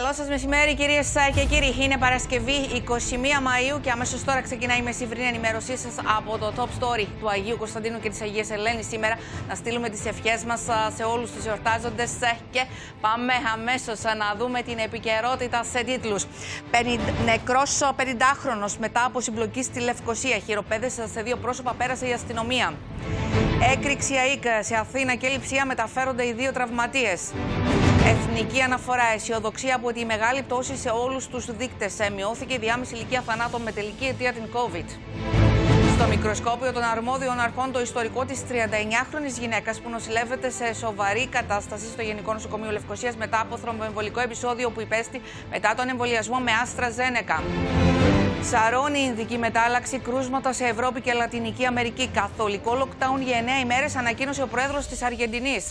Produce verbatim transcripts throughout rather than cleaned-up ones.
Καλό σας μεσημέρι, κυρίες και κύριοι. Είναι Παρασκευή εικοστή πρώτη Μαΐου και αμέσως τώρα ξεκινάει η μεσημβρινή ενημέρωσή σας από το Top Story του Αγίου Κωνσταντίνου και της Αγίας Ελένης. Σήμερα να στείλουμε τις ευχές μας σε όλους τους εορτάζοντες και πάμε αμέσως να δούμε την επικαιρότητα σε τίτλους. Νεκρός πενηντάχρονος μετά από συμπλοκή στη Λευκοσία. Χειροπέδες σε δύο πρόσωπα πέρασε η αστυνομία. Έκρηξη ΑΕΚ σε Αθήνα και Λειψία, μεταφέρονται οι δύο τραυματίες. Εθνική αναφορά, αισιοδοξία από τη μεγάλη πτώση σε όλους τους δείκτες. Μειώθηκε η διάμεση ηλικία θανάτων με τελική αιτία την COVID. Στο μικροσκόπιο των αρμόδιων αρχών το ιστορικό της τριανταεννιάχρονης γυναίκας που νοσηλεύεται σε σοβαρή κατάσταση στο Γενικό Νοσοκομείο Λευκοσίας μετά από θρομποεμβολικό επεισόδιο που υπέστη μετά τον εμβολιασμό με AstraZeneca. Σαρώνει η Ινδική μετάλλαξη, κρούσματα σε Ευρώπη και Λατινική Αμερική. Καθολικό lockdown για εννέα ημέρες, ανακοίνωσε ο πρόεδρος της Αργεντινής.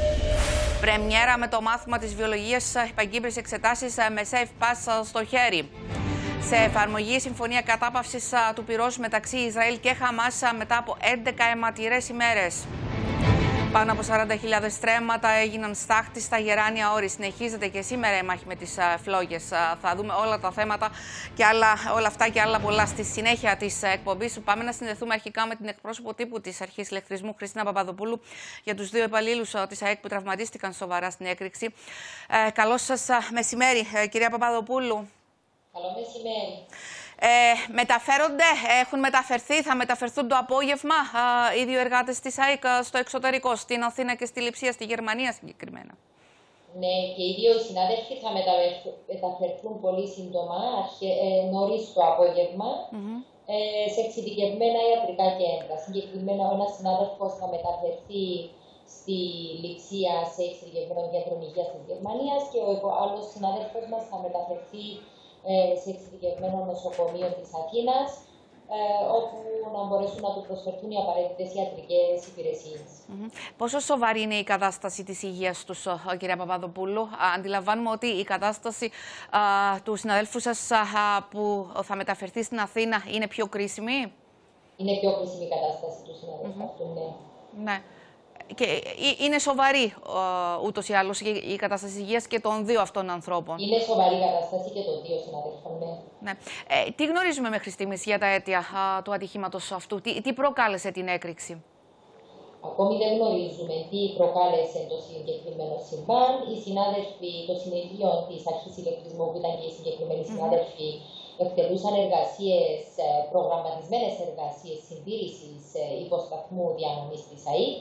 Πρεμιέρα με το μάθημα της βιολογίας, επαγκύπριες εξετάσεις με Safe Pass στο χέρι. Σε εφαρμογή συμφωνία κατάπαυσης του πυρός μεταξύ Ισραήλ και Χαμάς μετά από έντεκα αιματηρές ημέρες. Πάνω από σαράντα χιλιάδες στρέμματα έγιναν στάχτη στα Γεράνια Όρη. Συνεχίζεται και σήμερα η μάχη με τις φλόγες. Θα δούμε όλα τα θέματα και άλλα, όλα αυτά και άλλα πολλά στη συνέχεια της εκπομπής. Πάμε να συνδεθούμε αρχικά με την εκπρόσωπο τύπου της Αρχής Ηλεκτρισμού, Χριστίνα Παπαδοπούλου, για τους δύο υπαλλήλους της ΑΕΚ που τραυματίστηκαν σοβαρά στην έκρηξη. Ε, καλό σας μεσημέρι, κυρία Παπαδοπούλου. Καλό μεσημέρι. Ε, μεταφέρονται, έχουν μεταφερθεί, θα μεταφερθούν το απόγευμα α, οι δύο εργάτες της ΑΕΚ στο εξωτερικό, στην Αθήνα και στη Λειψία, στη Γερμανία συγκεκριμένα. Ναι, και οι δύο συνάδελφοι θα μεταφερθούν πολύ σύντομα, ε, νωρίς το απόγευμα, mm-hmm. ε, σε εξειδικευμένα ιατρικά κέντρα. Συγκεκριμένα, ο ένας συνάδελφος θα μεταφερθεί στη Λειψία σε εξειδικευμένο κέντρο υγείας της Γερμανίας και ο άλλος συνάδελφος μας θα μεταφερθεί σε εξειδικευμένο νοσοκομείο της Αθήνας, όπου να μπορέσουν να του προσφερθούν οι απαραίτητες ιατρικές υπηρεσίες. Mm-hmm. Πόσο σοβαρή είναι η κατάσταση της υγείας τους, κυρία Παπαδοπούλου? Αντιλαμβάνουμε ότι η κατάσταση α, του συναδέλφου σας α, που θα μεταφερθεί στην Αθήνα είναι πιο κρίσιμη. Είναι πιο κρίσιμη η κατάσταση του συναδέλφου mm-hmm. αυτού, ναι. Ναι. Και είναι σοβαρή ούτως ή άλλως η κατάσταση της υγείας και των δύο αυτών ανθρώπων. Είναι σοβαρή η κατάσταση και των δύο συναδέλφων, ναι. ναι. Ε, τι γνωρίζουμε μέχρι στιγμής για τα αίτια α, του ατυχήματος αυτού, τι, τι προκάλεσε την έκρηξη? Ακόμη δεν γνωρίζουμε τι προκάλεσε το συγκεκριμένο συμβάν. Οι συνάδελφοι των συνεδρίων της Αρχής Ηλεκτρισμού, που ήταν και οι συγκεκριμένοι mm-hmm. συνάδελφοι, εκτελούσαν εργασίες, προγραμματισμένες εργασίες συντήρησης υποσταθμού διανομής της ΑΕΚ.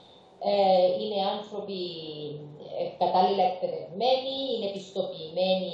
Είναι άνθρωποι κατάλληλα εκπαιδευμένοι, είναι πιστοποιημένοι,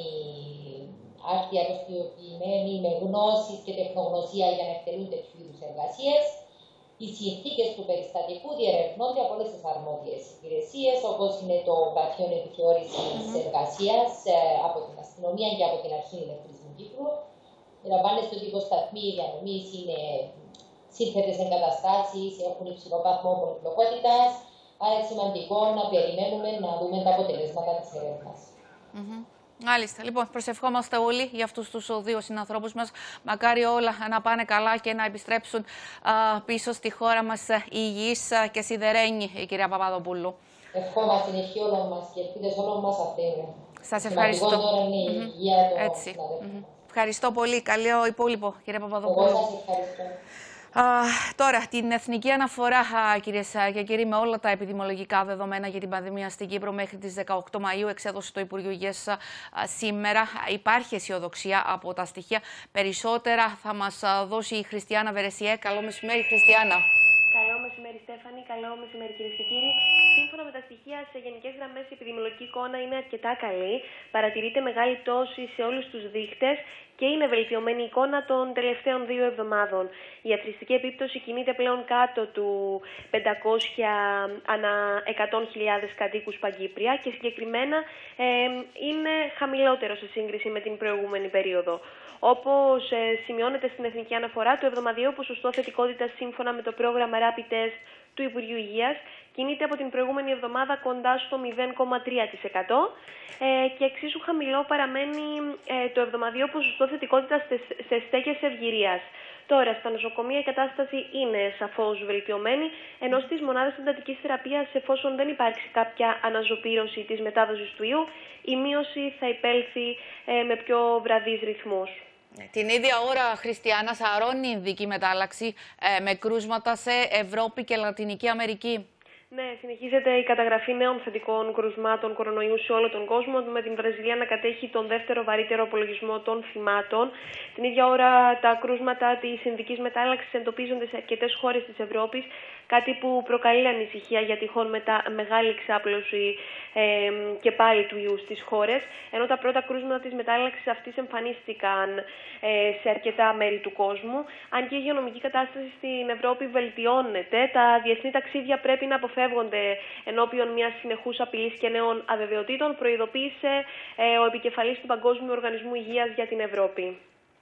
άρτια πιστοποιημένοι με γνώσεις και τεχνογνωσία για να εκτελούν τέτοιου είδους εργασίες. Οι συνθήκες του περιστατικού διερευνώνται από όλες τις αρμόδιες υπηρεσίες, όπως είναι το Γραφείο Επιθεώρησης mm-hmm. Εργασίας από την αστυνομία και από την Αρχή Ηλεκτρισμού Κύπρου. Λαμβάνεστε ότι οι υποσταθμοί διανομής είναι σύνθετες εγκαταστάσεις, έχουν υψηλό βαθμό πολυπλοκότητας. Άρα είναι σημαντικό να περιμένουμε να δούμε τα αποτελέσματα της έρευνας. Mm-hmm. Μάλιστα. Λοιπόν, προσευχόμαστε όλοι για αυτούς τους δύο συνανθρώπους μας. Μακάρι όλα να πάνε καλά και να επιστρέψουν α, πίσω στη χώρα μας υγιείς και σιδερένοι, η κυρία Παπαδοπούλου. Ευχόμαστε την ευχή όλων μας και ελπίδες όλων μας αυτή είναι. Σας ευχαριστώ. Τώρα είναι η mm-hmm. υγεία των Έτσι. συναδέλφων. Mm-hmm. Ευχαριστώ πολύ. Καλό υπόλοιπο, κυρία Παπαδοπούλου. Εγώ σας ευχαριστώ. Uh, τώρα, την εθνική αναφορά, uh, κυρίες και κύριοι, με όλα τα επιδημιολογικά δεδομένα για την πανδημία στην Κύπρο μέχρι τις δεκαοκτώ Μαΐου, εξέδωσε το Υπουργείο Υγείας uh, σήμερα. Υπάρχει αισιοδοξία από τα στοιχεία. Περισσότερα θα μας uh, δώσει η Χριστιάνα Βερεσιέ. Καλό μεσημέρι, Χριστιάνα. Καλό μεσημέρι, Στέφανη. Καλό μεσημέρι, κυρίες και κύριοι. Σύμφωνα με τα στοιχεία, σε γενικές γραμμές η επιδημιολογική εικόνα είναι αρκετά καλή. Παρατηρείται μεγάλη πτώση σε όλους τους δείκτες και είναι βελτιωμένη η εικόνα των τελευταίων δύο εβδομάδων. Η αθροιστική επίπτωση κινείται πλέον κάτω του πεντακόσια ανά εκατό χιλιάδες κατοίκους Παγκύπρια και συγκεκριμένα ε, είναι χαμηλότερο σε σύγκριση με την προηγούμενη περίοδο. Όπως ε, σημειώνεται στην Εθνική Αναφορά, το εβδομαδιαίο ποσοστό θετικότητας σύμφωνα με το πρόγραμμα Rapid Test του Υπουργείου Υγείας κινείται από την προηγούμενη εβδομάδα κοντά στο μηδέν κόμμα τρία τοις εκατό ε, και εξίσου χαμηλό παραμένει ε, το εβδομαδιαίο ποσοστό θετικότητας σε στέκες ευγυρίας. Τώρα, στα νοσοκομεία η κατάσταση είναι σαφώς βελτιωμένη, ενώ στις μονάδες εντατικής θεραπείας, εφόσον δεν υπάρξει κάποια αναζωπήρωση της μετάδοσης του ιού, η μείωση θα υπέλθει ε, με πιο βραδείς ρυθμούς. Την ίδια ώρα, Χριστιανά, σαρώνει η Ινδική μετάλλαξη ε, με κρούσματα σε Ευρώπη και Λατινική Αμερική. Ναι, συνεχίζεται η καταγραφή νέων θετικών κρουσμάτων κορονοϊού σε όλο τον κόσμο, με την Βραζιλία να κατέχει τον δεύτερο βαρύτερο απολογισμό των θυμάτων. Την ίδια ώρα, τα κρούσματα της Ινδικής μετάλλαξης εντοπίζονται σε αρκετές χώρες της Ευρώπης, κάτι που προκαλεί ανησυχία για τυχόν μετά μεγάλη εξάπλωση ε, και πάλι του ιού στις χώρες, ενώ τα πρώτα κρούσματα της μετάλλαξης αυτής εμφανίστηκαν ε, σε αρκετά μέρη του κόσμου. Αν και η υγειονομική κατάσταση στην Ευρώπη βελτιώνεται, τα διεθνή ταξίδια πρέπει να αποφεύγονται ενώπιον μιας συνεχούς απειλής και νέων αβεβαιοτήτων, προειδοποίησε ε, ο επικεφαλής του Παγκόσμιου Οργανισμού Υγείας για την Ευρώπη.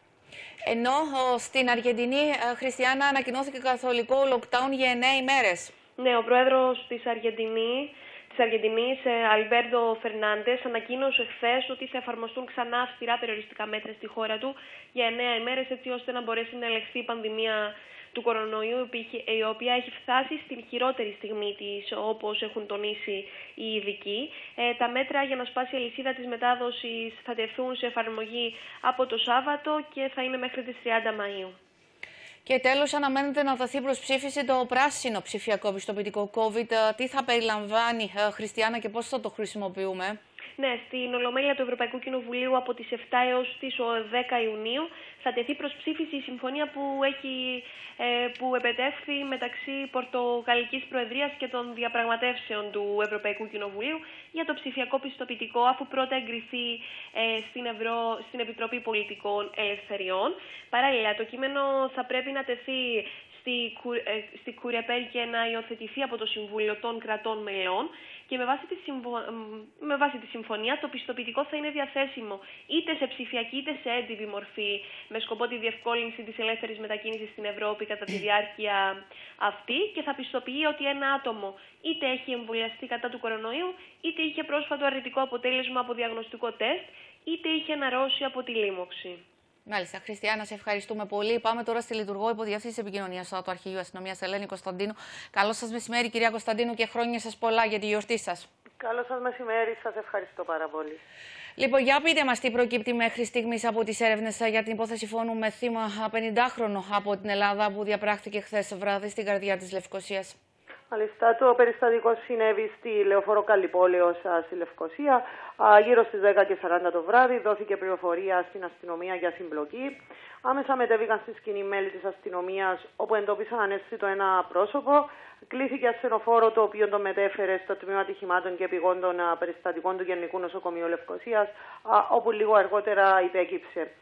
Ενώ στην Αργεντινή, Χριστιανά, ανακοινώθηκε καθολικό lockdown για εννέα ημέρες. Ναι, ο πρόεδρος της Αργεντινή, της Αργεντινής, Αλμπέρντο Φερνάντες, ανακοίνωσε χθες ότι θα εφαρμοστούν ξανά αυστηρά περιοριστικά μέτρα στη χώρα του για εννέα ημέρες, έτσι ώστε να μπορέσει να ελεγχθεί η πανδημία του κορονοϊού, η οποία έχει φτάσει στην χειρότερη στιγμή της, όπως έχουν τονίσει οι ειδικοί. Ε, τα μέτρα για να σπάσει η αλυσίδα της μετάδοσης θα τεθούν σε εφαρμογή από το Σάββατο και θα είναι μέχρι τις τριάντα Μαΐου. Και τέλος, αναμένεται να δοθεί προς ψήφιση το πράσινο ψηφιακό πιστοποιητικό COVID. Τι θα περιλαμβάνει, Χριστιανά, και πώς θα το χρησιμοποιούμε? Ναι, στην Ολομέλεια του Ευρωπαϊκού Κοινοβουλίου από τις επτά έως τις δέκα Ιουνίου θα τεθεί προς ψήφιση η συμφωνία που, έχει, ε, που επετεύχθη μεταξύ Πορτογαλικής Προεδρίας και των διαπραγματεύσεων του Ευρωπαϊκού Κοινοβουλίου για το ψηφιακό πιστοποιητικό, αφού πρώτα εγκριθεί ε, στην, Ευρω... στην Επιτροπή Πολιτικών Ελευθεριών. Παράλληλα, το κείμενο θα πρέπει να τεθεί στη, ε, στη Κουρεπέρ και να υιοθετηθεί από το Συμβούλιο των Κρατών Μελών. Και με βάση, τη συμφω... με βάση τη συμφωνία, το πιστοποιητικό θα είναι διαθέσιμο είτε σε ψηφιακή είτε σε έντυπη μορφή, με σκοπό τη διευκόλυνση της ελεύθερης μετακίνησης στην Ευρώπη κατά τη διάρκεια αυτή, και θα πιστοποιεί ότι ένα άτομο είτε έχει εμβολιαστεί κατά του κορονοϊού, είτε είχε πρόσφατο αρνητικό αποτέλεσμα από διαγνωστικό τεστ, είτε είχε αναρρώσει από τη λίμωξη. Μάλιστα, Χριστιανά, σε ευχαριστούμε πολύ. Πάμε τώρα στη Λειτουργό Υποδιεύθυνση Επικοινωνίας του Αρχηγείου Αστυνομίας Ελένη Κωνσταντίνου. Καλό σας μεσημέρι, κυρία Κωνσταντίνου, και χρόνια σας πολλά για τη γιορτή σας. Καλό σας μεσημέρι, σας ευχαριστώ πάρα πολύ. Λοιπόν, για πείτε μας τι προκύπτει μέχρι στιγμής από τις έρευνες για την υπόθεση φόνου με θύμα πενηντάχρονο από την Ελλάδα που διαπράχθηκε χθες βράδυ στην καρδιά της Λευκωσίας. Μάλιστα, το περιστατικό συνέβη στη Λεωφόρο Καλλιπόλεως στη Λευκωσία. Γύρω στις δέκα και σαράντα το βράδυ δόθηκε πληροφορία στην αστυνομία για συμπλοκή. Άμεσα μετέβηκαν στη σκηνή μέλη της αστυνομίας, όπου εντόπισαν ανέστητο ένα πρόσωπο. Κλήθηκε ασθενοφόρο, το οποίο το μετέφερε στο τμήμα ατυχημάτων και επιγόντων περιστατικών του Γενικού Νοσοκομείου Λευκωσίας, όπου λίγο αργότερα υπέκυψε.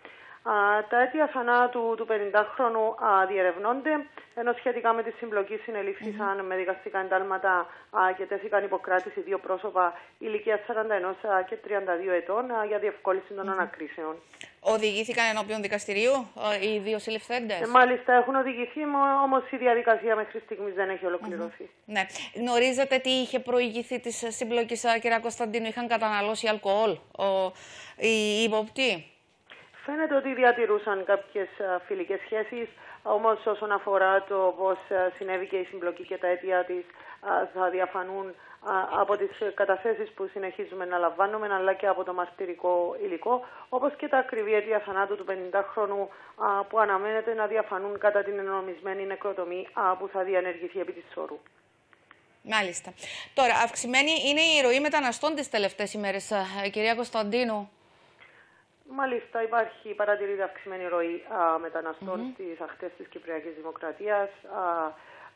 Τα αίτια θανάτου του πενηντάχρονου διερευνώνται, ενώ σχετικά με τη συμπλοκή συνελήφθησαν mm-hmm. με δικαστικά εντάλματα και τέθηκαν υποκράτηση δύο πρόσωπα ηλικίας σαράντα ένα και τριάντα δύο ετών για διευκόλυνση των mm-hmm. ανακρίσεων. Οδηγήθηκαν ενώπιον δικαστηρίου οι δύο συλληφθέντες? Ε, μάλιστα, έχουν οδηγηθεί, όμως η διαδικασία μέχρι στιγμής δεν έχει ολοκληρωθεί. Mm-hmm. Ναι. Γνωρίζετε τι είχε προηγηθεί της συμπλοκής, κυρία Κωνσταντίνου? Είχαν καταναλώσει αλκοόλ ο, οι υποπτοί? Φαίνεται ότι διατηρούσαν κάποιες φιλικές σχέσεις, όμως όσον αφορά το πώς συνέβη και η συμπλοκή και τα αίτια της θα διαφανούν από τις καταθέσεις που συνεχίζουμε να λαμβάνουμε, αλλά και από το μαρτυρικό υλικό, όπως και τα ακριβή αίτια θανάτου του πενηντάχρονου που αναμένεται να διαφανούν κατά την ενομισμένη νεκροτομή που θα διανεργηθεί επί της όρου. Μάλιστα. Τώρα, αυξημένη είναι η ροή μεταναστών τις τελευταίες ημέρες, κυρία Κωνσταντίνου? Μάλιστα, υπάρχει παρατηρείται αυξημένη ροή α, μεταναστών mm-hmm. στις ακτές της Κυπριακής Δημοκρατίας α, α,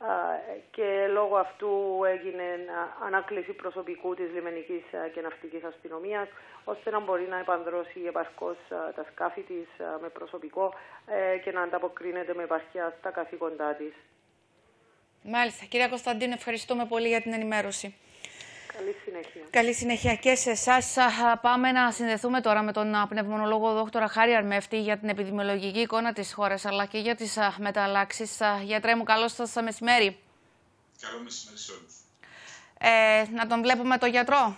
και λόγω αυτού έγινε ανάκληση προσωπικού της λιμενικής και ναυτικής αστυνομίας, ώστε να μπορεί να επανδρώσει επαρκώς α, τα σκάφη της α, με προσωπικό ε, και να ανταποκρίνεται με επαρκεία στα καθήκοντά της. Μάλιστα. Κυρία Κωνσταντίνου, ευχαριστούμε πολύ για την ενημέρωση. Καλή συνέχεια. Καλή συνέχεια και σε εσάς. Πάμε να συνδεθούμε τώρα με τον πνευμονολόγο δόκτωρα Χάρη Αρμέφτη για την επιδημιολογική εικόνα της χώρας, αλλά και για τις μεταλλάξεις. Γιατρέ μου, καλό σας μεσημέρι. Καλό μεσημέρι σε όλους. Ε, να τον βλέπουμε το γιατρό.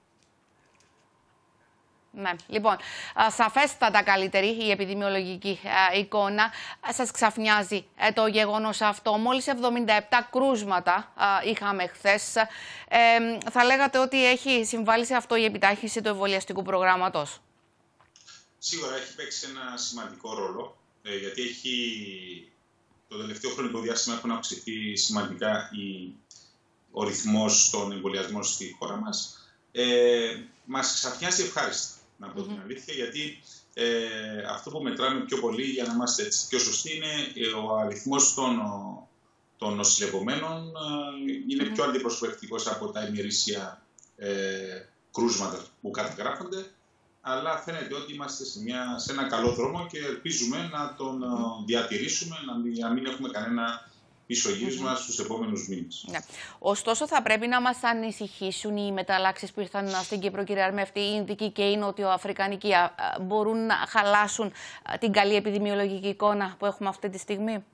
Ναι, λοιπόν, σαφέστατα καλύτερη η επιδημιολογική εικόνα. Σας ξαφνιάζει το γεγονός αυτό? Μόλις εβδομήντα επτά κρούσματα είχαμε χθες. Ε, θα λέγατε ότι έχει συμβάλει σε αυτό η επιτάχυνση του εμβολιαστικού προγράμματος? Σίγουρα έχει παίξει ένα σημαντικό ρόλο, γιατί έχει, το τελευταίο χρονικό διάστημα έχουν αυξηθεί σημαντικά η, ο ρυθμός των εμβολιασμών στη χώρα μας. Ε, μας ξαφνιάζει ευχάριστα, να πω την αλήθεια, γιατί ε, αυτό που μετράμε πιο πολύ, για να είμαστε έτσι πιο σωστοί, είναι ο αριθμός των, των νοσηλευομένων ε, είναι πιο αντιπροσωπευτικός από τα ημερήσια ε, κρούσματα που καταγράφονται, αλλά φαίνεται ότι είμαστε σε, μια, σε ένα καλό δρόμο και ελπίζουμε να τον mm. διατηρήσουμε, να μην, να μην έχουμε κανένα πίσω γύρισμα mm-hmm. στους επόμενους μήνες. Ναι. Ωστόσο, θα πρέπει να μας ανησυχήσουν οι μεταλλάξεις που ήρθαν στην Κύπρο, κύριε Αρμεύτη, η Ινδική και η Νοτιοαφρικανική. Μπορούν να χαλάσουν την καλή επιδημιολογική εικόνα που έχουμε αυτή τη στιγμή?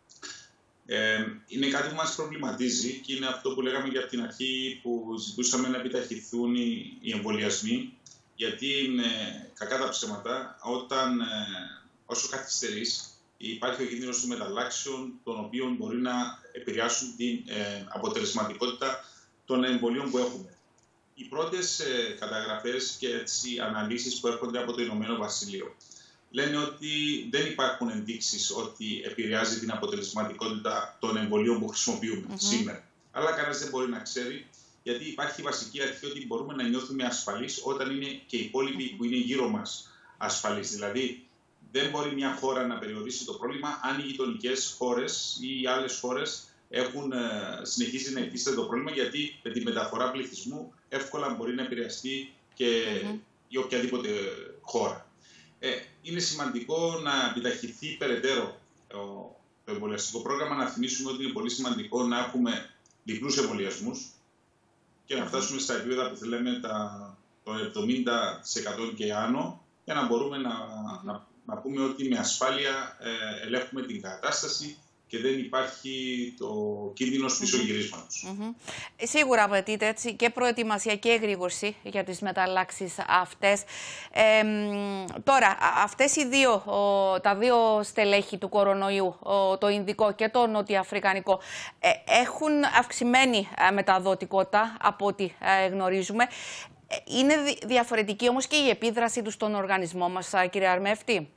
Ε, είναι κάτι που μας προβληματίζει και είναι αυτό που λέγαμε και από την αρχή, που ζητούσαμε να επιταχυνθούν οι, οι εμβολιασμοί, γιατί είναι κακά τα ψέματα όταν ε, όσο καθυστερείς, υπάρχει ο κίνδυνος των μεταλλάξεων, των οποίων μπορεί να επηρεάσουν την ε, αποτελεσματικότητα των εμβολίων που έχουμε. Οι πρώτες ε, καταγραφές και έτσι, αναλύσεις που έρχονται από το Ηνωμένο Βασίλειο λένε ότι δεν υπάρχουν ενδείξεις ότι επηρεάζει την αποτελεσματικότητα των εμβολίων που χρησιμοποιούμε mm-hmm. σήμερα. Αλλά κανένας δεν μπορεί να ξέρει, γιατί υπάρχει η βασική αρχή ότι μπορούμε να νιώθουμε ασφαλείς όταν είναι και οι υπόλοιποι που είναι γύρω μας ασφαλείς. Δηλαδή, δεν μπορεί μια χώρα να περιορίσει το πρόβλημα αν οι γειτονικές χώρες ή οι άλλες χώρες έχουν ε, συνεχίσει να υφίσταται το πρόβλημα, γιατί με τη μεταφορά πληθυσμού εύκολα μπορεί να επηρεαστεί και mm-hmm. η οποιαδήποτε χώρα. Ε, είναι σημαντικό να επιταχυνθεί περαιτέρω το, το εμβολιαστικό πρόγραμμα, να θυμίσουμε ότι είναι πολύ σημαντικό να έχουμε διπλούς εμβολιασμούς και να φτάσουμε στα επίπεδα που θέλουμε τα, το εβδομήντα τοις εκατό και άνω, για να μπορούμε να, να να πούμε ότι με ασφάλεια ε, ελέγχουμε την κατάσταση και δεν υπάρχει το κίνδυνος πισωγυρίσματος. Mm-hmm. Σίγουρα απαιτείται έτσι και προετοιμασία και εγρήγορση για τις μεταλλάξεις αυτές. Ε, τώρα, αυτές οι δύο, ο, τα δύο στελέχη του κορονοϊού, ο, το Ινδικό και το Νοτιοαφρικανικό, ε, έχουν αυξημένη ε, μεταδοτικότητα από ό,τι ε, γνωρίζουμε. Είναι διαφορετική όμως και η επίδραση του στον οργανισμό μας, κύριε Αρμεύτη?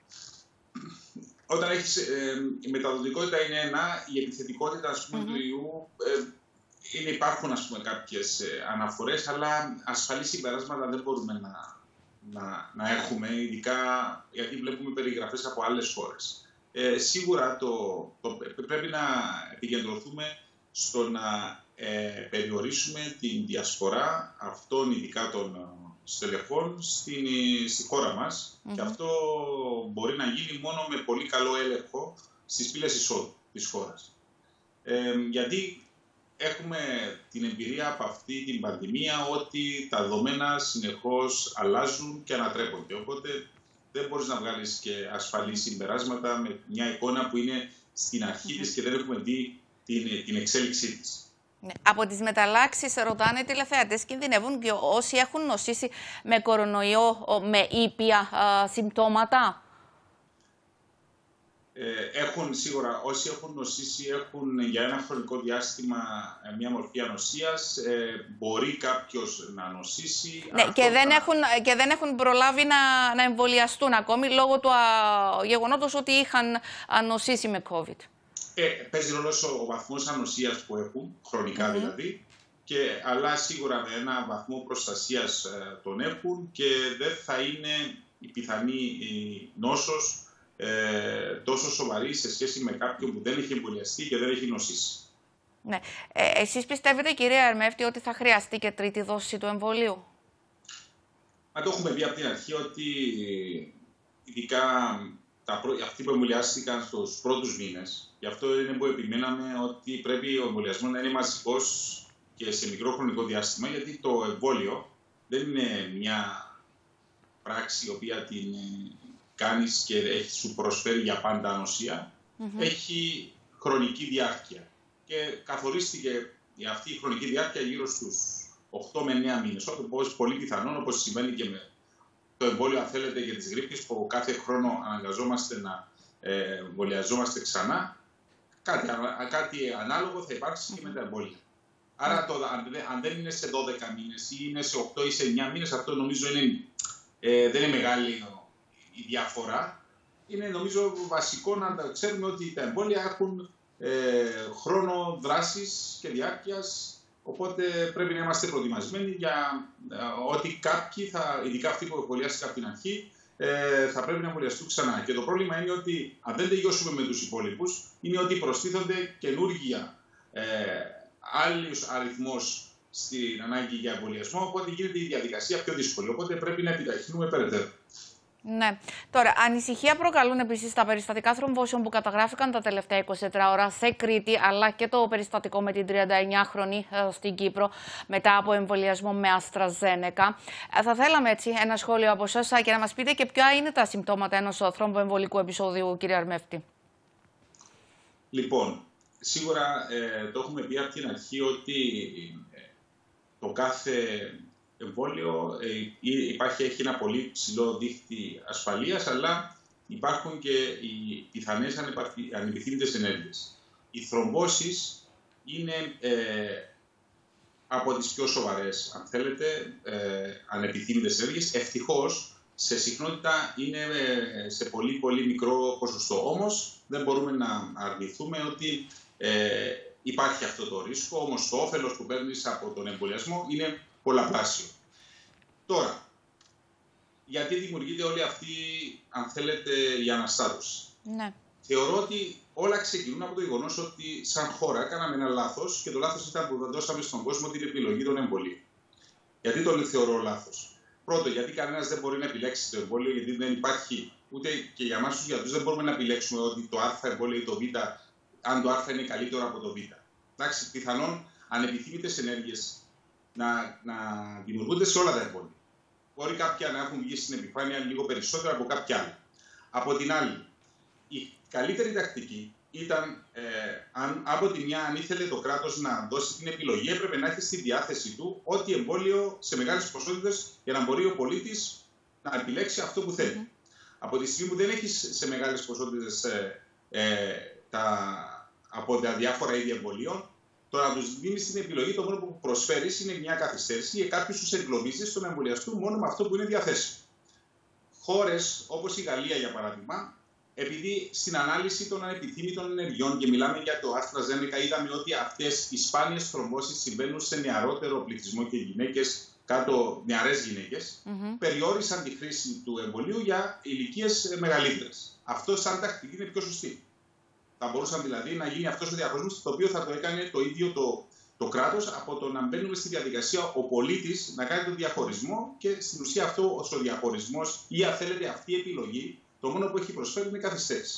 Όταν έχεις, ε, η μεταδοτικότητα είναι ένα, η επιθετικότητα ας πούμε, mm-hmm. του ιού, ε, είναι, υπάρχουν ας πούμε, κάποιες ε, αναφορές, αλλά ασφαλή συμπεράσματα δεν μπορούμε να, να, να έχουμε, ειδικά γιατί βλέπουμε περιγραφές από άλλες χώρες. Ε, σίγουρα το, το, πρέπει να επικεντρωθούμε στο να ε, περιορίσουμε την διασπορά αυτών, ειδικά των στελεχών, στην, στη χώρα μας. Mm-hmm. Και αυτό μπορεί να γίνει μόνο με πολύ καλό έλεγχο στις πύλες εισόδου της χώρας. Ε, γιατί έχουμε την εμπειρία από αυτή την πανδημία ότι τα δεδομένα συνεχώς αλλάζουν και ανατρέπονται. Οπότε δεν μπορείς να βγάλεις και ασφαλή συμπεράσματα με μια εικόνα που είναι στην αρχή mm-hmm. της και δεν έχουμε δει την, την εξέλιξή της. Ναι. Από τις μεταλλάξεις, ρωτάνε οι τηλεθεατές, κινδυνεύουν και όσοι έχουν νοσήσει με κορονοϊό, με ήπια α, συμπτώματα? Ε, έχουν σίγουρα, όσοι έχουν νοσήσει έχουν για ένα χρονικό διάστημα μια μορφή ανοσίας. Ε, μπορεί κάποιος να νοσήσει. Ναι, και, θα... δεν έχουν, και δεν έχουν προλάβει να, να εμβολιαστούν ακόμη λόγω του α, γεγονότος ότι είχαν νοσήσει με COVID. Ε, παίζει ρόλο ο βαθμός ανοσίας που έχουν, χρονικά mm-hmm. δηλαδή, και, αλλά σίγουρα με ένα βαθμό προστασίας ε, τον έχουν και δεν θα είναι η πιθανή η νόσος ε, τόσο σοβαρή σε σχέση με κάποιον που δεν έχει εμβολιαστεί και δεν έχει νοσήσει. Ναι. Ε, εσείς πιστεύετε, κύριε Αρμεύτη, ότι θα χρειαστεί και τρίτη δόση του εμβολίου? Μα το έχουμε δει από την αρχή ότι ειδικά τα, αυτοί που εμβολιάστηκαν στους πρώτους μήνες, γι' αυτό είναι που επιμέναμε ότι πρέπει ο εμβολιασμός να είναι μαζικός και σε μικρό χρονικό διάστημα, γιατί το εμβόλιο δεν είναι μια πράξη η οποία την κάνεις και έχει, σου προσφέρει για πάντα ανοσία. Mm-hmm. Έχει χρονική διάρκεια. Και καθορίστηκε η αυτή η χρονική διάρκεια γύρω στους οκτώ με εννέα μήνες. Όπως πολύ πιθανόν, όπως συμβαίνει και με το εμβόλιο, αν θέλετε, για τις γρίπες, που κάθε χρόνο αναγκαζόμαστε να ε, εμβολιαζόμαστε ξανά, κάτι, κάτι ανάλογο θα υπάρξει και με τα εμβόλια. Άρα, το, αν δεν είναι σε δώδεκα μήνες ή είναι σε οκτώ ή σε εννέα μήνες, αυτό νομίζω είναι, ε, δεν είναι μεγάλη η διαφορά. Είναι νομίζω βασικό να τα ξέρουμε ότι τα εμβόλια έχουν ε, χρόνο δράσης και διάρκειας, οπότε πρέπει να είμαστε προετοιμασμένοι για ε, ότι κάποιοι, θα, ειδικά αυτοί που εμβολιάστηκαν από την αρχή, ε, θα πρέπει να εμβολιαστούν ξανά. Και το πρόβλημα είναι ότι αν δεν τελειώσουμε με τους υπόλοιπους, είναι ότι προστίθονται καινούργια ε, άλλος αριθμός στην ανάγκη για εμβολιασμό, οπότε γίνεται η διαδικασία πιο δύσκολη. Οπότε πρέπει να επιταχύνουμε περαιτέρω. Ναι. Τώρα, ανησυχία προκαλούν επίσης τα περιστατικά θρομβώσεων που καταγράφηκαν τα τελευταία είκοσι τέσσερις ώρα σε Κρήτη, αλλά και το περιστατικό με την τριάντα εννιάχρονη στην Κύπρο μετά από εμβολιασμό με AstraZeneca. Θα θέλαμε έτσι ένα σχόλιο από εσάς και να μας πείτε και ποια είναι τα συμπτώματα ενός θρομποεμβολικού επεισόδιου, κύριε Αρμέφτη. Λοιπόν, σίγουρα ε, το έχουμε πει από την αρχή ότι ε, το κάθε εμβόλιο ε, υπάρχει, έχει ένα πολύ ψηλό δίχτυ ασφαλείας, αλλά υπάρχουν και οι πιθανές ανεπιθύμητες ενέργειες. Οι θρομβώσεις είναι ε, από τις πιο σοβαρές, αν θέλετε, ε, ανεπιθύμητες ενέργειες. Ευτυχώς, σε συχνότητα είναι ε, σε πολύ πολύ μικρό ποσοστό. Όμως δεν μπορούμε να αρνηθούμε ότι ε, υπάρχει αυτό το ρίσκο, όμως το όφελος που παίρνεις από τον εμβολιασμό είναι πολλαπλάσιο. Τώρα, γιατί δημιουργείται όλη αυτή, αν θέλετε, η αναστάτωση. Ναι. Θεωρώ ότι όλα ξεκινούν από το γεγονός ότι σαν χώρα κάναμε ένα λάθος και το λάθος ήταν που δώσαμε στον κόσμο την επιλογή των εμβολίων. Γιατί το θεωρώ λάθος? Πρώτο, γιατί κανένας δεν μπορεί να επιλέξει το εμβόλιο, γιατί δεν υπάρχει, ούτε και για εμάς τους γιατρούς δεν μπορούμε να επιλέξουμε ότι το Α εμβόλιο ή το Β, αν το Α είναι καλύτερο από το Β. Εντάξει, πιθανόν ανεπιθύμητες ενέργειες να, να δημιουργούνται σε όλα τα εμβόλια. Μπορεί κάποια να έχουν βγει στην επιφάνεια λίγο περισσότερο από κάποια άλλη. Από την άλλη, η καλύτερη τακτική ήταν, ε, αν, από τη μια, αν ήθελε το κράτος να δώσει την επιλογή, έπρεπε να έχει στη διάθεση του ό,τι εμβόλιο σε μεγάλες ποσότητες για να μπορεί ο πολίτης να επιλέξει αυτό που θέλει. Mm. Από τη στιγμή που δεν έχει σε μεγάλες ποσότητες ε, ε, τα, από τα διάφορα είδη εμβολίων, το να τους δίνεις την επιλογή, το μόνο που προσφέρεις είναι μια καθυστέρηση και κάποιους τους εγκλωβίζεις στο να εμβολιαστούν μόνο με αυτό που είναι διαθέσιμο. Χώρες όπως η Γαλλία, για παράδειγμα, επειδή στην ανάλυση των ανεπιθύμητων ενεργειών, και μιλάμε για το AstraZeneca, είδαμε ότι αυτές οι σπάνιες θρομβώσεις συμβαίνουν σε νεαρότερο πληθυσμό και γυναίκες, κάτω νεαρές γυναίκες, mm-hmm. περιόρισαν τη χρήση του εμβολίου για ηλικίες μεγαλύτερες. Αυτό σαν τακτική είναι πιο σωστή. Θα μπορούσαν δηλαδή να γίνει αυτός ο διαχωρισμός, το οποίο θα το έκανε το ίδιο το, το κράτος, από το να μπαίνουμε στη διαδικασία ο πολίτης να κάνει τον διαχωρισμό, και στην ουσία αυτό ο διαχωρισμός, ή αν θέλετε αυτή η επιλογή, το μόνο που έχει προσφέρει είναι καθυστέρηση.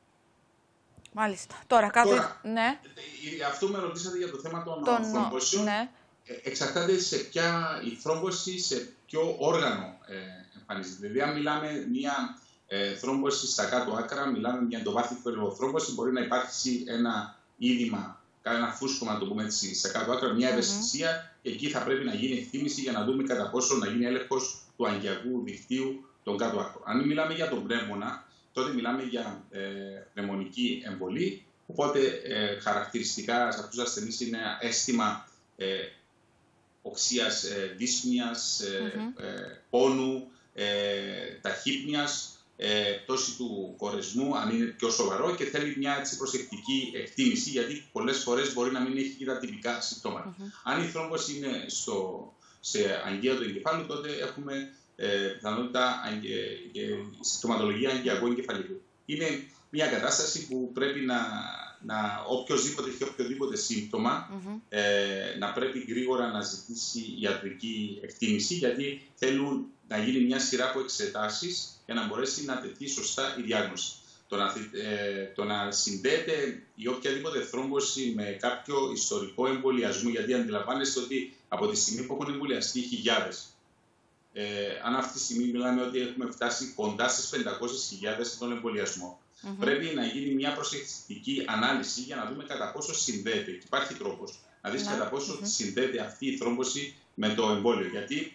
Μάλιστα. Τώρα, κάθε... Τώρα, ναι. Αυτό με ρωτήσατε για το θέμα των τον... θρομβώσεων. Ναι. Εξαρτάται σε ποια η θρόμβωση, σε ποιο όργανο ε, εμφανίζεται. Δηλαδή, αν μιλάμε μια ε, θρόμβωση στα κάτω άκρα, μιλάμε για το βάθη θρόμβωση, μπορεί να υπάρξει ένα είδημα, ένα φούσκωμα, να το πούμε έτσι, στα κάτω άκρα, μια ευαισθησία, mm-hmm. και εκεί θα πρέπει να γίνει εκτίμηση για να δούμε κατά πόσο να γίνει έλεγχος του αγκιακού δικτύου των κάτω άκρων. Αν μιλάμε για τον πνεύμονα, τότε μιλάμε για ε, πνευμονική εμβολή. Οπότε ε, χαρακτηριστικά σε αυτούς τους ασθενείς είναι αίσθημα ε, οξείας, ε, δύσπνοιας, ε, mm-hmm. ε, πόνου, ε, ταχύπνοιας, ε, πτώση του κορεσμού, αν είναι πιο σοβαρό, και θέλει μια έτσι, προσεκτική εκτίμηση, γιατί πολλές φορές μπορεί να μην έχει τα τυπικά συμπτώματα. Mm-hmm. Αν η θρόμβωση είναι στο, σε αγκαία του εγκεφάλου, τότε έχουμε πιθανότητα ε, συμπτωματολογία αγκιακού εγκεφαλικού. Είναι μια κατάσταση που πρέπει να, να οποιοδήποτε έχει οποιοδήποτε σύμπτωμα, mm-hmm. ε, να πρέπει γρήγορα να ζητήσει ιατρική εκτίμηση, γιατί θέλουν να γίνει μια σειρά από εξετάσεις για να μπορέσει να τεθεί σωστά η διάγνωση. Το να, ε, το να συνδέεται η οποιαδήποτε θρόμβωση με κάποιο ιστορικό εμβολιασμό, γιατί αντιλαμβάνεστε ότι από τη στιγμή που έχουν εμβολιαστεί χιλιάδες, Ε, αν αυτή τη στιγμή μιλάμε ότι έχουμε φτάσει κοντά στις πεντακόσιες χιλιάδες στον εμβολιασμό, mm-hmm. πρέπει να γίνει μια προσεκτική ανάλυση για να δούμε κατά πόσο συνδέεται. Και υπάρχει τρόπος να δεις ναι. κατά πόσο mm-hmm. συνδέεται αυτή η θρόμβωση με το εμβόλιο. Γιατί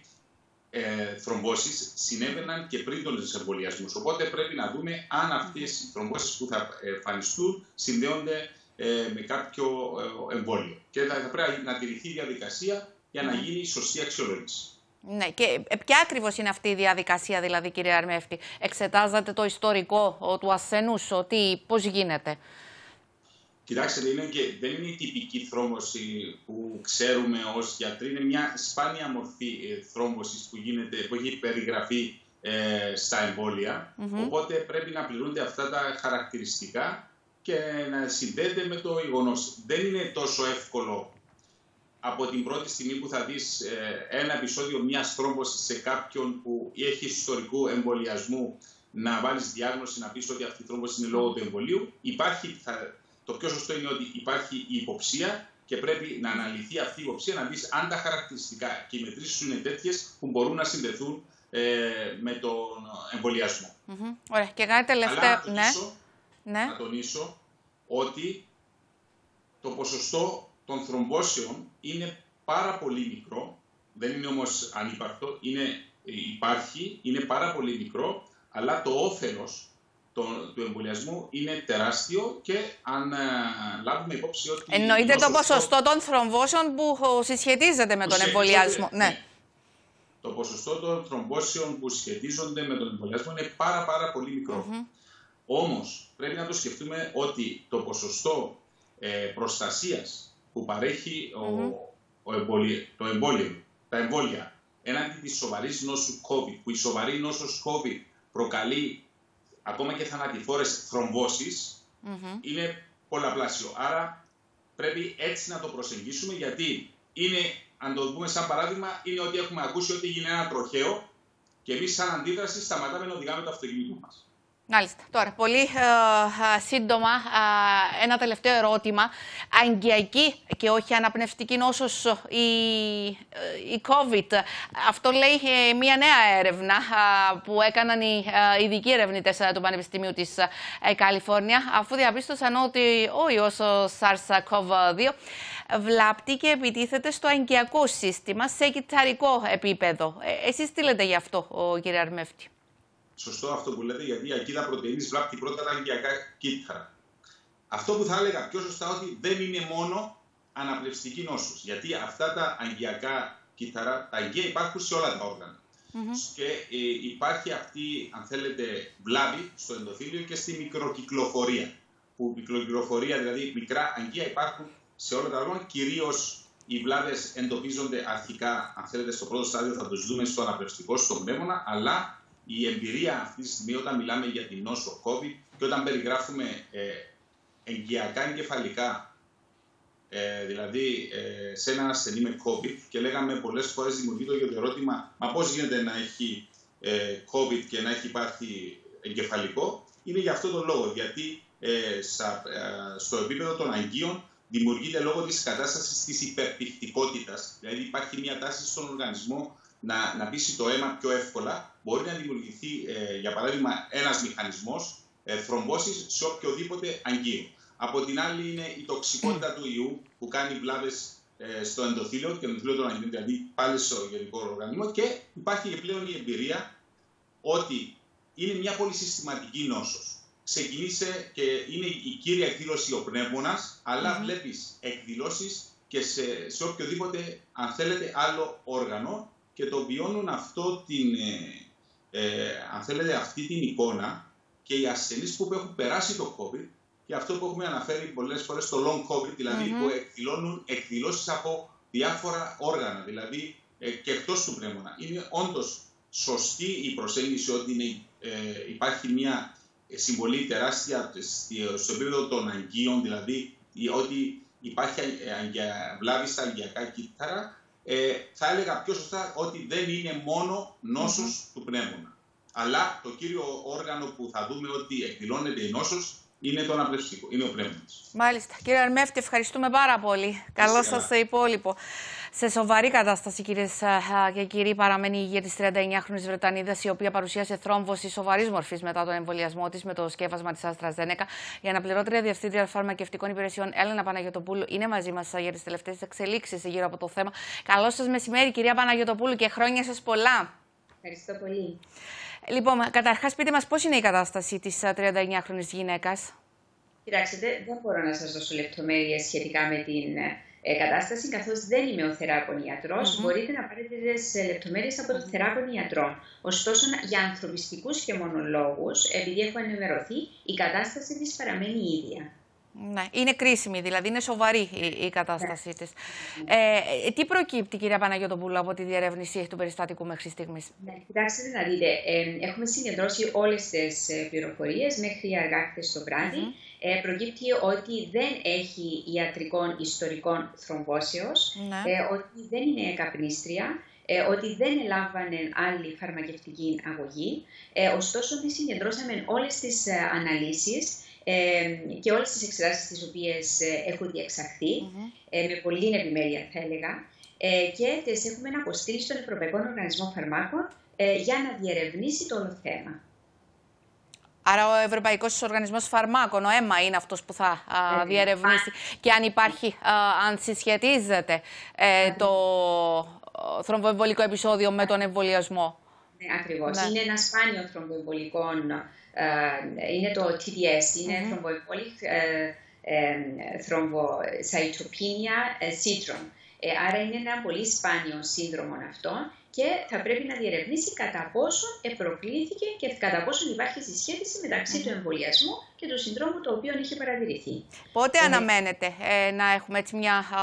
ε, θρομβώσεις συνέβαιναν και πριν τον εμβολιασμό. Οπότε πρέπει να δούμε αν αυτές οι θρομβώσεις που θα εμφανιστούν συνδέονται ε, με κάποιο ε, εμβόλιο. Και θα, θα πρέπει να τηρηθεί η διαδικασία για να γίνει η σωστή αξιολόγηση. Ναι, και ποια ακριβώς είναι αυτή η διαδικασία, δηλαδή, κύριε Αρμέφτη? Εξετάζατε το ιστορικό του ασθενούς, ότι πώς γίνεται? Κοιτάξτε, δεν είναι, και, δεν είναι η τυπική θρόμβωση που ξέρουμε ως γιατροί. Είναι μια σπάνια μορφή ε, θρόμβωσης που, γίνεται, που έχει περιγραφεί ε, στα εμβόλια. Mm-hmm. Οπότε πρέπει να πληρούνται αυτά τα χαρακτηριστικά και να συνδέεται με το γεγονός. Δεν είναι τόσο εύκολο από την πρώτη στιγμή που θα δεις ε, ένα επεισόδιο μιας θρόμβωσης σε κάποιον που έχει ιστορικού εμβολιασμού, να βάλεις διάγνωση, να πεις ότι αυτή η θρόμβωση είναι λόγω του εμβολίου. Υπάρχει, θα, το πιο σωστό είναι ότι υπάρχει η υποψία και πρέπει να αναλυθεί αυτή η υποψία, να δεις αν τα χαρακτηριστικά και οι μετρήσεις είναι τέτοιες που μπορούν να συνδεθούν ε, με τον εμβολιασμό. Mm-hmm. Ωραία. Και κάτι τελευταίο. Αλλά να τονίσω, ναι. να τονίσω ότι το ποσοστό των θρομβώσεων είναι πάρα πολύ μικρό, δεν είναι όμως ανύπαρκτο, είναι, υπάρχει, είναι πάρα πολύ μικρό, αλλά το όφελος του εμβολιασμού είναι τεράστιο και αν α, λάβουμε υπόψη ότι... Εννοείται το ποσοστό, ποσοστό των θρομβώσεων που συσχετίζεται με τον εμβολιασμό. Ναι. ναι. Το ποσοστό των θρομβώσεων που σχετίζονται με τον εμβολιασμό είναι πάρα πάρα πολύ μικρό. Mm-hmm. Όμως πρέπει να το σκεφτούμε ότι το ποσοστό ε, προστασίας που παρέχει ο, mm-hmm. ο εμβολιο, το εμβόλιο, τα εμβόλια έναντι της σοβαρής νόσου COVID, που η σοβαρή νόσος COVID προκαλεί ακόμα και θανατηφόρες θρομβώσεις, mm-hmm. είναι πολλαπλάσιο. Άρα πρέπει έτσι να το προσεγγίσουμε, γιατί είναι, αν το δούμε σαν παράδειγμα, είναι ότι έχουμε ακούσει ότι έγινε ένα τροχαίο και εμείς σαν αντίδραση σταματάμε να οδηγάμε το αυτοκίνητο μας. Μάλιστα. Τώρα, πολύ ε, σύντομα, ε, ένα τελευταίο ερώτημα. Αγκιακή και όχι αναπνευστική νόσος η, η COVID. Αυτό λέει ε, μια νέα έρευνα ε, που έκαναν οι ε, ειδικοί ερευνητές του Πανεπιστημίου της ε, Καλιφόρνια, αφού διαπίστωσαν ότι ο ιός SARS-CoV δύο βλάπτει και επιτίθεται στο αγκιακό σύστημα σε κυτταρικό επίπεδο. Ε, εσείς τι λέτε γι' αυτό, ο, κύριε Αρμέφτη? Σωστό αυτό που λέτε, γιατί η ακίδα πρωτεΐνης βλάπτει πρώτα τα αγκιακά κύτταρα. Αυτό που θα έλεγα πιο σωστά, ότι δεν είναι μόνο αναπνευστική νόσος, γιατί αυτά τα αγκιακά κύτταρα, τα αγκαία υπάρχουν σε όλα τα όργανα. Mm-hmm. Και ε, υπάρχει αυτή, αν θέλετε, βλάβη στο ενδοθήλιο και στη μικροκυκλοφορία. Που μικροκυκλοφορία, δηλαδή μικρά αγκαία, υπάρχουν σε όλα τα όργανα. Κυρίως οι βλάβες εντοπίζονται αρχικά, αν θέλετε, στο πρώτο στάδιο, θα τους δούμε στο αναπνευστικό, στο πνεύμονα, αλλά η εμπειρία αυτή τη στιγμή, όταν μιλάμε για την νόσο COVID και όταν περιγράφουμε ε, εγκιακά εγκεφαλικά, ε, δηλαδή ε, σε έναν ασθενή με COVID, και λέγαμε πολλές φορές, δημιουργεί το ερώτημα, μα πώς γίνεται να έχει ε, COVID και να έχει υπάρχει εγκεφαλικό? Είναι για αυτό τον λόγο, γιατί ε, σα, ε, στο επίπεδο των αγκίων δημιουργείται λόγω της κατάστασης της υπερπηχτικότητας, δηλαδή υπάρχει μια τάση στον οργανισμό να, να πείσει το αίμα πιο εύκολα. Μπορεί να δημιουργηθεί, ε, για παράδειγμα, ένας μηχανισμός ε, θρομβώσεις σε οποιοδήποτε αγκείο. Από την άλλη είναι η τοξικότητα του ιού που κάνει βλάβες ε, στο ενδοθήλιο και το ενδοθήλιο των αγκίων, δηλαδή πάλι στο γενικό οργανισμό, και υπάρχει και πλέον η εμπειρία ότι είναι μια πολύ συστηματική νόσος. Ξεκινήσε και είναι η κύρια εκδήλωση ο πνεύμονας, αλλά mm-hmm. βλέπεις εκδηλώσεις και σε, σε οποιοδήποτε, αν θέλετε, άλλο όργανο, και το βιώνουν αυτό την, ε, ε, αν θέλετε, αυτή την εικόνα και οι ασθενείς που έχουν περάσει το COVID, και αυτό που έχουμε αναφέρει πολλές φορές στο long COVID, δηλαδή mm-hmm. που εκδηλώνουν εκδηλώσεις από διάφορα όργανα, δηλαδή ε, και εκτός του πνεύμονα. Είναι όντως σωστή η προσέγγιση ότι είναι, ε, υπάρχει μια συμβολή τεράστια στο επίπεδο των αγκίων, δηλαδή ότι υπάρχει βλάβη στα αγκιακά κύτταρα. Ε, θα έλεγα πιο σωστά ότι δεν είναι μόνο νόσος mm-hmm. του πνεύμονα. Αλλά το κύριο όργανο που θα δούμε ότι εκδηλώνεται η νόσος είναι το αναπνευστικό, είναι ο πνεύμονας. Μάλιστα. Κύριε Αρμέφτη, ευχαριστούμε πάρα πολύ. Καλό σας υπόλοιπο. Σε σοβαρή κατάσταση, κυρίες και κύριοι, παραμένει η υγεία της τριανταεννιάχρονης Βρετανίδας, η οποία παρουσίασε θρόμβωση σοβαρής μορφής μετά τον εμβολιασμό της με το σκεύασμα της AstraZeneca. Η αναπληρώτρια διευθύντρια φαρμακευτικών υπηρεσιών, Έλενα Παναγιωτοπούλου, είναι μαζί μας για τις τελευταίες εξελίξεις γύρω από το θέμα. Καλό σας μεσημέρι, κυρία Παναγιωτοπούλου, και χρόνια σας πολλά. Ευχαριστώ πολύ. Λοιπόν, καταρχάς, πείτε μας πώς είναι η κατάσταση της τριανταεννιάχρονης γυναίκας. Κοιτάξτε, δεν μπορώ να σας δώσω λεπτομέρειες σχετικά με την ε, κατάσταση, καθώς δεν είμαι ο θεράπων ιατρός. Mm-hmm. Μπορείτε να πάρετε τις λεπτομέρειες από τον θεράπων ιατρό. Ωστόσο, για ανθρωπιστικούς και μόνο λόγους, επειδή έχω ενημερωθεί, η κατάσταση της παραμένει ίδια. Ναι, είναι κρίσιμη, δηλαδή είναι σοβαρή η, η κατάστασή ναι. της. Ε, τι προκύπτει, κυρία Παναγιωτοπούλου, από τη διερεύνηση του περιστατικού μέχρι στιγμής? Ναι, κοιτάξτε να δείτε, ε, έχουμε συγκεντρώσει όλες τις πληροφορίες μέχρι αργά χθες το βράδυ. Mm-hmm. Ε, προκύπτει ότι δεν έχει ιατρικών ιστορικών θρομβώσεως, ναι. ε, ότι δεν είναι καπνίστρια, ε, ότι δεν ελάμβανε άλλη φαρμακευτική αγωγή. Ε, ωστόσο, ότι συγκεντρώσαμε όλες τις ε, αναλύσεις Ε, και όλες τις εξετάσεις τις οποίες ε, έχουν διεξαχθεί, mm-hmm. ε, με πολλή επιμέλεια θα έλεγα, ε, και τις έχουμε αποστείλει στον Ευρωπαϊκό Οργανισμό Φαρμάκων ε, για να διερευνήσει το όλο θέμα. Άρα ο Ευρωπαϊκός Οργανισμός Φαρμάκων, ο ΕΜΑ, είναι αυτός που θα α, ε, διερευνήσει α, και αν υπάρχει, α, αν συσχετίζεται ε, το θρομποεμβολικό επεισόδιο με τον εμβολιασμό. Ναι, ακριβώς. Ναι. Είναι ένα σπάνιο θρομποεμβολικό. Uh, είναι το τι ντι ες, είναι mm-hmm. Thromboembolic uh, uh, Thrombocytopenia uh, Syndrome. Ε, άρα είναι ένα πολύ σπάνιο σύνδρομο αυτό και θα πρέπει να διερευνήσει κατά πόσο προκλήθηκε και κατά πόσο υπάρχει συσχέτιση μεταξύ mm-hmm. του εμβολιασμού και του συνδρόμου το οποίο είχε παρατηρηθεί. Πότε ε, αναμένετε ε, να έχουμε έτσι μια α,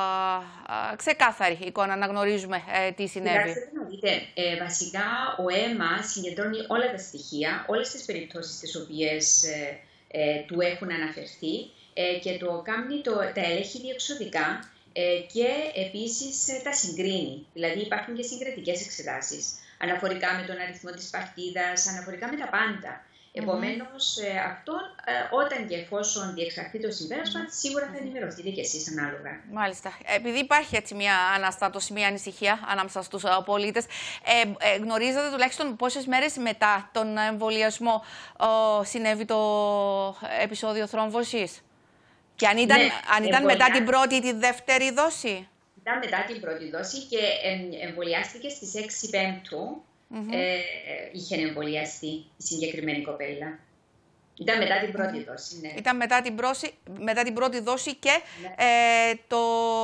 α, ξεκάθαρη εικόνα, να γνωρίζουμε ε, τι συνέβη? Κοιτάξτε να δείτε, ε, βασικά ο ΕΜΑ συγκεντρώνει όλα τα στοιχεία, όλες τις περιπτώσεις τις οποίες ε, ε, του έχουν αναφερθεί ε, και το κάνει, το, τα ελέγχει διεξοδικά. Ε, και επίσης ε, τα συγκρίνει. Δηλαδή υπάρχουν και συγκριτικές εξετάσεις αναφορικά με τον αριθμό της παρτίδας, αναφορικά με τα πάντα. Mm-hmm. Επομένως, ε, αυτό ε, όταν και εφόσον διεξαχθεί το συμπέρασμα, mm-hmm. σίγουρα θα ενημερωθείτε κι εσείς ανάλογα. Μάλιστα. Επειδή υπάρχει έτσι μια αναστάτωση, μια ανησυχία ανάμεσα στους uh, πολίτες, ε, ε, γνωρίζετε τουλάχιστον πόσες μέρες μετά τον εμβολιασμό uh, συνέβη το επεισόδιο θρόμβωσης? Και αν ήταν, ναι, αν ήταν μετά την πρώτη ή τη δεύτερη δόση? Ήταν μετά την πρώτη δόση και εμβολιάστηκε στις έξι Πέμπτου. Mm-hmm. ε, είχε εμβολιαστεί η συγκεκριμένη κοπέλα. Ήταν μετά την πρώτη mm-hmm. δόση, ναι. Ήταν μετά την, πρόση, μετά την πρώτη δόση και ναι. ε, το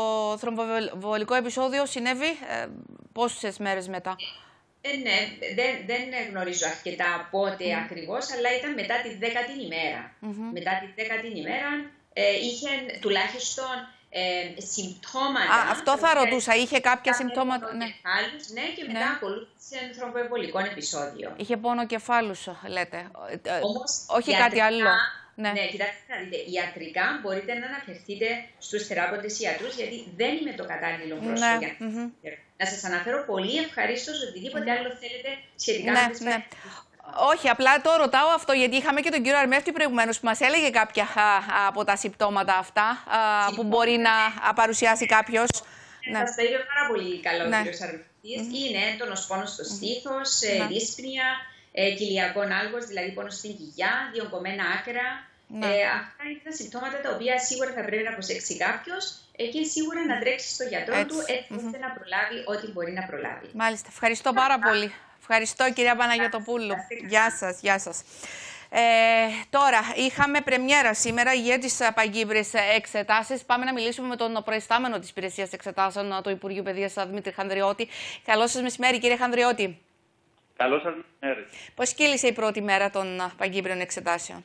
θρομβοβολικό επεισόδιο συνέβη ε, πόσες μέρες μετά? Ε, ναι, δεν, δεν γνωρίζω αρκετά πότε mm. ακριβώς, αλλά ήταν μετά τη δέκατη ημέρα. Mm-hmm. Μετά τη δέκατη ημέρα ε, είχε τουλάχιστον ε, συμπτώματα. Α, αυτό θα ρωτούσα, είχε κάποια συμπτώματα? Ναι. Κεφάλους, ναι, και μετά ναι. ακολούθησε θρομποεμβολικό επεισόδιο. Είχε πόνο κεφάλους, λέτε. Όμως, όχι ιατρικά, κάτι άλλο. Ναι, ναι, κοιτάξτε να δείτε, ιατρικά μπορείτε να αναφερθείτε στους θεράποντες ιατρούς, γιατί δεν είμαι το κατάλληλο πρόσωπο ναι. για να mm-hmm. Να σας αναφέρω πολύ ευχαρίστως οτιδήποτε άλλο θέλετε σχετικά ναι, με τις ναι. Όχι, απλά το ρωτάω αυτό, γιατί είχαμε και τον κύριο Αρμέφτη προηγουμένως που μας έλεγε κάποια α, από τα συμπτώματα αυτά α, που μπορεί να α, παρουσιάσει κάποιος. Ναι. Σας τα είπε πάρα πολύ καλό ο ναι. κύριος Αρμέφτης. Mm-hmm. Είναι έντονος πόνος στο στήθος, mm-hmm. δύσπνοια, ε, κοιλιακόν άλγος, δηλαδή πόνος στην κοιλιά, διογκωμένα άκρα. Ναι. Ε, αυτά είναι τα συμπτώματα τα οποία σίγουρα θα πρέπει να προσέξει κάποιος ε, και σίγουρα να τρέξει στο γιατρό έτσι. του έτσι ώστε mm-hmm. να προλάβει ό,τι μπορεί να προλάβει. Μάλιστα. Ευχαριστώ πάρα πολύ. Ευχαριστώ, κυρία Παναγιωτοπούλου. Γεια σας, γεια σας. Ε, τώρα, είχαμε πρεμιέρα σήμερα για τις παγκύπριες εξετάσεις. Πάμε να μιλήσουμε με τον προϊστάμενο της Υπηρεσίας Εξετάσεων του Υπουργείου Παιδείας, Δημήτρη Χανδριώτη. Καλό σας μεσημέρι, κύριε Χανδριώτη. Καλό σας μεσημέρι. Πώς κύλησε η πρώτη μέρα των παγκύπριων εξετάσεων?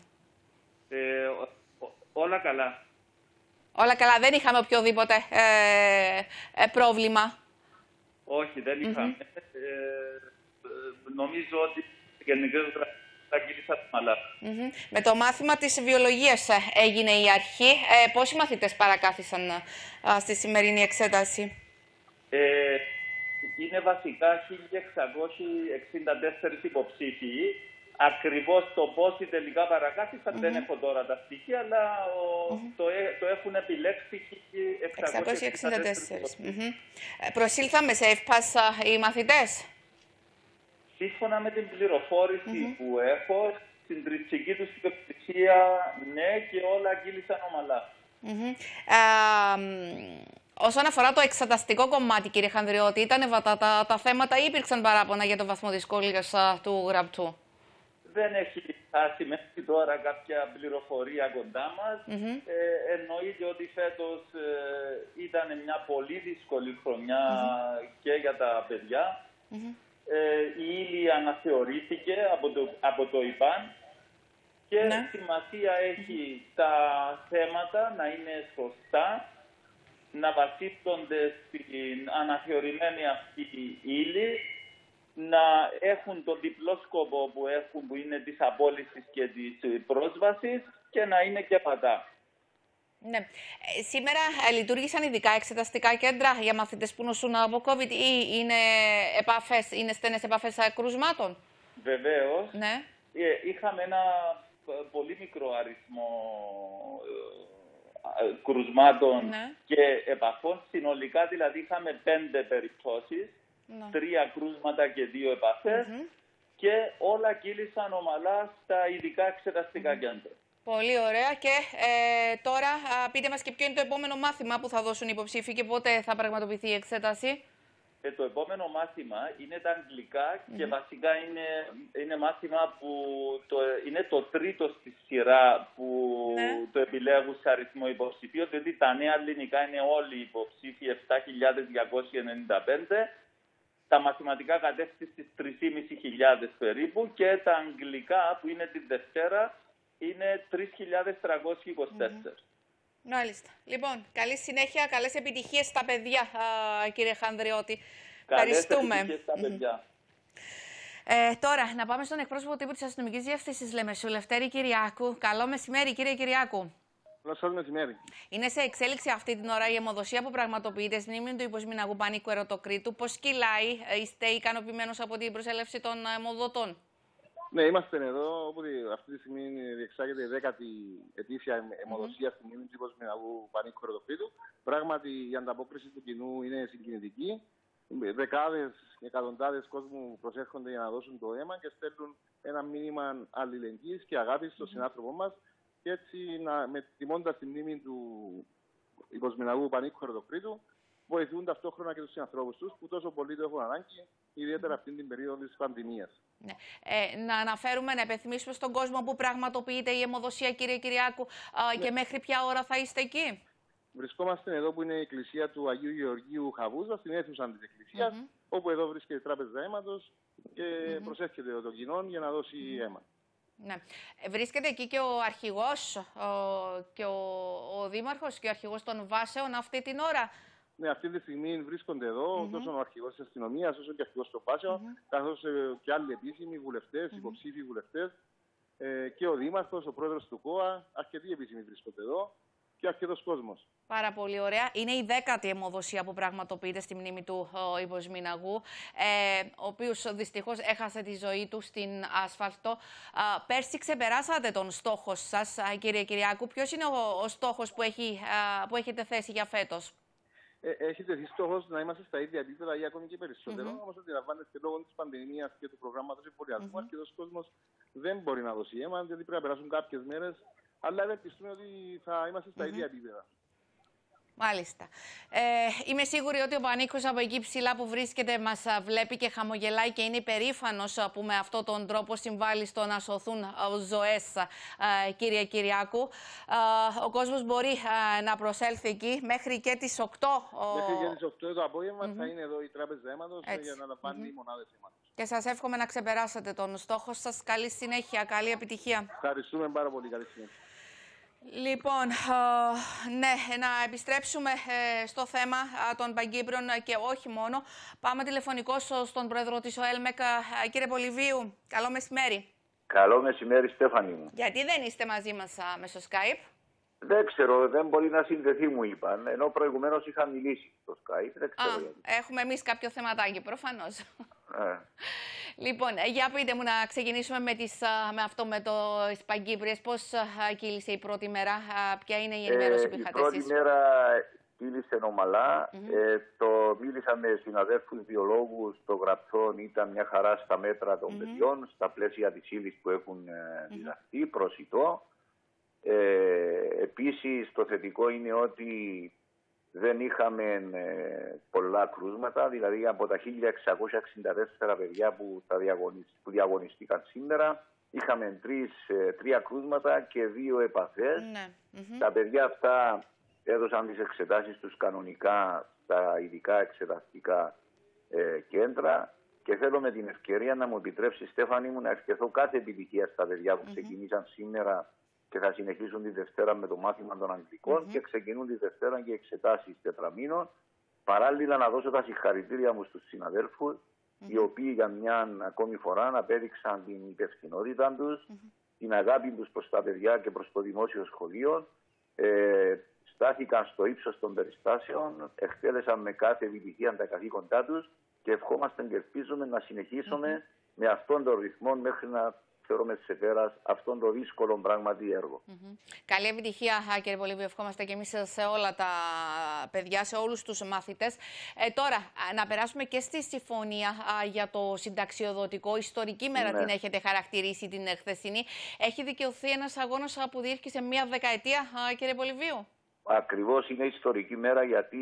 Ε, ό, ό, όλα καλά. Όλα καλά. Δεν είχαμε οποιοδήποτε ε, ε, πρόβλημα? Όχι, δεν είχαμε. Mm-hmm. ε, Νομίζω ότι οι γενικές γραμμές θα κύλησαν καλά. Mm-hmm. Με το μάθημα της βιολογίας έγινε η αρχή. Ε, πόσοι μαθητές παρακάθισαν α, στη σημερινή εξέταση? Ε, είναι βασικά χίλια εξακόσιοι εξήντα τέσσερις υποψήφιοι, ακριβώς το πόσοι τελικά παρακάθισαν, mm-hmm. δεν έχω τώρα τα στοιχεία, αλλά ο, mm-hmm. το, το έχουν επιλέξει εξακόσιοι εξήντα τέσσερις. Mm-hmm. Προσήλθαμε σε εύπας οι μαθητές. Σύμφωνα με την πληροφόρηση mm-hmm. που έχω, στην τριψική του ιδιοκτησία, ναι, και όλα κύλησαν ομαλά. Mm-hmm. Uh, όσον αφορά το εξεταστικό κομμάτι, κύριε Χανδριώτη, ήταν βατά τα, τα θέματα ή υπήρξαν παράπονα για το βαθμό δυσκολίας του γραπτού? Δεν έχει φτάσει μέχρι τώρα κάποια πληροφορία κοντά μας. Mm-hmm. Ε, εννοείται ότι φέτος ε, ήταν μια πολύ δύσκολη χρονιά mm-hmm. και για τα παιδιά. Mm-hmm. Ε, η ύλη αναθεωρήθηκε από το, από το ΙΠΑΝ και ναι. σημασία έχει τα θέματα να είναι σωστά, να βασίζονται στην αναθεωρημένη αυτή ύλη, να έχουν τον διπλό σκοπό που έχουν, που είναι της απόλυσης και της πρόσβασης, και να είναι και πατά. Ναι. Ε, σήμερα ε, λειτουργήσαν ειδικά εξεταστικά κέντρα για μαθητές που νοσούν από COVID ή είναι, επαφές, είναι στενές επαφές κρουσμάτων? Βεβαίως. Ναι. Ε, είχαμε ένα πολύ μικρό αριθμό ε, κρουσμάτων ναι. και επαφών. Συνολικά δηλαδή είχαμε πέντε περιπτώσεις, ναι. τρία κρούσματα και δύο επαφές mm-hmm. και όλα κύλησαν ομαλά στα ειδικά εξεταστικά mm-hmm. κέντρα. Πολύ ωραία. Και ε, τώρα α, πείτε μας και ποιο είναι το επόμενο μάθημα που θα δώσουν οι υποψήφοι και πότε θα πραγματοποιηθεί η εξέταση. Ε, το επόμενο μάθημα είναι τα αγγλικά mm-hmm. και βασικά είναι, είναι μάθημα που το, είναι το τρίτο στη σειρά που ναι. το επιλέγουν σε αριθμό υποψηφίων, δηλαδή τα νέα ελληνικά είναι όλοι υποψήφοι επτά χιλιάδες διακόσιοι ενενήντα πέντε, τα μαθηματικά κατέφτει στις τρεις χιλιάδες πεντακόσιοι περίπου και τα αγγλικά που είναι την Δευτέρα είναι τρεις χιλιάδες τριακόσιοι είκοσι τέσσερα. Mm-hmm. Μάλιστα. Λοιπόν, καλή συνέχεια, καλές επιτυχίες στα παιδιά, α, κύριε Χανδριώτη. Ευχαριστούμε. Καλές επιτυχίες στα παιδιά. Ε, τώρα, να πάμε στον εκπρόσωπο τύπου της Αστυνομικής Διεύθυνσης Λεμεσού, Λευτέρη Κυριάκου. Καλό μεσημέρι, κύριε Κυριάκου. Καλό σας μεσημέρι. Είναι σε εξέλιξη αυτή την ώρα η αιμοδοσία που πραγματοποιείται στη μνήμη του υποσμηναγού Πανίκου Ερωτοκρήτου. Πώς κυλάει, είστε ικανοποιημένος από την προσέλευση των αιμοδοτών? Ναι, είμαστε εδώ, όπου αυτή τη στιγμή διεξάγεται η δέκατη ετήσια αιμοδοσία mm-hmm. στη μνήμη του υποσμηναγού Πανίκου Ερωτοκρήτου. Πράγματι, η ανταπόκριση του κοινού είναι συγκινητική. Δεκάδες, εκατοντάδες κόσμου προσέρχονται για να δώσουν το αίμα και στέλνουν ένα μήνυμα αλληλεγγύης και αγάπης στον mm-hmm. συνάνθρωπό μας. Και έτσι, να, με, τιμώντας τη μνήμη του υποσμηναγού Πανίκου Ερωτοκρήτου, βοηθούν ταυτόχρονα και τους συνανθρώπους τους που τόσο πολύ το έχουν ανάγκη, ιδιαίτερα αυτή την περίοδο της πανδημίας. Ναι. Ε, να αναφέρουμε, να υπενθυμίσουμε στον κόσμο που πραγματοποιείται η αιμοδοσία, κύριε Κυριάκου, α, ναι. και μέχρι ποια ώρα θα είστε εκεί? Βρισκόμαστε εδώ που είναι η εκκλησία του Αγίου Γεωργίου Χαβούζα, στην αίθουσα της εκκλησίας, mm-hmm. όπου εδώ βρίσκεται η τράπεζα αίματος και mm-hmm. προσεύχεται το κοινό για να δώσει mm-hmm. αίμα. Ναι. Βρίσκεται εκεί και ο αρχηγός, ο, και ο, ο δήμαρχος και ο αρχηγός των βάσεων αυτή την ώρα. Ναι, αυτή τη στιγμή βρίσκονται εδώ mm-hmm. τόσο ο αρχηγός της αστυνομίας όσο και ο αρχηγός των βάσεων, mm-hmm. καθώς ε, και άλλοι επίσημοι βουλευτές, mm-hmm. υποψήφοι βουλευτές ε, και ο δήμαρχος, ο πρόεδρος του ΚΟΑ, αρκετοί επίσημοι βρίσκονται εδώ και αρκετός κόσμος. Πάρα πολύ ωραία. Είναι η δέκατη αιμοδοσία που πραγματοποιείται στη μνήμη του ο, υποσμηναγού, ε, ο οποίος δυστυχώς έχασε τη ζωή του στην άσφαλτο. Α, πέρσι ξεπεράσατε τον στόχο σας, α, κύριε Κυριάκου. Ποιος είναι ο, ο στόχος που, έχει, α, που έχετε θέσει για φέτος? Ε, έχει τεθεί στόχος να είμαστε στα ίδια επίπεδα ή ακόμη και περισσότερο. Mm-hmm. Όμως αντιλαμβάνεστε λόγω της πανδημίας και του προγράμματος εμβολιασμού, mm-hmm. αρκετός κόσμος δεν μπορεί να δώσει αίμα, γιατί πρέπει να περάσουν κάποιες μέρες. Αλλά ευελπιστούμε ότι θα είμαστε στα mm-hmm. ίδια επίπεδα. Μάλιστα. Ε, είμαι σίγουρη ότι ο Πανίκος από εκεί ψηλά που βρίσκεται μας βλέπει και χαμογελάει και είναι υπερήφανος που με αυτόν τον τρόπο συμβάλλει στο να σωθούν ζωές, κύριε Κυριάκου. Ο κόσμος μπορεί να προσέλθει εκεί μέχρι και τις οκτώ. Μέχρι και τις οκτώ το απόγευμα mm-hmm. θα είναι εδώ η τράπεζα αίματος για να λαμβάνει mm-hmm. μονάδες αίματος. Και σας εύχομαι να ξεπεράσετε τον στόχο σας. Καλή συνέχεια, καλή επιτυχία. Ευχαριστούμε πάρα πολύ. Καλή συνέχεια. Λοιπόν, ε, ναι, να επιστρέψουμε ε, στο θέμα ε, των Παγκύπριων και όχι μόνο. Πάμε τηλεφωνικώς στον πρόεδρο της ΟΕΛΜΕΚ, ε, κύριε Πολυβίου. Καλό μεσημέρι. Καλό μεσημέρι, Στέφανη μου. Γιατί δεν είστε μαζί μας α, μέσω Skype? Δεν ξέρω, δεν μπορεί να συνδεθεί, μου είπαν, ενώ προηγουμένως είχα μιλήσει στο Skype. Δεν ξέρω α, γιατί. Έχουμε εμείς κάποιο θεματάκι, προφανώς. Ε. Λοιπόν, για πείτε μου να ξεκινήσουμε με, τις, με αυτό με το Παγκύπριες. Πώς κύλησε η πρώτη μέρα, ποια είναι η ενημέρωση ε, που είχατε εσείς? Η πρώτη μέρα κύλησε ομαλά. Mm-hmm. ε, το μίλησα με συναδέλφους βιολόγους, το γραπτόν ήταν μια χαρά στα μέτρα των mm-hmm. παιδιών, στα πλαίσια της ύλης που έχουν ε, διδαχθεί, mm-hmm. προσιτό. Ε, επίσης το θετικό είναι ότι δεν είχαμε ε, πολλά κρούσματα, δηλαδή από τα χίλια εξακόσια εξήντα τέσσερα παιδιά που, τα διαγωνισ... που διαγωνιστήκαν σήμερα, είχαμε τρεις, ε, τρία κρούσματα και δύο επαφές. Ναι. Mm-hmm. Τα παιδιά αυτά έδωσαν τις εξετάσεις τους κανονικά στα ειδικά εξεταστικά ε, κέντρα και θέλω με την ευκαιρία να μου επιτρέψει, Στέφανη μου, να ευχηθώ κάθε επιτυχία στα παιδιά που mm-hmm. ξεκινήσαν σήμερα και θα συνεχίσουν τη Δευτέρα με το μάθημα των Αγγλικών mm-hmm. και ξεκινούν τη Δευτέρα και εξετάσεις τετραμήνων. Παράλληλα να δώσω τα συγχαρητήρια μου στους συναδέλφους mm-hmm. οι οποίοι για μια ακόμη φορά απέδειξαν την υπευθυνότητα τους, mm-hmm. την αγάπη τους προς τα παιδιά και προς το δημόσιο σχολείο, ε, στάθηκαν στο ύψος των περιστάσεων, εκτέλεσαν με κάθε επιτυχία τα καθήκοντά τους και ευχόμαστε και ελπίζουμε να συνεχίσουμε mm-hmm. με αυτόν τον ρυθμό μέχρι να θεωρούμε σε πέρας αυτόν το δύσκολο πράγματι έργο. Mm-hmm. Καλή επιτυχία, κύριε Πολύβιο. Ευχόμαστε και εμείς σε όλα τα παιδιά, σε όλους τους μαθητές. Ε, τώρα, να περάσουμε και στη συμφωνία α, για το συνταξιοδοτικό. Ιστορική μέρα ναι. την έχετε χαρακτηρίσει την χθεσινή. Έχει δικαιωθεί ένας αγώνας που διήρκησε μία δεκαετία, α, κύριε Πολύβιο. Ακριβώς είναι ιστορική μέρα γιατί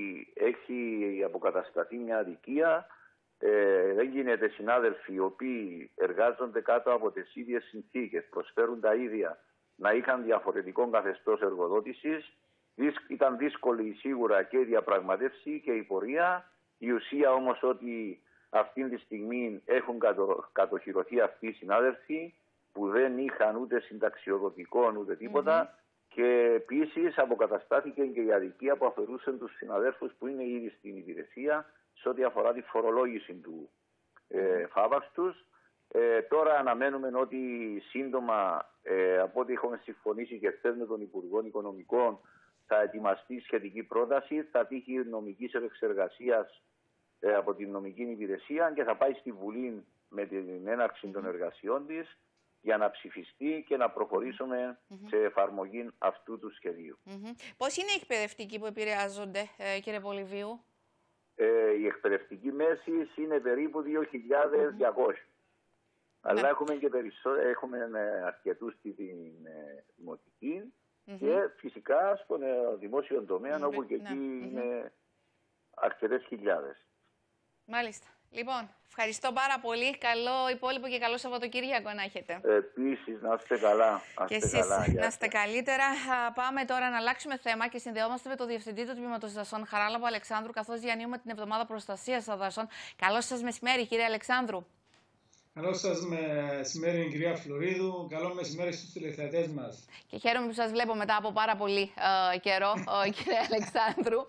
έχει αποκατασταθεί μια αδικία. Ε, δεν γίνεται συνάδελφοι οι οποίοι εργάζονται κάτω από τις ίδιες συνθήκες, προσφέρουν τα ίδια, να είχαν διαφορετικό καθεστώς εργοδότησης. Ήταν δύσκολη σίγουρα και η διαπραγματεύση και η πορεία. Η ουσία όμως ότι αυτή τη στιγμή έχουν κατο, κατοχυρωθεί αυτοί οι συνάδελφοι που δεν είχαν ούτε συνταξιοδοτικό ούτε τίποτα. Mm-hmm. Και επίσης αποκαταστάθηκε και η αδικία που αφαιρούσε τους συναδέλφους που είναι ήδη στην υπηρεσία σε ό,τι αφορά τη φορολόγηση του ε, φάβαξ τους. Ε, τώρα αναμένουμε ότι σύντομα, ε, από ό,τι έχουμε συμφωνήσει και χθες με τον Υπουργό Οικονομικών, θα ετοιμαστεί σχετική πρόταση, θα τύχει νομικής επεξεργασίας ε, από την νομική υπηρεσία και θα πάει στη Βουλή με την έναρξη των εργασιών της για να ψηφιστεί και να προχωρήσουμε mm-hmm. σε εφαρμογή αυτού του σχεδίου. Mm-hmm. Πώς είναι οι εκπαιδευτικοί που επηρεάζονται, ε, κύριε Πολυβίου? Ε, η εκπαιδευτική μέση είναι περίπου δύο χιλιάδες διακόσιοι. Mm-hmm. Αλλά ναι. έχουμε και περισσότερο, έχουμε αρκετούς στην ε, δημοτική mm-hmm. και φυσικά στον ε, δημόσιο τομέα, mm-hmm. όπου και εκεί mm-hmm. είναι αρκετές χιλιάδες. Μάλιστα. Λοιπόν, ευχαριστώ πάρα πολύ. Καλό υπόλοιπο και καλό Σαββατοκύριακο να έχετε. Επίσης, να είστε καλά. Και εσείς να είστε καλύτερα. Πάμε τώρα να αλλάξουμε θέμα και συνδεόμαστε με το Διευθυντή του Τμήματος Δασών, Χαράλαμπο Αλεξάνδρου, καθώς διανύουμε την Εβδομάδα Προστασίας των Δασών. Καλό σας μεσημέρι, κύριε Αλεξάνδρου. Καλό σας μεσημέρι, κυρία Φλωρίδου. Καλό μεσημέρι στους τηλεθεατές μας. Και χαίρομαι που σας βλέπω μετά από πάρα πολύ uh, καιρό, uh, κύριε Αλεξάνδρου.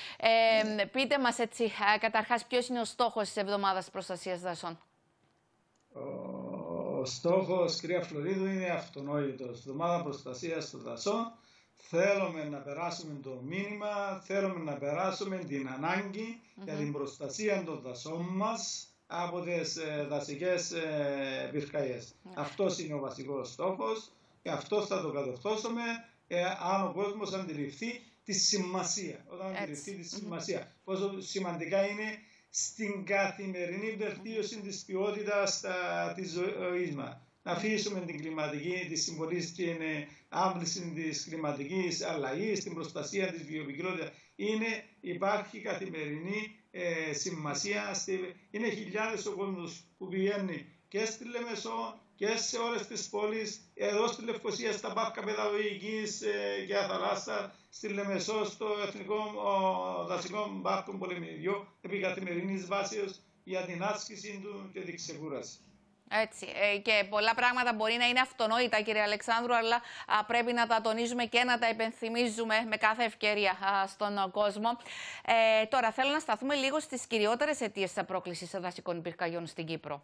Ε, πείτε μας έτσι, uh, καταρχάς, ποιος είναι ο στόχος της Εβδομάδας Προστασίας Δασών? Ο, ο στόχος, κυρία Φλωρίδου, είναι αυτονόητος. Εβδομάδα Προστασίας των Δασών. Θέλουμε να περάσουμε το μήνυμα, θέλουμε να περάσουμε την ανάγκη mm-hmm. για την προστασία των δασών μας από τις ε, δασικές ε, πυρκαγιές. Yeah. Αυτός είναι ο βασικός στόχος και αυτό θα το κατορθώσουμε ε, αν ο κόσμος αντιληφθεί τη σημασία. Όταν Έτσι. αντιληφθεί τη σημασία. Mm-hmm. Πόσο σημαντικά είναι στην καθημερινή βελτίωση mm-hmm. της ποιότητας α, της ζωής μας. Να αφήσουμε την κλιματική, τη συμβολή στην άμβληση της κλιματικής αλλαγής, στην προστασία της βιοποικιλότητας. Είναι, υπάρχει καθημερινή ε, σημασία. Στη, είναι χιλιάδες ο κόσμος που πηγαίνει και στη Λεμεσό και σε όλες τις πόλεις, εδώ στη Λευκοσία, στα πάρκα παιδαγωγικής ε, και θαλάσσα, στη Λεμεσό, στο Εθνικό ο, Δασικό Πάρκο Πολεμιδιού, επί καθημερινής βάσης για την άσκηση του και την ξεκούραση. Έτσι. Ε, και πολλά πράγματα μπορεί να είναι αυτονόητα, κύριε Αλεξάνδρου, αλλά α, πρέπει να τα τονίζουμε και να τα υπενθυμίζουμε με κάθε ευκαιρία α, στον κόσμο. Ε, τώρα, θέλω να σταθούμε λίγο στις κυριότερες αιτίες της πρόκλησης δασικών πυρκαγιών στην Κύπρο.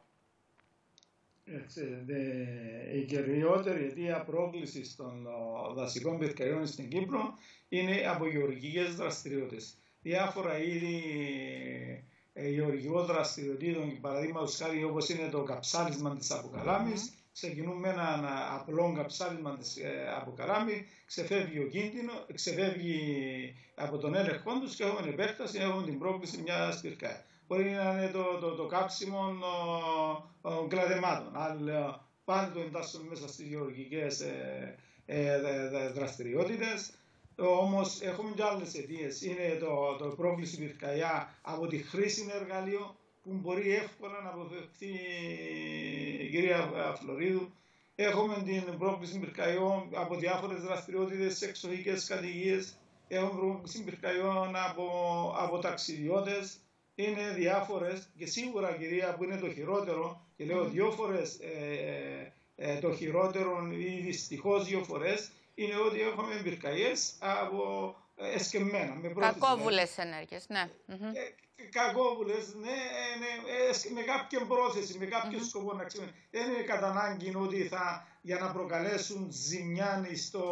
Έτσι, δε, η κυριότερη αιτία πρόκλησης των δασικών πυρκαγιών στην Κύπρο είναι από γεωργικές δραστηριότητες. Διάφορα είδη ε, γεωργικών δραστηριοτήτων, παραδείγματος χάρη όπως είναι το καψάλισμα της αποκαλάμης. Mm-hmm. Ξεκινούν με έναν απλό καψάλισμα της ε, αποκαλάμη, ξεφεύγει ο κίνδυνο, ξεφεύγει από τον έλεγχό τους και έχουμε επέκταση, έχουμε την πρόκληση μια πυρκαγιά. Μπορεί να είναι το, το, το κάψιμο κλαδεμάτων. Άλλοι πάλι το εντάσσουν μέσα στις γεωργικές ε, ε, δραστηριότητες. Όμως έχουμε και άλλες αιτίες. Είναι το, το πρόκληση πυρκαγιά από τη χρήση εργαλείων που μπορεί εύκολα να αποφευχθεί, κυρία Φλωρίδου. Έχουμε την πρόκληση πυρκαγιών από διάφορες δραστηριότητες σε εξοχικές κατοικίες. Έχουμε πρόκληση πυρκαγιών από, από ταξιδιώτες. Είναι διάφορες και σίγουρα, κυρία, που είναι το χειρότερο, και λέω δύο φορές ε, ε, το χειρότερο ή δυστυχώς δύο φορές, είναι ότι έχουμε πυρκαγιές από ε, εσκεμμένα. Με κακόβουλες ενέργειες, ναι. Ε, κακόβουλες, ναι, ναι ε, με κάποια πρόθεση, με κάποιο mm-hmm. σκοπό να ξέρουμε. Δεν είναι κατά ανάγκη ότι θα, για να προκαλέσουν ζημιά στο,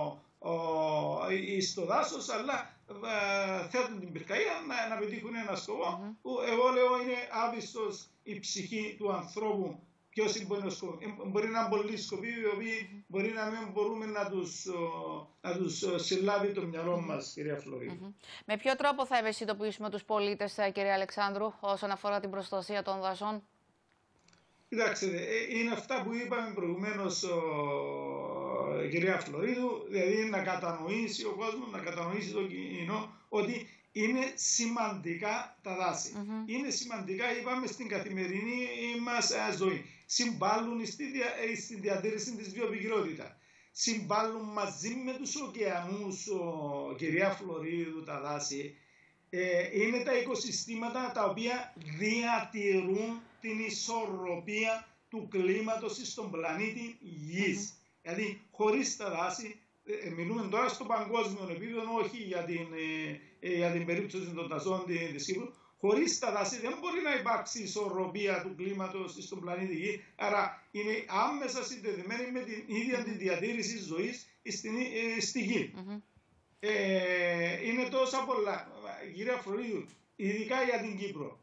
στο δάσος, αλλά ε, θέτουν την πυρκαγιά να, να πετύχουν ένα σκοπό mm-hmm. που εγώ λέω είναι άβιστος η ψυχή του ανθρώπου. Ποιος είναι ο σκοπός. Μπορεί να είναι πολλοί σκοποί οι οποίοι μπορεί να μην μπορούμε να τους, να τους συλλάβει το μυαλό μας, κυρία Φλωρίδου. Mm-hmm. Με ποιο τρόπο θα ευαισθητοποιήσουμε τους πολίτες, κυρία Αλεξάνδρου, όσον αφορά την προστασία των δασών? Κοιτάξτε, είναι αυτά που είπαμε προηγουμένως, κυρία Φλωρίδου, δηλαδή να κατανοήσει ο κόσμος, να κατανοήσει το κοινό ότι είναι σημαντικά τα δάση. Mm-hmm. Είναι σημαντικά, είπαμε, στην καθημερινή μας ζωή. Συμβάλλουν στη, δια, στη διατήρηση της βιοποικιλότητας. Συμβάλλουν μαζί με τους ωκεανούς, ο, κυρία Φλωρίδου, τα δάση. Ε, είναι τα οικοσυστήματα τα οποία διατηρούν την ισορροπία του κλίματος στον πλανήτη Γης. Mm-hmm. Δηλαδή, χωρίς τα δάση, ε, μιλούμε τώρα στο παγκόσμιο επίπεδο, όχι για την, ε, ε, για την περίπτωση των δασών της Κύπρου. Χωρίς τα δάση δεν μπορεί να υπάρξει ισορροπία του κλίματος στον πλανήτη Γη. Άρα είναι άμεσα συνδεδεμένη με την ίδια την διατήρηση ζωής στην, ε, στη Γη. Mm-hmm. ε, είναι τόσα πολλά, κυρία Φλωρίδου, ειδικά για την Κύπρο.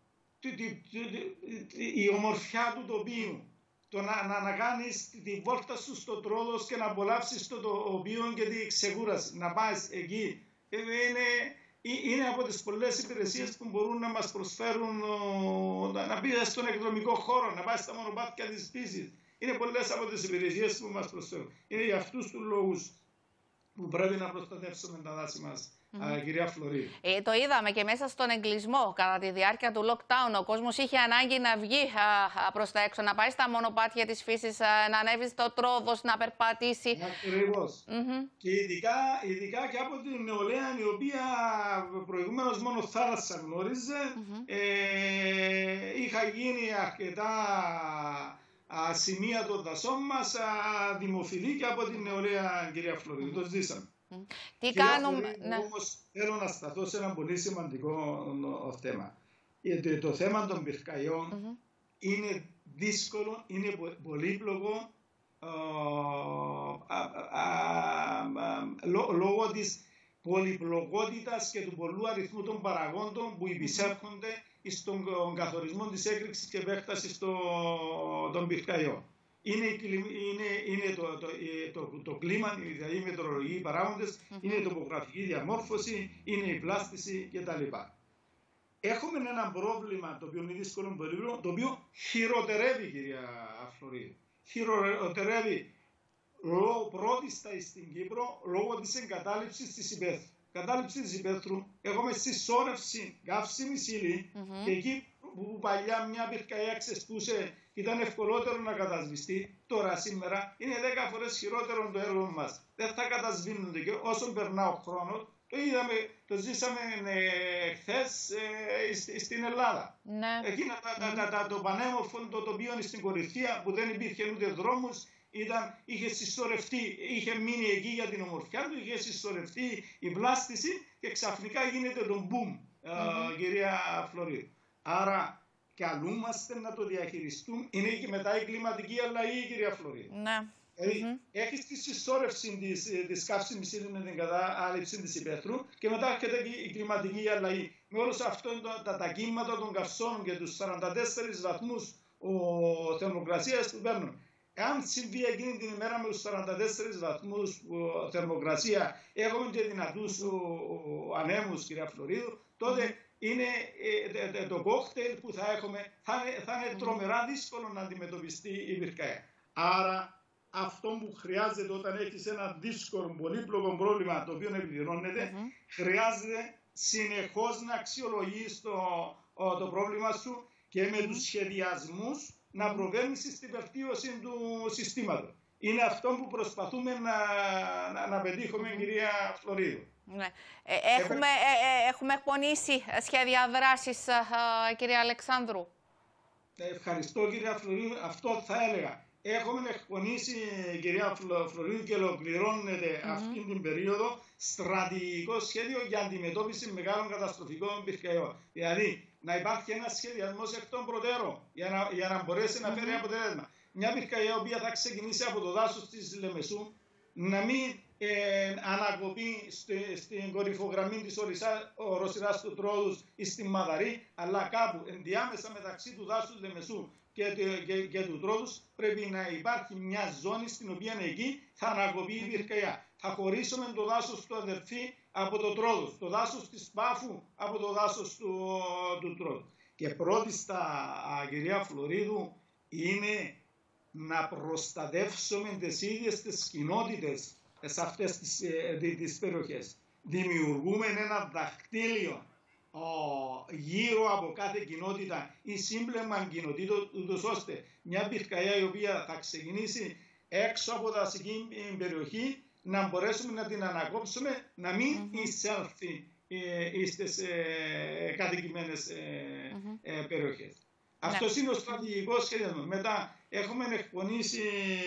Η ομορφιά του τοπίου. Το να, να, να κάνεις τη βόλτα σου στο Τρόδος και να απολαύσεις το τοπίο και τη ξεκούραση. Να πας εκεί. Ε, είναι, είναι από τις πολλές υπηρεσίες που μπορούν να μας προσφέρουν, να πεις στον εκδρομικό χώρο, να πας στα μονοπάτια της φύσης. Είναι πολλές από τις υπηρεσίες που μας προσφέρουν. Είναι για αυτούς τους λόγους που πρέπει να προστατεύσουμε τα δάση μας. Mm-hmm. Κυρία Φλωρίδου. Ε, το είδαμε και μέσα στον εγκλισμό κατά τη διάρκεια του lockdown. Ο κόσμος είχε ανάγκη να βγει προς τα έξω, να πάει στα μονοπάτια της φύσης, α, να ανέβει στο Τρόδος, να περπατήσει. Ακριβώς. Mm-hmm. Και ειδικά, ειδικά και από την νεολαία, η οποία προηγουμένως μόνο θάλασσα γνώριζε. Mm-hmm. ε, είχα γίνει αρκετά α, σημεία των δασών μας δημοφιλή και από την νεολαία, κυρία Φλωρίδου. Mm-hmm. Το ζήσαμε. Τι κάνουμε, ναι. Όμως θέλω να σταθώ σε ένα πολύ σημαντικό θέμα. Γιατί το θέμα των πυρκαγιών mm-hmm. είναι δύσκολο, είναι πολύπλοκο α, α, α, α, λό, λόγω της πολυπλοκότητας και του πολλού αριθμού των παραγόντων που υπησέρχονται mm-hmm. στον καθορισμό της έκρηξης και επέκτασης των πυρκαγιών. Είναι, είναι, είναι το, το, το, το κλίμα, δηλαδή οι μετεωρολογικοί παράγοντες, mm-hmm. είναι η τοπογραφική διαμόρφωση, είναι η πλάστηση κτλ. Έχουμε ένα πρόβλημα το οποίο είναι δύσκολο, το οποίο χειροτερεύει, κυρία Φλωρίδου. Χειροτερεύει λόγω πρώτιστα στην Κύπρο λόγω της εγκατάλειψης της υπαίθρου. Κατάληψη της υπαίθρου, έχουμε συσσόρευση καύσιμη ύλη mm-hmm. και εκεί που παλιά μια πυρκαγιά ξεσπούσε και ήταν ευκολότερο να κατασβηστεί, τώρα σήμερα είναι δέκα φορές χειρότερο το έργο μας. Δεν θα κατασβήνονται και όσο περνά ο χρόνος, το είδαμε, το ζήσαμε ε, χθες ε, στην Ελλάδα. Ναι. Εκείνα τα, τα, τα, τα, το πανέμορφο το τοπίο στην Κορυφαία που δεν υπήρχε ούτε δρόμους, ήταν, είχε συσσωρευτεί, είχε μείνει εκεί για την ομορφιά του, είχε συσσωρευτεί η βλάστηση και ξαφνικά γίνεται το μπουμ, mm-hmm. κυρία Φλωρίδου. Άρα καλούμαστε να το διαχειριστούμε. Είναι και μετά η κλιματική αλλαγή, κυρία Φλωρίδου. Ναι. Δηλαδή, mm-hmm. έχεις τη συσσόρευση της, της καύσιμης ύλης με την κατάληψη της υπαίθρου και μετά έρχεται η κλιματική αλλαγή. Με όλους αυτών τα, τα κύματα των καυσών και τους σαράντα τέσσερις βαθμούς θερμοκρασίας που παίρνουν. Αν συμβεί εκείνη την ημέρα με τους σαράντα τέσσερις βαθμούς θερμοκρασία, έχουμε και δυνατούς ανέμους, κυρία Φλωρίδου, τότε mm-hmm. είναι ε, το κόκτελ που θα έχουμε, θα είναι, θα είναι τρομερά δύσκολο να αντιμετωπιστεί η πυρκαγιά. Άρα αυτό που χρειάζεται όταν έχεις ένα δύσκολο, πολύπλοκο πρόβλημα το οποίο επιδεινώνεται, mm-hmm. χρειάζεται συνεχώς να αξιολογείς το, το πρόβλημα σου και με mm-hmm. τους σχεδιασμούς να προβαίνεις στην βελτίωση του συστήματος. Είναι αυτό που προσπαθούμε να, να, να πετύχουμε, κυρία Φλωρίδου. Ναι. Ε, έχουμε, ε, ε, έχουμε εκπονήσει σχέδια δράσης, ε, ε, κυρία Αλεξάνδρου. Ευχαριστώ, κυρία Φλωρίδου. Αυτό θα έλεγα. Έχουμε εκπονήσει, κυρία Φλωρίδου, και ολοκληρώνεται mm-hmm. αυτή την περίοδο στρατηγικό σχέδιο για αντιμετώπιση μεγάλων καταστροφικών πυρκαγιών. Δηλαδή, να υπάρχει ένα σχεδιασμό εκ των προτέρων για να, για να μπορέσει να φέρει mm-hmm. αποτέλεσμα. Μια πυρκαγιά η οποία θα ξεκινήσει από το δάσος της Λεμεσού, να μην ε, ανακοπεί στη, στην κορυφογραμμή της οροσειράς του Τρόδους ή στη Μαδαρή, αλλά κάπου ενδιάμεσα μεταξύ του δάσους Λεμεσού και, και, και του Τρόδους πρέπει να υπάρχει μια ζώνη στην οποία εκεί θα ανακοπεί η πυρκαγιά. Θα χωρίσουμε το δάσος του Αδερφή από το Τρόδος, το δάσος της Πάφου από το δάσος του, του Τρόδου. Και πρώτη στα, κυρία Φλωρίδου, είναι να προστατεύσουμε τις ίδιες τις κοινότητες σε αυτές τις, ε, τις περιοχές. Δημιουργούμε ένα δακτύλιο ο, γύρω από κάθε κοινότητα ή σύμπλεγμα κοινοτήτων, ούτως ώστε μια πυρκαγιά η οποία θα ξεκινήσει έξω από τα δασική περιοχή να μπορέσουμε να την ανακόψουμε, να μην mm-hmm. εισέλθει ε, στις ε, κατοικημένες ε, mm-hmm. ε, περιοχές. Yeah. Αυτός είναι ο στρατηγικός σχεδιασμός. Μετά έχουμε εκπονήσει,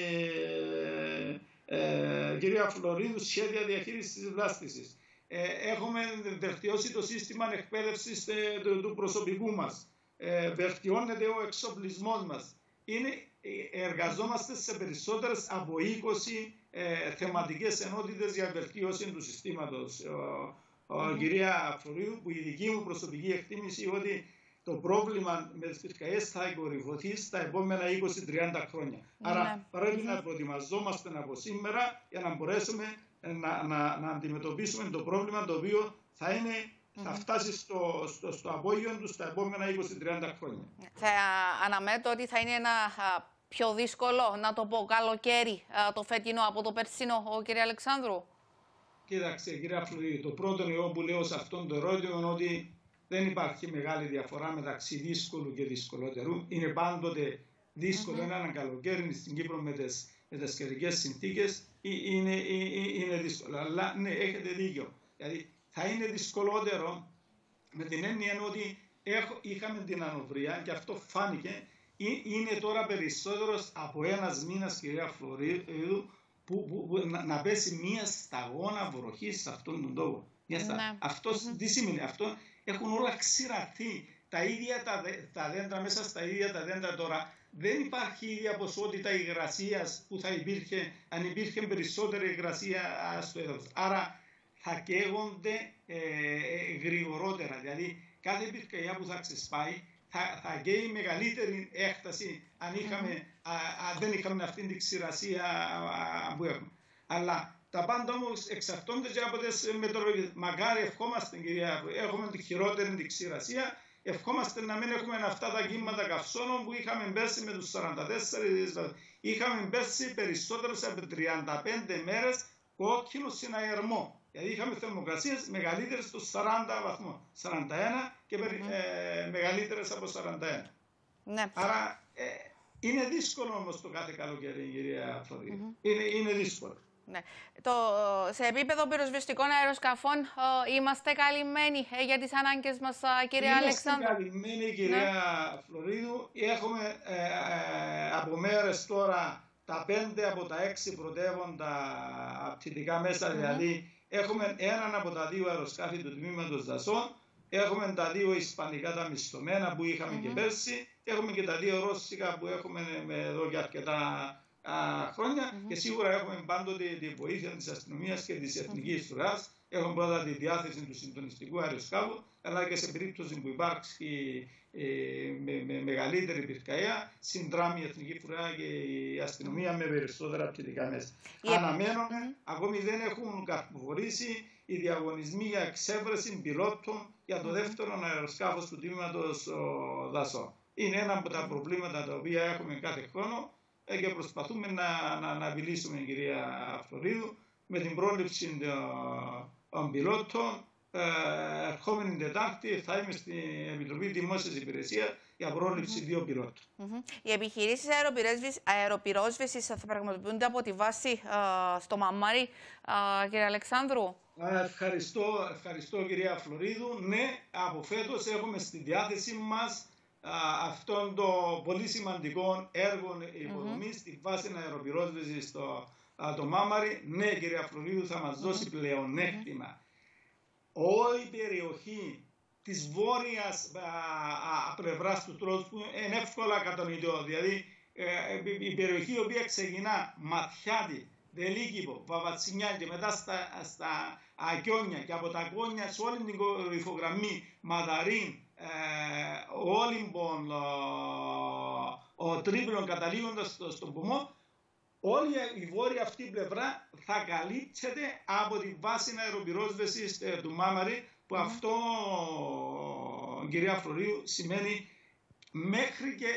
ε, ε, κυρία Φλωρίδου, σχέδια διαχείρισης της βλάστησης. Ε, έχουμε βελτιώσει το σύστημα εκπαίδευσης ε, του, του προσωπικού μας. Ε, βελτιώνεται ο εξοπλισμός μας. Είναι, εργαζόμαστε σε περισσότερες από είκοσι ε, θεματικές ενότητες για βελτίωση του συστήματος. Ο, ο, mm-hmm. Κυρία Φλωρίδου, που η δική μου προσωπική εκτίμηση ότι το πρόβλημα με τις πυρκαγιές θα εγκορυφωθεί στα επόμενα είκοσι με τριάντα χρόνια. Mm-hmm. Άρα πρέπει mm-hmm. να προετοιμαζόμαστε από σήμερα για να μπορέσουμε να, να, να αντιμετωπίσουμε το πρόβλημα το οποίο θα, είναι, mm-hmm. θα φτάσει στο, στο, στο απόγειο του στα επόμενα είκοσι με τριάντα χρόνια. Θα αναμένω ότι θα είναι ένα πιο δύσκολο, να το πω, καλοκαίρι το φετινό από το περσινό, ο κύριε Αλεξάνδρου. Κοίταξε, κυρία Φλωρίδου, το πρώτο εγώ που λέω σε αυτόν το ερώτημα είναι ότι δεν υπάρχει μεγάλη διαφορά μεταξύ δύσκολου και δυσκολότερου. Είναι πάντοτε δύσκολο mm-hmm. ένα καλοκαίρι στην Κύπρο με τις, με τις καιρικές συνθήκες. Είναι, είναι, είναι δύσκολο. Αλλά ναι, έχετε δίκιο. Δηλαδή θα είναι δυσκολότερο με την έννοια ότι έχω, είχαμε την ανοβρία και αυτό φάνηκε. Είναι τώρα περισσότερος από ένας μήνας, κυρία Φλωρίδου, που, που, που, να, να πέσει μία σταγόνα βροχής σε αυτόν τον τόπο. Ναι. Αυτός mm-hmm. τι σημαίνει αυτό? Έχουν όλα ξηραθεί. Τα ίδια τα, τα δέντρα, μέσα στα ίδια τα δέντρα τώρα δεν υπάρχει η ίδια ποσότητα υγρασίας που θα υπήρχε αν υπήρχε περισσότερη υγρασία στο έδαφος. Άρα θα καίγονται ε, ε, γρηγορότερα. Δηλαδή κάθε πυρκαγιά που θα ξεσπάει θα, θα καίει μεγαλύτερη έκταση αν είχαμε, mm-hmm. α, α, δεν είχαμε αυτή την ξηρασία α, που έχουμε. Αλλά τα πάντα όμως εξαρτώνται και από τις μετεωρολογίες. Μακάρι ευχόμαστε, κυρία, έχουμε τη χειρότερη την ξηρασία. Ευχόμαστε να μην έχουμε αυτά τα κύματα καυσώνων που είχαμε πέρσι με τους σαράντα τέσσερις. Είχαμε πέρσι περισσότερες από τριάντα πέντε μέρες κόκκινο συναγερμό. Δηλαδή είχαμε θερμοκρασίες μεγαλύτερες στους σαράντα βαθμούς. σαράντα ένα και mm-hmm. ε, μεγαλύτερες από σαράντα ένα. Ναι. Άρα ε, είναι δύσκολο όμως το κάθε καλοκαίρι, κυρία Φλωρίδου. Mm-hmm. Είναι, είναι δύσκολο. Ναι. Το, σε επίπεδο πυροσβεστικών αεροσκαφών ε, είμαστε καλυμμένοι ε, για τις ανάγκες μας, ε, κυρία Αλεξάνδρου? Είμαστε καλυμμένοι, κυρία ναι. Φλωρίδου. Έχουμε ε, ε, από μέρες τώρα τα πέντε από τα έξι πρωτεύοντα απτυτικά μέσα, mm-hmm. δηλαδή έχουμε έναν από τα δύο αεροσκάφη του τμήματος δασών, έχουμε τα δύο ισπανικά τα μισθωμένα που είχαμε mm-hmm. και πέρσι, έχουμε και τα δύο ρώσικα που έχουμε εδώ και αρκετά χρόνια mm-hmm. και σίγουρα έχουμε πάντοτε τη βοήθεια της αστυνομίας και της εθνικής φρουράς. Έχουμε πρώτα τη διάθεση του συντονιστικού αεροσκάφου, αλλά και σε περίπτωση που υπάρξει ε, με, με μεγαλύτερη πυρκαγιά, συνδράμει η εθνική φρουρά και η αστυνομία με περισσότερα απτυτικά μέσα. Yeah. Αναμένουμε, mm-hmm. ακόμη δεν έχουν καρποφορήσει οι διαγωνισμοί για εξέβρεση πιλότων για το mm-hmm. δεύτερο αεροσκάφος του τμήματος Δασό. Είναι ένα από τα προβλήματα τα οποία έχουμε κάθε χρόνο και προσπαθούμε να, να, να επιλύσουμε, κυρία Φλωρίδου, με την πρόληψη των πιλότων. Ε, ερχόμενη Τετάρτη θα είμαι στην Επιτροπή Δημόσιας Υπηρεσίας για πρόληψη mm-hmm. δύο πιλότων. Mm-hmm. Οι επιχειρήσεις αεροπυρόσβεσης θα πραγματοποιούνται από τη βάση ε, στο Μαμάρι, ε, κύριε Αλεξάνδρου. Ευχαριστώ, ευχαριστώ, κυρία Φλωρίδου. Ναι, από φέτος έχουμε στη διάθεση μας αυτών των πολύ σημαντικών έργων υποδομής mm-hmm. στη βάση αεροπυρόσβεσης στο το Μάμαρι. Ναι, κυρία Φλωρίδου, θα μας δώσει mm-hmm. πλεονέκτημα. Όλη η περιοχή της βόρειας πλευράς του Τρόσπου είναι εύκολα κατανοητό. Δηλαδή ε, η περιοχή η οποία ξεκινά Ματιάτη, Δελίκηπο, Βαβατσινιά και μετά στα, στα Ακιόνια και από τα Ακιόνια σε όλη την κορυφογραμμή Μαδαρίν, ε, Όλυμπον, ο, ο Τρίπλων καταλήγοντας στο, στον Πομό, όλη η βόρεια αυτή πλευρά θα καλύπτεται από τη βάση αεροπυρόσβεσης ε, του Μάμαρι, που mm. αυτό, κυρία Φλωρίδου, σημαίνει μέχρι και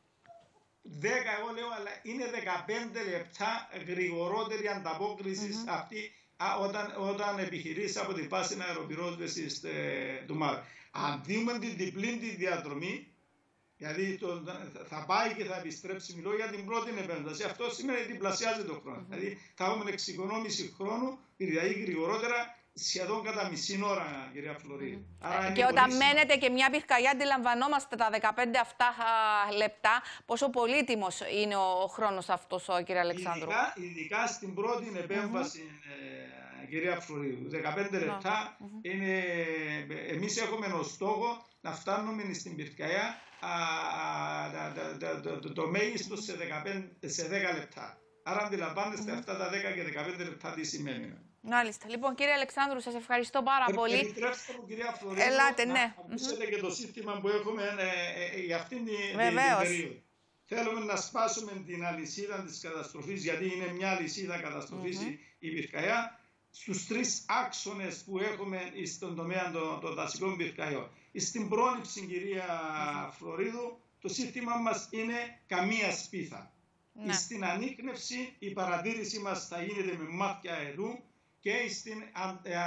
δέκα, εγώ λέω, αλλά είναι δεκαπέντε λεπτά γρηγορότερη ανταπόκριση mm-hmm. αυτή α, όταν, όταν επιχειρήσει από τη βάση αεροπυρόσβεσης ε, του Μάμαρι. Αν δούμε την διπλή τη διαδρομή, δηλαδή το, θα πάει και θα επιστρέψει, μιλώ για την πρώτη επέμβαση. Αυτό σημαίνει ότι διπλασιάζει το χρόνο. Mm-hmm. Δηλαδή θα έχουμε εξοικονόμηση χρόνου, δηλαδή γρηγορότερα, σχεδόν κατά μισή ώρα, κυρία Φλωρίδου. Mm. Άρα και όταν μένετε και μια πυρκαγιά, αντιλαμβανόμαστε τα δεκαπέντε αυτά α, λεπτά, πόσο πολύτιμος είναι ο, ο χρόνος αυτός, ο, κύριε Αλεξάνδρου. Ειδικά, ειδικά στην πρώτη επέμβαση, mm-hmm. ε, κυρία Φλωρίδου, δεκαπέντε λεπτά, mm-hmm. είναι, εμείς έχουμε ως στόχο να φτάνουμε στην πυρκαγιά α, α, το, το, το μέγιστο σε, δεκαπέντε, σε δέκα λεπτά. Άρα αντιλαμβάνεστε mm-hmm. αυτά τα δέκα και δεκαπέντε λεπτά τι σημαίνει. Μάλιστα. Λοιπόν, κύριε Αλεξάνδρου, σας ευχαριστώ πάρα ε, πολύ. Επιτρέψτε μου, κυρία Φλωρίδου, Ελάτε, να ναι. ακούσετε mm-hmm. και το σύστημα που έχουμε ε, ε, για αυτήν την, την περίοδο. Θέλουμε να σπάσουμε την αλυσίδα της καταστροφής, γιατί είναι μια αλυσίδα καταστροφής mm-hmm. η πυρκαγιά, στους τρεις άξονες που έχουμε στον τομέα των, των δασικών πυρκαγιών. Στην πρόληψη, κυρία mm-hmm. Φλωρίδου, το σύστημα μας είναι καμία σπίθα. Ναι. Στην ανίκνευση η παρατήρηση μας θα γίνεται με μάτια αερού και στην α, α,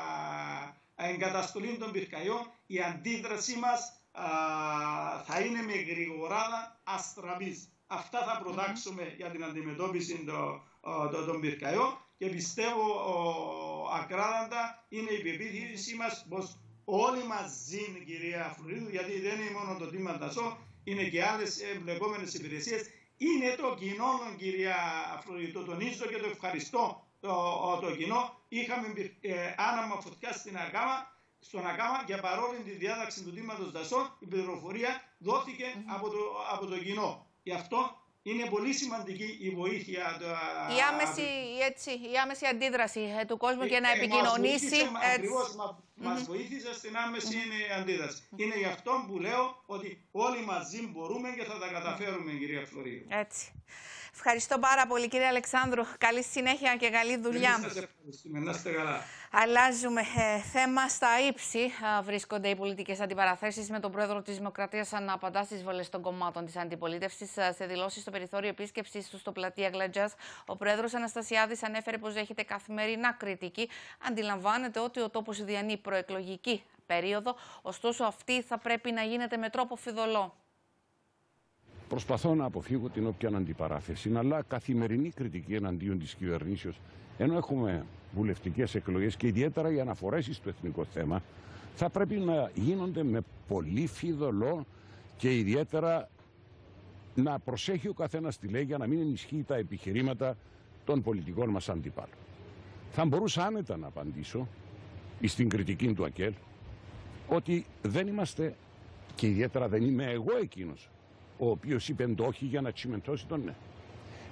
α, εγκαταστολή των πυρκαγιών η αντίδρασή μας α, θα είναι με γρηγοράδα αστραβής. Αυτά θα προτάξουμε mm-hmm. για την αντιμετώπιση των, των, των πυρκαγιών και πιστεύω ο, ακράδαντα είναι η πεποίθηση μας πως όλοι μαζί, κυρία Φλωρίδου, γιατί δεν είναι μόνο το τμήμα Δασό, είναι και άλλες εμπλεκόμενες υπηρεσίες. Είναι το κοινό, κυρία Φλωρίδου, το τονίζω και το ευχαριστώ το, το κοινό. Είχαμε ε, άναμα φωτιά στην Ακάμα, στον Ακάμα και παρόλη τη διάταξη του τμήματος Δασών, η πληροφορία δόθηκε mm-hmm. από, το, από το κοινό. Γι' αυτό είναι πολύ σημαντική η βοήθεια. Η άμεση, έτσι, η άμεση αντίδραση ε, του κόσμου ε, και να ε, επικοινωνήσει. Μας ακριβώς, μα, mm-hmm. μας βοήθησε στην άμεση mm-hmm. αντίδραση. Mm-hmm. Είναι γι' αυτό που λέω ότι όλοι μαζί μπορούμε και θα τα καταφέρουμε, mm-hmm. κυρία Φλωρίδου. Έτσι. Ευχαριστώ πάρα πολύ, κύριε Αλεξάνδρου. Καλή συνέχεια και καλή δουλειά. Εμείς σας ευχαριστούμε. Να είστε καλά. Αλλάζουμε ε, θέμα. Στα ύψη ε, βρίσκονται οι πολιτικές αντιπαραθέσεις, με τον πρόεδρο της Δημοκρατίας να απαντά στις βολές των κομμάτων της αντιπολίτευσης. Ε, σε δηλώσεις στο περιθώριο επίσκεψης του στο πλατεία Γλατζάς, ο πρόεδρος Αναστασιάδης ανέφερε πως δέχεται καθημερινά κριτική. Αντιλαμβάνεται ότι ο τόπος διανύει προεκλογική περίοδο, ωστόσο αυτή θα πρέπει να γίνεται με τρόπο φιδωλό. Προσπαθώ να αποφύγω την όποια αντιπαράθεση, αλλά καθημερινή κριτική εναντίον της κυβερνήσεως, ενώ έχουμε βουλευτικές εκλογές και ιδιαίτερα οι αναφορές στο εθνικό θέμα, θα πρέπει να γίνονται με πολύ φιδωλό και ιδιαίτερα να προσέχει ο καθένας τι λέει για να μην ενισχύει τα επιχειρήματα των πολιτικών μας αντιπάλων. Θα μπορούσα άνετα να απαντήσω στην κριτική του ΑΚΕΛ ότι δεν είμαστε, και ιδιαίτερα δεν είμαι εγώ εκείνος ο οποίος είπε το όχι για να τσιμεντώσει τον ναι.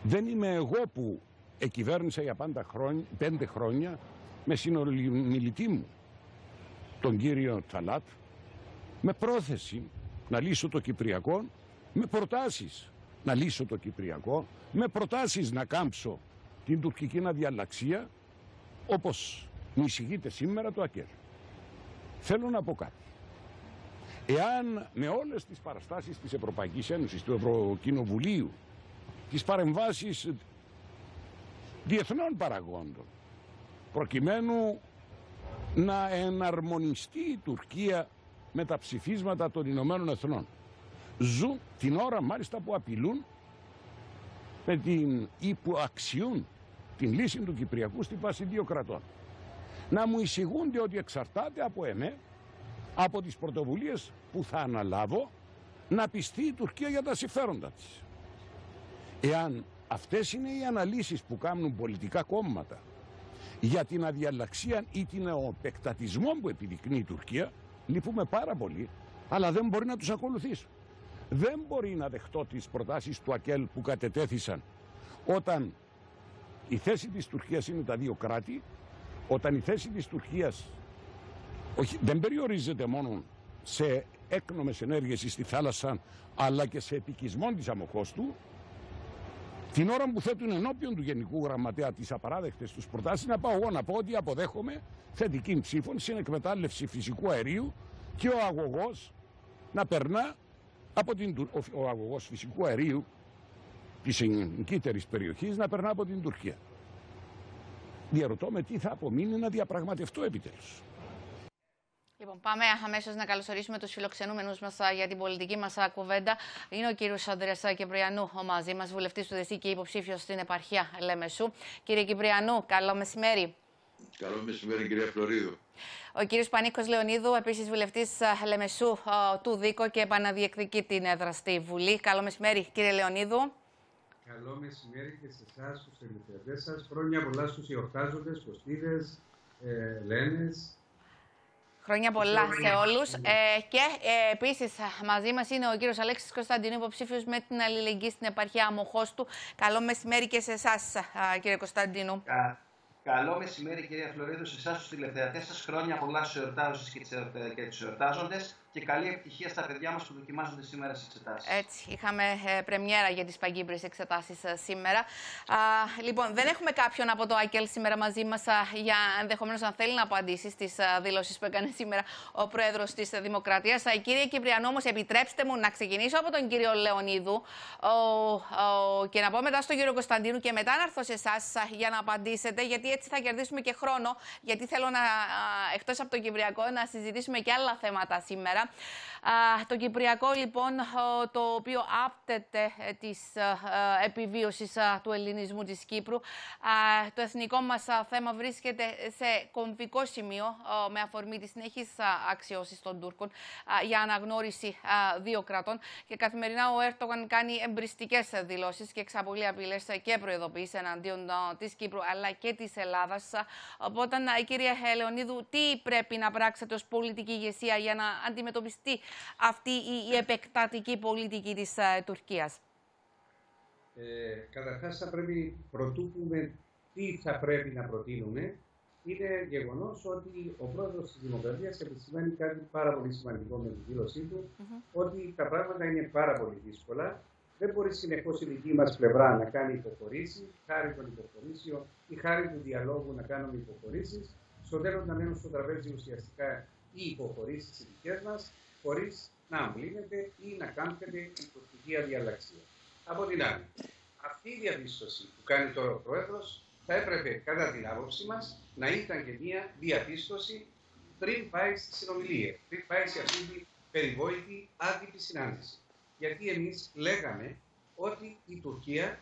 Δεν είμαι εγώ που εκυβέρνησα για πάντα χρόνια, πέντε χρόνια με συνομιλητή μου, τον κύριο Ταλάτ, με πρόθεση να λύσω το Κυπριακό, με προτάσεις να λύσω το Κυπριακό, με προτάσεις να κάμψω την τουρκική αδιαλλαξία, όπως μου εισηγείται σήμερα το ΑΚΕΛ. Θέλω να πω κάτι. Εάν με όλες τις παραστάσεις της Ευρωπαϊκής Ένωσης, του Ευρωκοινοβουλίου, τις παρεμβάσεις διεθνών παραγόντων, προκειμένου να εναρμονιστεί η Τουρκία με τα ψηφίσματα των Ηνωμένων Εθνών, ζουν την ώρα μάλιστα που απειλούν με την ή που αξιούν την λύση του Κυπριακού στη βάση δύο κρατών, να μου εισηγούνται ότι εξαρτάται από εμέ, από τις πρωτοβουλίες που θα αναλάβω, να πιστεί η Τουρκία για τα συμφέροντα της. Εάν αυτές είναι οι αναλύσεις που κάνουν πολιτικά κόμματα για την αδιαλλαξία ή την επεκτατισμό που επιδεικνύει η Τουρκία, λυπούμε πάρα πολύ, αλλά δεν μπορεί να τους ακολουθήσω. Δεν μπορεί να δεχτώ τις προτάσεις του ΑΚΕΛ που κατετέθησαν όταν η θέση της Τουρκίας είναι τα δύο κράτη, όταν η θέση της Τουρκίας όχι, δεν περιορίζεται μόνο σε έκνομες ενέργειες στη θάλασσα, αλλά και σε επικισμό της Αμοχώστου, την ώρα που θέτουν ενώπιον του Γενικού Γραμματέα τις απαράδεκτες τους προτάσεις, να πάω εγώ να πω ότι αποδέχομαι θετική ψήφων στην εκμετάλλευση φυσικού αερίου και ο αγωγός να περνά από την, ο αγωγός φυσικού αερίου της εγκύτερης περιοχής να περνά από την Τουρκία. Διαρωτώ με τι θα απομείνει να διαπραγματευτώ επιτέλους. Λοιπόν, πάμε αμέσως να καλωσορίσουμε τους φιλοξενούμενους μας για την πολιτική μας κουβέντα. Είναι ο κύριος Ανδρέας Κυπριανού μαζί μας, βουλευτής του ΔΕΣΥ και υποψήφιος στην επαρχία Λέμεσου. Κύριε Κυπριανού, καλό μεσημέρι. Καλό μεσημέρι, κυρία Φλωρίδου. Ο κύριος Πανίκος Λεωνίδου, επίσης βουλευτής Λεμεσού του ΔΥΚΟ και επαναδιεκδικεί την έδρα στη Βουλή. Καλό μεσημέρι, κύριε Λεωνίδου. Καλό μεσημέρι και σε εσάς, στους τηλεθεατές σας. Χρόνια πολλά στους εορτάζοντες, Κωστίδες, ε, Λένες. Χρόνια πολλά σε όλους. Ε, και ε, επίσης μαζί μας είναι ο κύριος Αλέξης Κωνσταντίνου, υποψήφιος με την αλληλεγγύη στην επαρχία Αμοχώστου. Καλό μεσημέρι και σε εσάς, κύριε Κωνσταντίνου. Κα, καλό μεσημέρι, κυρία Φλωρίδου, σε εσάς τους τηλεθεατές σας. Χρόνια πολλά στους εορτάζοντες και τους εορτάζοντες. Και καλή επιτυχία στα παιδιά μας που δοκιμάζονται σήμερα στις εξετάσεις. Έτσι, είχαμε ε, πρεμιέρα για τις παγκύπριες εξετάσεις ε, σήμερα. Α, λοιπόν, δεν έχουμε κάποιον από το ΑΚΕΛ σήμερα μαζί μας α, για ενδεχομένως αν θέλει να απαντήσει στις α, δηλώσεις που έκανε σήμερα ο Πρόεδρος της Δημοκρατίας. Α, κύριε Κυπριανό, όμως, επιτρέψτε μου να ξεκινήσω από τον κύριο Λεωνίδου ο, ο, και να πω μετά στον κύριο Κωνσταντίνου και μετά να έρθω σε εσάς για να απαντήσετε, γιατί έτσι θα κερδίσουμε και χρόνο, γιατί θέλω να, α, εκτός από τον Κυπριακό να συζητήσουμε και άλλα θέματα σήμερα. Uh, το Κυπριακό, λοιπόν, uh, το οποίο άπτεται uh, της uh, επιβίωσης uh, του ελληνισμού της Κύπρου. Uh, το εθνικό μας uh, θέμα βρίσκεται σε κομβικό σημείο uh, με αφορμή τη συνεχής uh, αξιώσεις των Τούρκων uh, για αναγνώριση uh, δύο κρατών. Και καθημερινά ο Έρτογαν κάνει εμπριστικές δηλώσεις και εξαπολύει απειλές και προειδοποιήσεις εναντίον uh, της Κύπρου αλλά και της Ελλάδας. Uh, οπότε, uh, κύριε Λεωνίδου, τι πρέπει να πράξετε ως πολιτική ηγεσία για να αντιμετωπίσετε αυτή η επεκτατική πολιτική της uh, Τουρκίας? Ε, καταρχάς θα πρέπει, πρωτού πούμε τι θα πρέπει να προτείνουμε, είναι γεγονός ότι ο πρόεδρος της Δημοκρατίας επισημαίνει κάτι πάρα πολύ σημαντικό με τη δήλωσή του, mm-hmm. ότι τα πράγματα είναι πάρα πολύ δύσκολα. Δεν μπορεί συνεχώς η δική μας πλευρά να κάνει υποχωρήσεις, χάρη των υποχωρήσεων ή χάρη του διαλόγου να κάνουμε υποχωρήσεις, στο τέλος να μένουν στο τραπέζι ουσιαστικά οι υποχωρήσεις οι δικές μας, χωρίς να αμβλύνεται ή να κάμπτεται η τουρκική αδιαλλαξία. Από την άλλη, αυτή η διαπίστωση που κάνει τώρα ο Πρόεδρος θα έπρεπε, κατά την άποψή μας, να ήταν και μια διαπίστωση πριν πάει στη συνομιλία, πριν πάει σε αυτή την περιβόητη άτυπη συνάντηση. Γιατί εμείς λέγαμε ότι η Τουρκία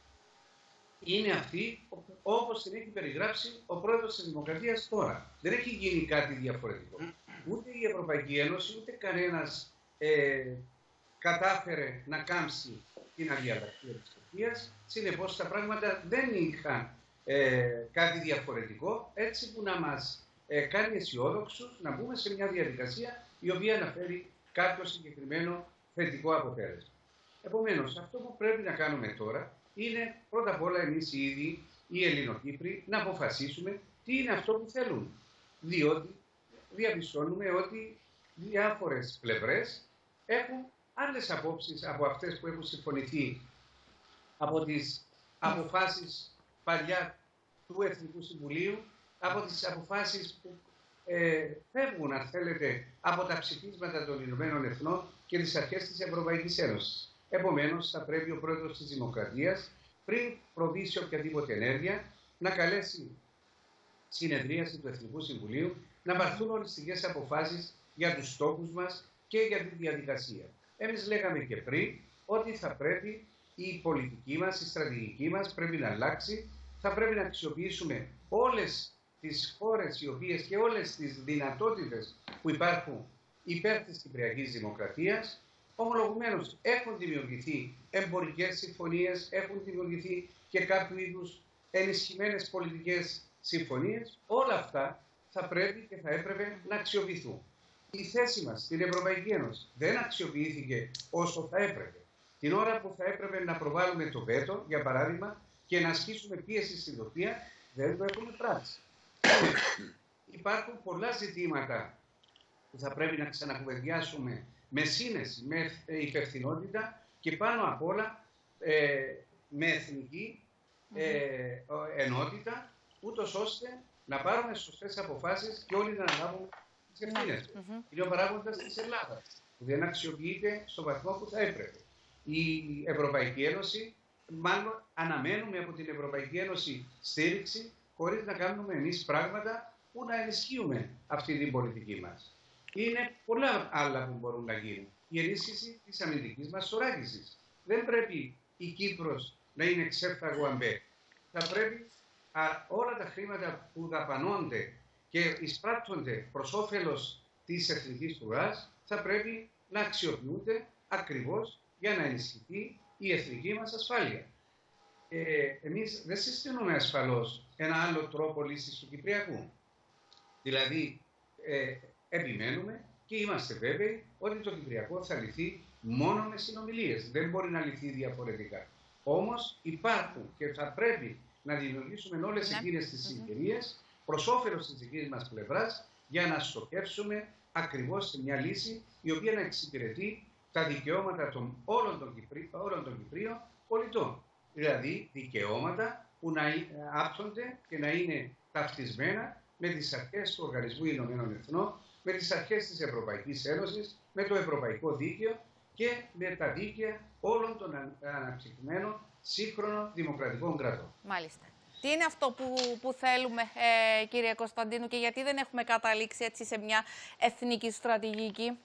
είναι αυτή όπως την έχει περιγράψει ο Πρόεδρος της Δημοκρατίας τώρα. Δεν έχει γίνει κάτι διαφορετικό. Ούτε η Ευρωπαϊκή Ένωση, ούτε κανένας ε, κατάφερε να κάμψει την αδιαλλαξία της Τουρκίας. Συνεπώς τα πράγματα δεν είχαν ε, κάτι διαφορετικό, έτσι που να μας ε, κάνει αισιόδοξους να μπούμε σε μια διαδικασία η οποία να φέρει κάποιο συγκεκριμένο θετικό αποτέλεσμα. Επομένως, αυτό που πρέπει να κάνουμε τώρα είναι πρώτα απ' όλα εμείς οι ίδιοι, οι Ελληνοκύπροι, να αποφασίσουμε τι είναι αυτό που θέλουν. Διότι διαπιστώνουμε ότι διάφορες πλευρές έχουν άλλες απόψεις από αυτές που έχουν συμφωνηθεί από τις αποφάσεις παλιά του Εθνικού Συμβουλίου, από τις αποφάσεις που ε, φεύγουν, αν θέλετε, από τα ψηφίσματα των Ηνωμένων Εθνών και τις αρχές της Ευρωπαϊκής Ένωσης. Επομένως, θα πρέπει ο πρόεδρος της Δημοκρατίας, πριν προβεί σε οποιαδήποτε ενέργεια, να καλέσει συνεδρίαση του Εθνικού Συμβουλίου, να πάρθουν οριστικές αποφάσεις για τους στόχους μας και για τη διαδικασία. Εμείς λέγαμε και πριν ότι θα πρέπει η πολιτική μας, η στρατηγική μας πρέπει να αλλάξει, θα πρέπει να αξιοποιήσουμε όλες τις χώρες οι οποίες και όλες τις δυνατότητες που υπάρχουν υπέρ της Κυπριακής Δημοκρατίας. Ομολογουμένως έχουν δημιουργηθεί εμπορικές συμφωνίες, έχουν δημιουργηθεί και κάποιου είδους ενισχυμένες πολιτικές συμφωνίες. Όλα αυτά θα πρέπει και θα έπρεπε να αξιοποιηθούν. Η θέση μας στην Ευρωπαϊκή Ένωση δεν αξιοποιήθηκε όσο θα έπρεπε. Την ώρα που θα έπρεπε να προβάλλουμε το βέτο, για παράδειγμα, και να ασκήσουμε πίεση στην Τουρκία, δεν το έχουμε πράξει. Υπάρχουν πολλά ζητήματα που θα πρέπει να ξανακουβεντιάσουμε με σύνεση, με υπευθυνότητα και πάνω απ' όλα ε, με εθνική ε, ενότητα, ούτως ώστε να πάρουμε σωστές αποφάσεις και όλοι να αναλάβουμε τις ευθύνες. Mm-hmm. Είναι ο παράγοντας της Ελλάδας, που δεν αξιοποιείται στο βαθμό που θα έπρεπε. Η Ευρωπαϊκή Ένωση, μάλλον αναμένουμε από την Ευρωπαϊκή Ένωση στήριξη, χωρίς να κάνουμε εμείς πράγματα που να ενισχύουμε αυτή την πολιτική μας. Είναι πολλά άλλα που μπορούν να γίνουν. Η ενίσχυση της αμυντικής μας θωράκισης. Δεν πρέπει η Κύπρος να είναι ξέφταγο αμπέ. Θα πρέπει α, όλα τα χρήματα που δαπανώνται και εισπράττονται προς όφελος της εθνικής φρουράς θα πρέπει να αξιοποιούνται ακριβώς για να ενισχυθεί η εθνική μας ασφάλεια. Ε, εμείς δεν συστήνουμε ασφαλώς ένα άλλο τρόπο λύσης του Κυπριακού. Δηλαδή, ε, επιμένουμε και είμαστε βέβαιοι ότι το Κυπριακό θα λυθεί μόνο με συνομιλίες. Δεν μπορεί να λυθεί διαφορετικά. Όμως υπάρχουν και θα πρέπει να δημιουργήσουμε όλες εκείνες τις συγκυρίες προς όφελος της δικής μας πλευράς για να στοχεύσουμε ακριβώς σε μια λύση η οποία να εξυπηρετεί τα δικαιώματα των όλων των, Κυπρί, όλων των Κυπρίων πολιτών. Δηλαδή δικαιώματα που να άπτονται και να είναι ταυτισμένα με τις αρχές του Οργανισμού Ηνωμένων Εθνών, με τις αρχές της Ευρωπαϊκής Ένωσης, με το Ευρωπαϊκό Δίκαιο και με τα δίκαια όλων των αναπτυγμένων σύγχρονων δημοκρατικών κρατών. Μάλιστα. Τι είναι αυτό που, που θέλουμε, ε, κύριε Κωνσταντίνου, και γιατί δεν έχουμε καταλήξει έτσι σε μια εθνική στρατηγική?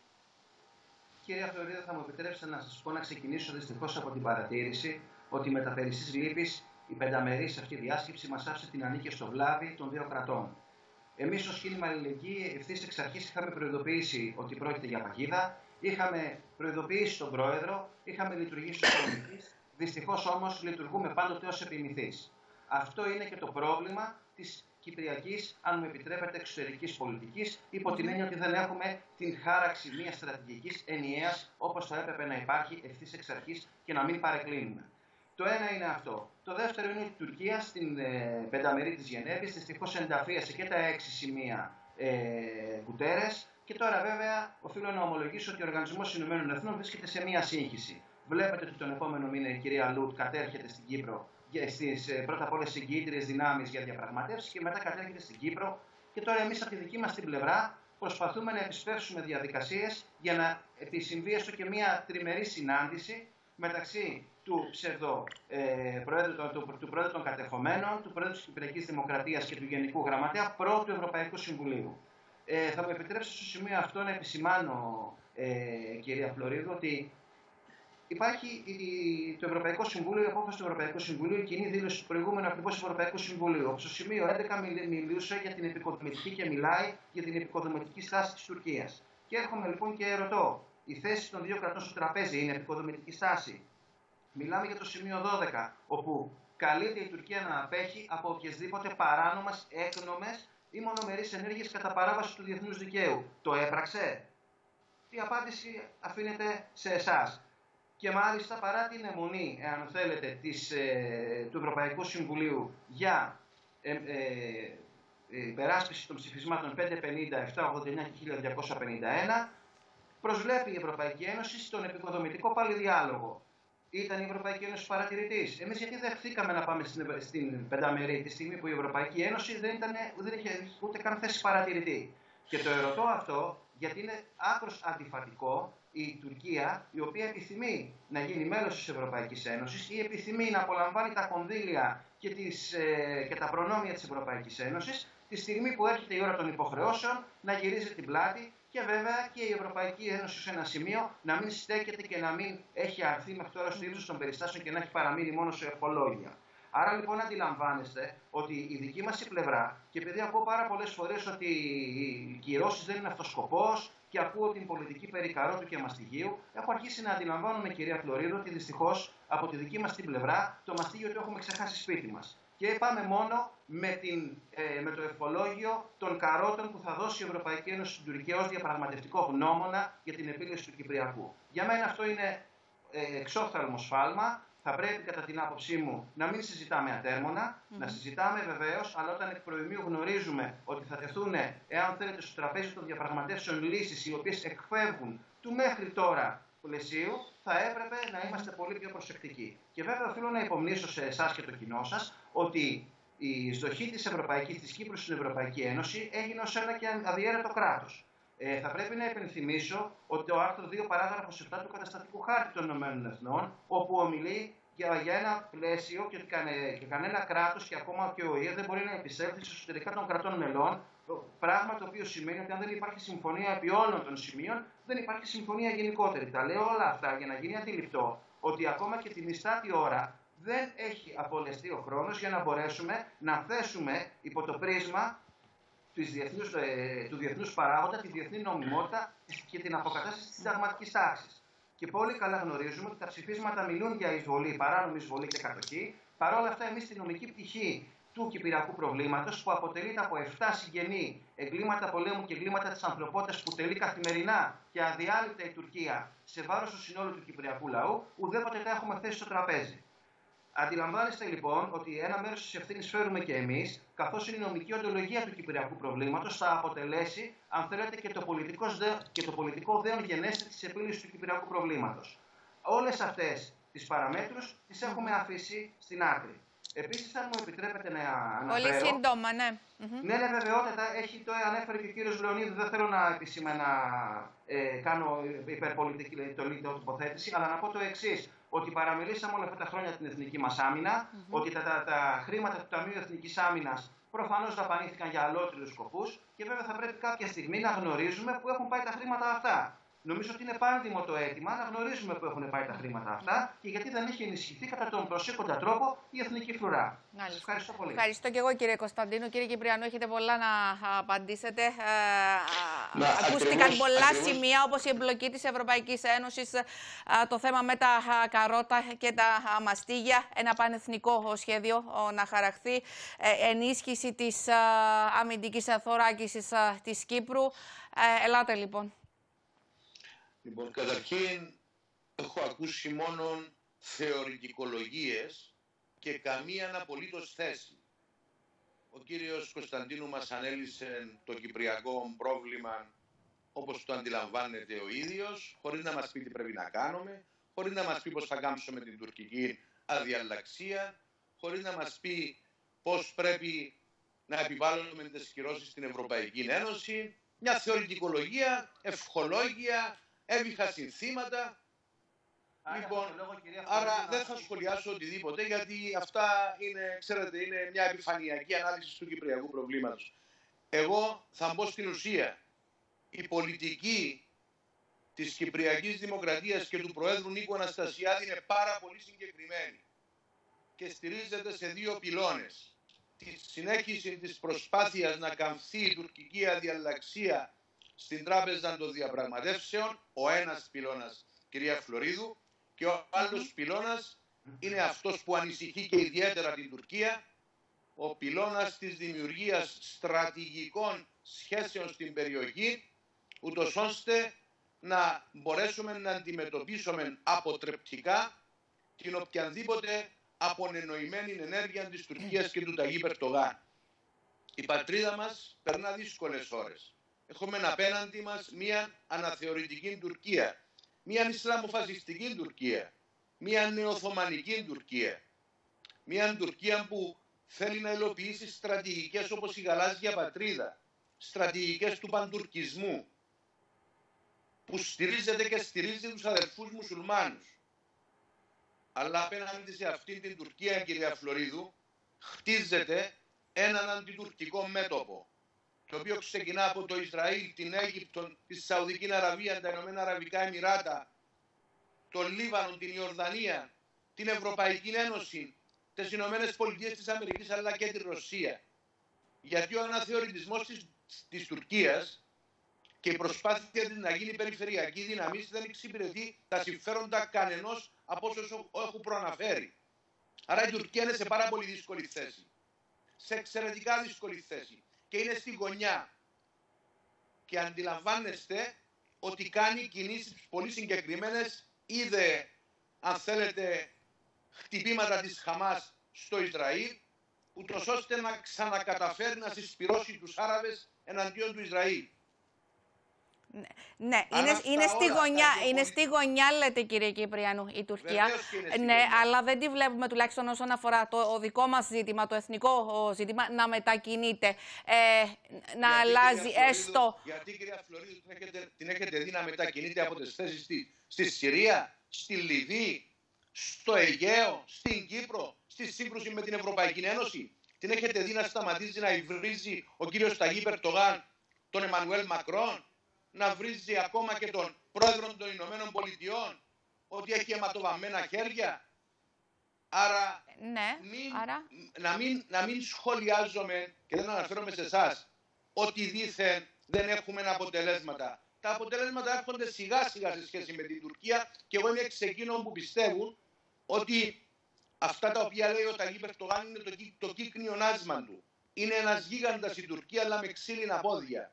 Κυρία Φλωρίδα, θα μου επιτρέψετε να σας πω να ξεκινήσω δυστυχώς από την παρατήρηση ότι με τα περισσής λύπης η πενταμερής αυτή διάσκεψη μας άφησε την ανήκεια στο βλάβη των δύο κρατών. Εμείς ως κίνημα αλληλεγγύη ευθύς εξ αρχής είχαμε προειδοποιήσει ότι πρόκειται για παγίδα, είχαμε προειδοποιήσει τον Πρόεδρο, είχαμε λειτουργήσει ως προμηθείς, δυστυχώς όμως λειτουργούμε πάντοτε ως επιμηθείς. Αυτό είναι και το πρόβλημα της κυπριακής, αν μου επιτρέπετε, εξωτερικής πολιτικής, υπό την έννοια ότι δεν έχουμε την χάραξη μιας στρατηγικής ενιαίας όπως θα έπρεπε να υπάρχει ευθύς εξ αρχής και να μην παρεκκλίνουμε. Το ένα είναι αυτό. Το δεύτερο είναι ότι η Τουρκία στην ε, πενταμερή της Γενέβης δυστυχώς ενταφίασε και τα έξι σημεία ε, Κουτέρες και τώρα βέβαια οφείλω να ομολογήσω ότι ο Οργανισμός Ηνωμένων Εθνών βρίσκεται σε μία σύγχυση. Βλέπετε ότι τον επόμενο μήνα η κυρία Λουτ κατέρχεται στην Κύπρο στις ε, πρώτα απ' όλες συγκίτριες δυνάμεις για διαπραγματεύσεις και μετά κατέρχεται στην Κύπρο και τώρα εμείς από τη δική μας την πλευρά προσπαθούμε να επισπεύσουμε διαδικασίες για να επισυμβεί έστω και μία τριμερή συνάντηση μεταξύ του ψευδο ε, προέδρου, του, του, του Πρόεδρου των Κατεχομένων, του Πρόεδρου της Κυπριακής Δημοκρατίας και του Γενικού Γραμματέα πρώτου Ευρωπαϊκού Συμβουλίου. Ε, θα μου επιτρέψετε στο σημείο αυτό να επισημάνω, ε, κυρία Φλωρίδου, ότι υπάρχει η, το Ευρωπαϊκό Συμβούλιο, η απόφαση του Ευρωπαϊκού Συμβουλίου, η κοινή δήλωση του προηγούμενου ακριβώς Ευρωπαϊκού Συμβουλίου. Όπως στο σημείο έντεκα μιλούσε για την επικοδομητική και μιλάει για την επικοδομητική στάση της Τουρκίας. Και έρχομαι λοιπόν και ρωτώ, η θέση των δύο κρατών στο τραπέζι είναι επικοδομητική στάση? Μιλάμε για το σημείο δώδεκα, όπου καλείται η Τουρκία να απέχει από οποιασδήποτε παράνομες, έκνομες ή μονομερείς ενέργειες κατά παράβαση του διεθνούς δικαίου. Το έπραξε? Η απάντηση αφήνεται σε εσάς. Και μάλιστα παρά την αιμονή, εάν θέλετε, της, ε, του Ευρωπαϊκού Συμβουλίου για ε, ε, ε, υπεράσπιση των ψηφισμάτων πεντακόσια πενήντα, επτακόσια ογδόντα εννέα και χίλια διακόσια πενήντα ένα, προσβλέπει η Ευρωπαϊκή Ένωση στον επικοδομητικό πάλι διάλογο. Ήταν η Ευρωπαϊκή Ένωση παρατηρητής. Εμείς γιατί δεχθήκαμε να πάμε στην, στην πενταμερή τη στιγμή που η Ευρωπαϊκή Ένωση δεν, ήταν, δεν είχε ούτε καν θέση παρατηρητή. Και το ερωτώ αυτό γιατί είναι άκρως αντιφατικό η Τουρκία, η οποία επιθυμεί να γίνει μέλος της Ευρωπαϊκής Ένωσης ή επιθυμεί να απολαμβάνει τα κονδύλια και, τις, ε, και τα προνόμια της Ευρωπαϊκής Ένωσης, τη στιγμή που έρχεται η ώρα των υποχρεώσεων να γυρίζει την πλάτη και βέβαια και η Ευρωπαϊκή Ένωση σε ένα σημείο να μην στέκεται και να μην έχει αρθεί μέχρι τώρα στο ύψος των περιστάσεων και να έχει παραμείνει μόνο σε ευχολόγια. Άρα λοιπόν αντιλαμβάνεστε ότι η δική μας η πλευρά, και επειδή ακούω πάρα πολλές φορές ότι οι κυρώσεις δεν είναι αυτός σκοπός και ακούω την πολιτική περί καρότου και μαστιγίου, έχω αρχίσει να αντιλαμβάνομαι, κυρία Φλωρίδου, ότι δυστυχώς από τη δική μας την πλευρά το μαστίγιο το έχουμε ξεχάσει σπίτι μας. Και πάμε μόνο με, την, ε, με το ευχολόγιο των καρότων που θα δώσει η Ευρωπαϊκή Ένωση στην Τουρκία ως διαπραγματευτικό γνώμονα για την επίλυση του Κυπριακού. Για μένα αυτό είναι ε, εξόφθαλμο σφάλμα. Θα πρέπει, κατά την άποψή μου, να μην συζητάμε ατέρμονα, mm-hmm. να συζητάμε βεβαίως, αλλά όταν εκ προημίου γνωρίζουμε ότι θα τεθούν, εάν θέλετε, στο τραπέζι των διαπραγματεύσεων λύσεις οι οποίες εκφεύγουν του μέχρι τώρα πλαισίου, θα έπρεπε να είμαστε πολύ πιο προσεκτικοί. Και βέβαια, οφείλω να υπομνήσω σε εσάς και το κοινό σας ότι η εισδοχή της Ευρωπαϊκής, της Κύπρου στην Ευρωπαϊκή Ένωση έγινε ως ένα και αδιέρετο κράτος. Ε, θα πρέπει να υπενθυμίσω ότι το άρθρο δύο παράγραφος επτά του Καταστατικού Χάρτη των Ηνωμένων Εθνών, όπου ομιλεί για, για ένα πλαίσιο και ότι κανε, και κανένα κράτος και ακόμα και ο ΙΕ δεν μπορεί να επισέλθει σε εσωτερικά των κρατών μελών, πράγμα το οποίο σημαίνει ότι αν δεν υπάρχει συμφωνία επί όλων των σημείων, δεν υπάρχει συμφωνία γενικότερη. Τα λέω όλα αυτά για να γίνει αντιληπτό ότι ακόμα και τη μιστάτη ώρα δεν έχει απολεστεί ο χρόνος για να μπορέσουμε να θέσουμε υπό το πρίσμα Της διεθνούς, ε, του διεθνούς παράγοντα, τη διεθνή νομιμότητα και την αποκατάσταση της συνταγματικής τάξης. Και πολύ καλά γνωρίζουμε ότι τα ψηφίσματα μιλούν για εισβολή, παράνομη εισβολή και κατοχή. Παρ' όλα αυτά, εμείς στην νομική πτυχή του κυπριακού προβλήματος, που αποτελείται από επτά συγγενή εγκλήματα πολέμου και εγκλήματα της ανθρωπότητας που τελεί καθημερινά και αδιάλειπτα η Τουρκία σε βάρος του συνόλου του κυπριακού λαού, ουδέποτε τα έχουμε θέσει στο τραπέζι. Αντιλαμβάνεστε λοιπόν ότι ένα μέρος της ευθύνης φέρουμε και εμείς, καθώς είναι η νομική οντολογία του κυπριακού προβλήματος, θα αποτελέσει, αν θέλετε, και το πολιτικό, και το πολιτικό δέον γενέστη της επίλυσης του κυπριακού προβλήματος. Όλες αυτές τις παραμέτρους τις έχουμε αφήσει στην άκρη. Επίσης, αν μου επιτρέπετε να αναφέρω... Πολύ σύντομα, ναι. Ναι, ναι, βεβαιότατα, έχει το ανέφερε και ο κύριος Λεωνίδου, δεν θέλω να επισήμω να ε, κάνω υπερπολιτική τοποθέτηση, αλλά να πω το εξής, ότι παραμελήσαμε όλα αυτά τα χρόνια την εθνική μας άμυνα, mm-hmm. ότι τα, τα, τα χρήματα του Ταμείου Εθνικής Άμυνας προφανώς δαπανήθηκαν για αλότριους σκοπούς και βέβαια θα πρέπει κάποια στιγμή να γνωρίζουμε πού έχουν πάει τα χρήματα αυτά. Νομίζω ότι είναι πάντιμο το αίτημα να γνωρίζουμε πού έχουν πάει τα χρήματα αυτά και γιατί δεν έχει ενισχυθεί κατά τον προσέχοντα τρόπο η εθνική φρουρά. Σας ευχαριστώ πολύ. Ευχαριστώ και εγώ, κύριε Κωνσταντίνου. Κύριε Κυπριανού, έχετε πολλά να απαντήσετε. Να, ακούστηκαν ακριβώς, πολλά ακριβώς. σημεία, όπως η εμπλοκή της Ευρωπαϊκής Ένωσης, το θέμα με τα καρότα και τα μαστίγια, ένα πανεθνικό σχέδιο να χαραχθεί, ενίσχυση της αμυντικής θωράκισης της Κύπρου. Ελάτε λοιπόν. Λοιπόν, καταρχήν έχω ακούσει μόνο θεωρητικολογίες και καμία απολύτως θέση. Ο κύριος Κωνσταντίνου μας ανέλησε το κυπριακό πρόβλημα όπως το αντιλαμβάνεται ο ίδιος, χωρίς να μας πει τι πρέπει να κάνουμε, χωρίς να μας πει πώς θα κάμψουμε την τουρκική αδιαλλαξία, χωρίς να μας πει πώς πρέπει να επιβάλλουμε τις κυρώσεις στην Ευρωπαϊκή Ένωση. Μια θεωρητικολογία, ευχολόγια, έβηχα συνθήματα. Άρα, λοιπόν, λόγο, κυρία άρα Φλωρίδου, δεν θα σχολιάσω οτιδήποτε, γιατί αυτά είναι, ξέρετε, είναι μια επιφανειακή ανάλυση του κυπριακού προβλήματος. Εγώ θα μπω στην ουσία. Η πολιτική της Κυπριακής Δημοκρατίας και του Προέδρου Νίκου Αναστασιάδη είναι πάρα πολύ συγκεκριμένη και στηρίζεται σε δύο πυλώνες. Τη συνέχιση της προσπάθειας να καμφθεί η τουρκική αδιαλλαξία στην Τράπεζα των Διαπραγματεύσεων, ο ένας πυλώνας, κυρία Φλωρίδου, και ο άλλος πυλώνας είναι αυτός που ανησυχεί και ιδιαίτερα την Τουρκία, ο πυλώνας της δημιουργίας στρατηγικών σχέσεων στην περιοχή, ούτως ώστε να μπορέσουμε να αντιμετωπίσουμε αποτρεπτικά την οποιαδήποτε απονενοημένη ενέργεια της Τουρκίας και του Ταγί Ερντογάν. Η πατρίδα μας περνά δύσκολες ώρες. Έχουμε απέναντι μας μια αναθεωρητική Τουρκία, μια Ισλαμοφασιστική Τουρκία, μια νεοοθωμανική Τουρκία, μια Τουρκία που θέλει να υλοποιήσει στρατηγικές όπως η γαλάζια πατρίδα, στρατηγικές του παντουρκισμού, που στηρίζεται και στηρίζει τους αδερφούς μουσουλμάνους. Αλλά απέναντι σε αυτήν την Τουρκία, κυρία Φλωρίδου, χτίζεται έναν αντιτουρκικό μέτωπο, το οποίο ξεκινά από το Ισραήλ, την Αίγυπτο, τη Σαουδική Αραβία, τα Ηνωμένα Αραβικά Εμιράτα, το Λίβανο, την Ιορδανία, την Ευρωπαϊκή Ένωση, τις Ηνωμένες Πολιτείες της Αμερικής, αλλά και τη Ρωσία. Γιατί ο αναθεωρητισμός της, της Τουρκίας και η προσπάθεια της να γίνει περιφερειακή δύναμη δεν εξυπηρετεί τα συμφέροντα κανενός από όσους έχουν προαναφέρει. Άρα η Τουρκία είναι σε πάρα πολύ δύσκολη θέση. Σε εξαιρετικά δύσκολη θέση. Και είναι στη γωνιά. Και αντιλαμβάνεστε ότι κάνει κινήσεις πολύ συγκεκριμένες, είδε, αν θέλετε, χτυπήματα της Χαμάς στο Ισραήλ, ούτως ώστε να ξανακαταφέρει να συσπυρώσει τους Άραβες εναντίον του Ισραήλ. Ναι, ναι. είναι, είναι, στη γωνιά, είναι στη γωνιά, λέτε, κύριε Κυπριανού, η Τουρκία. Ναι, αλλά δεν τη βλέπουμε, τουλάχιστον όσον αφορά το δικό μας ζήτημα, το εθνικό ζήτημα, να μετακινείται, ε, να γιατί, αλλάζει έστω. Γιατί, κυρία Φλωρίδου, την έχετε, την έχετε δει να μετακινείται από τις θέσεις στη, στη Συρία, στη Λιβύη, στο Αιγαίο, στην Κύπρο, στη σύγκρουση με την Ευρωπαϊκή Ένωση? Την έχετε δει να σταματήσει να υβρίζει ο κύριος Ταγί Ερντογάν τον Εμμανουέλ Μακρόν, να βρίζει ακόμα και τον πρόεδρο των Ηνωμένων Πολιτειών ότι έχει αιματοβαμμένα χέρια? Άρα, ναι, μην, άρα... Να, μην, να μην σχολιάζομαι, και δεν αναφέρομαι σε εσάς, ότι δήθεν δεν έχουμε αποτελέσματα. Τα αποτελέσματα έρχονται σιγά σιγά σε σχέση με την Τουρκία και εγώ είμαι εξ εκείνων που πιστεύουν ότι αυτά τα οποία λέει ο Ταγί Ερντογάν είναι το, το κύκνιο άσμα του. Είναι ένας γίγαντας η Τουρκία, αλλά με ξύλινα πόδια.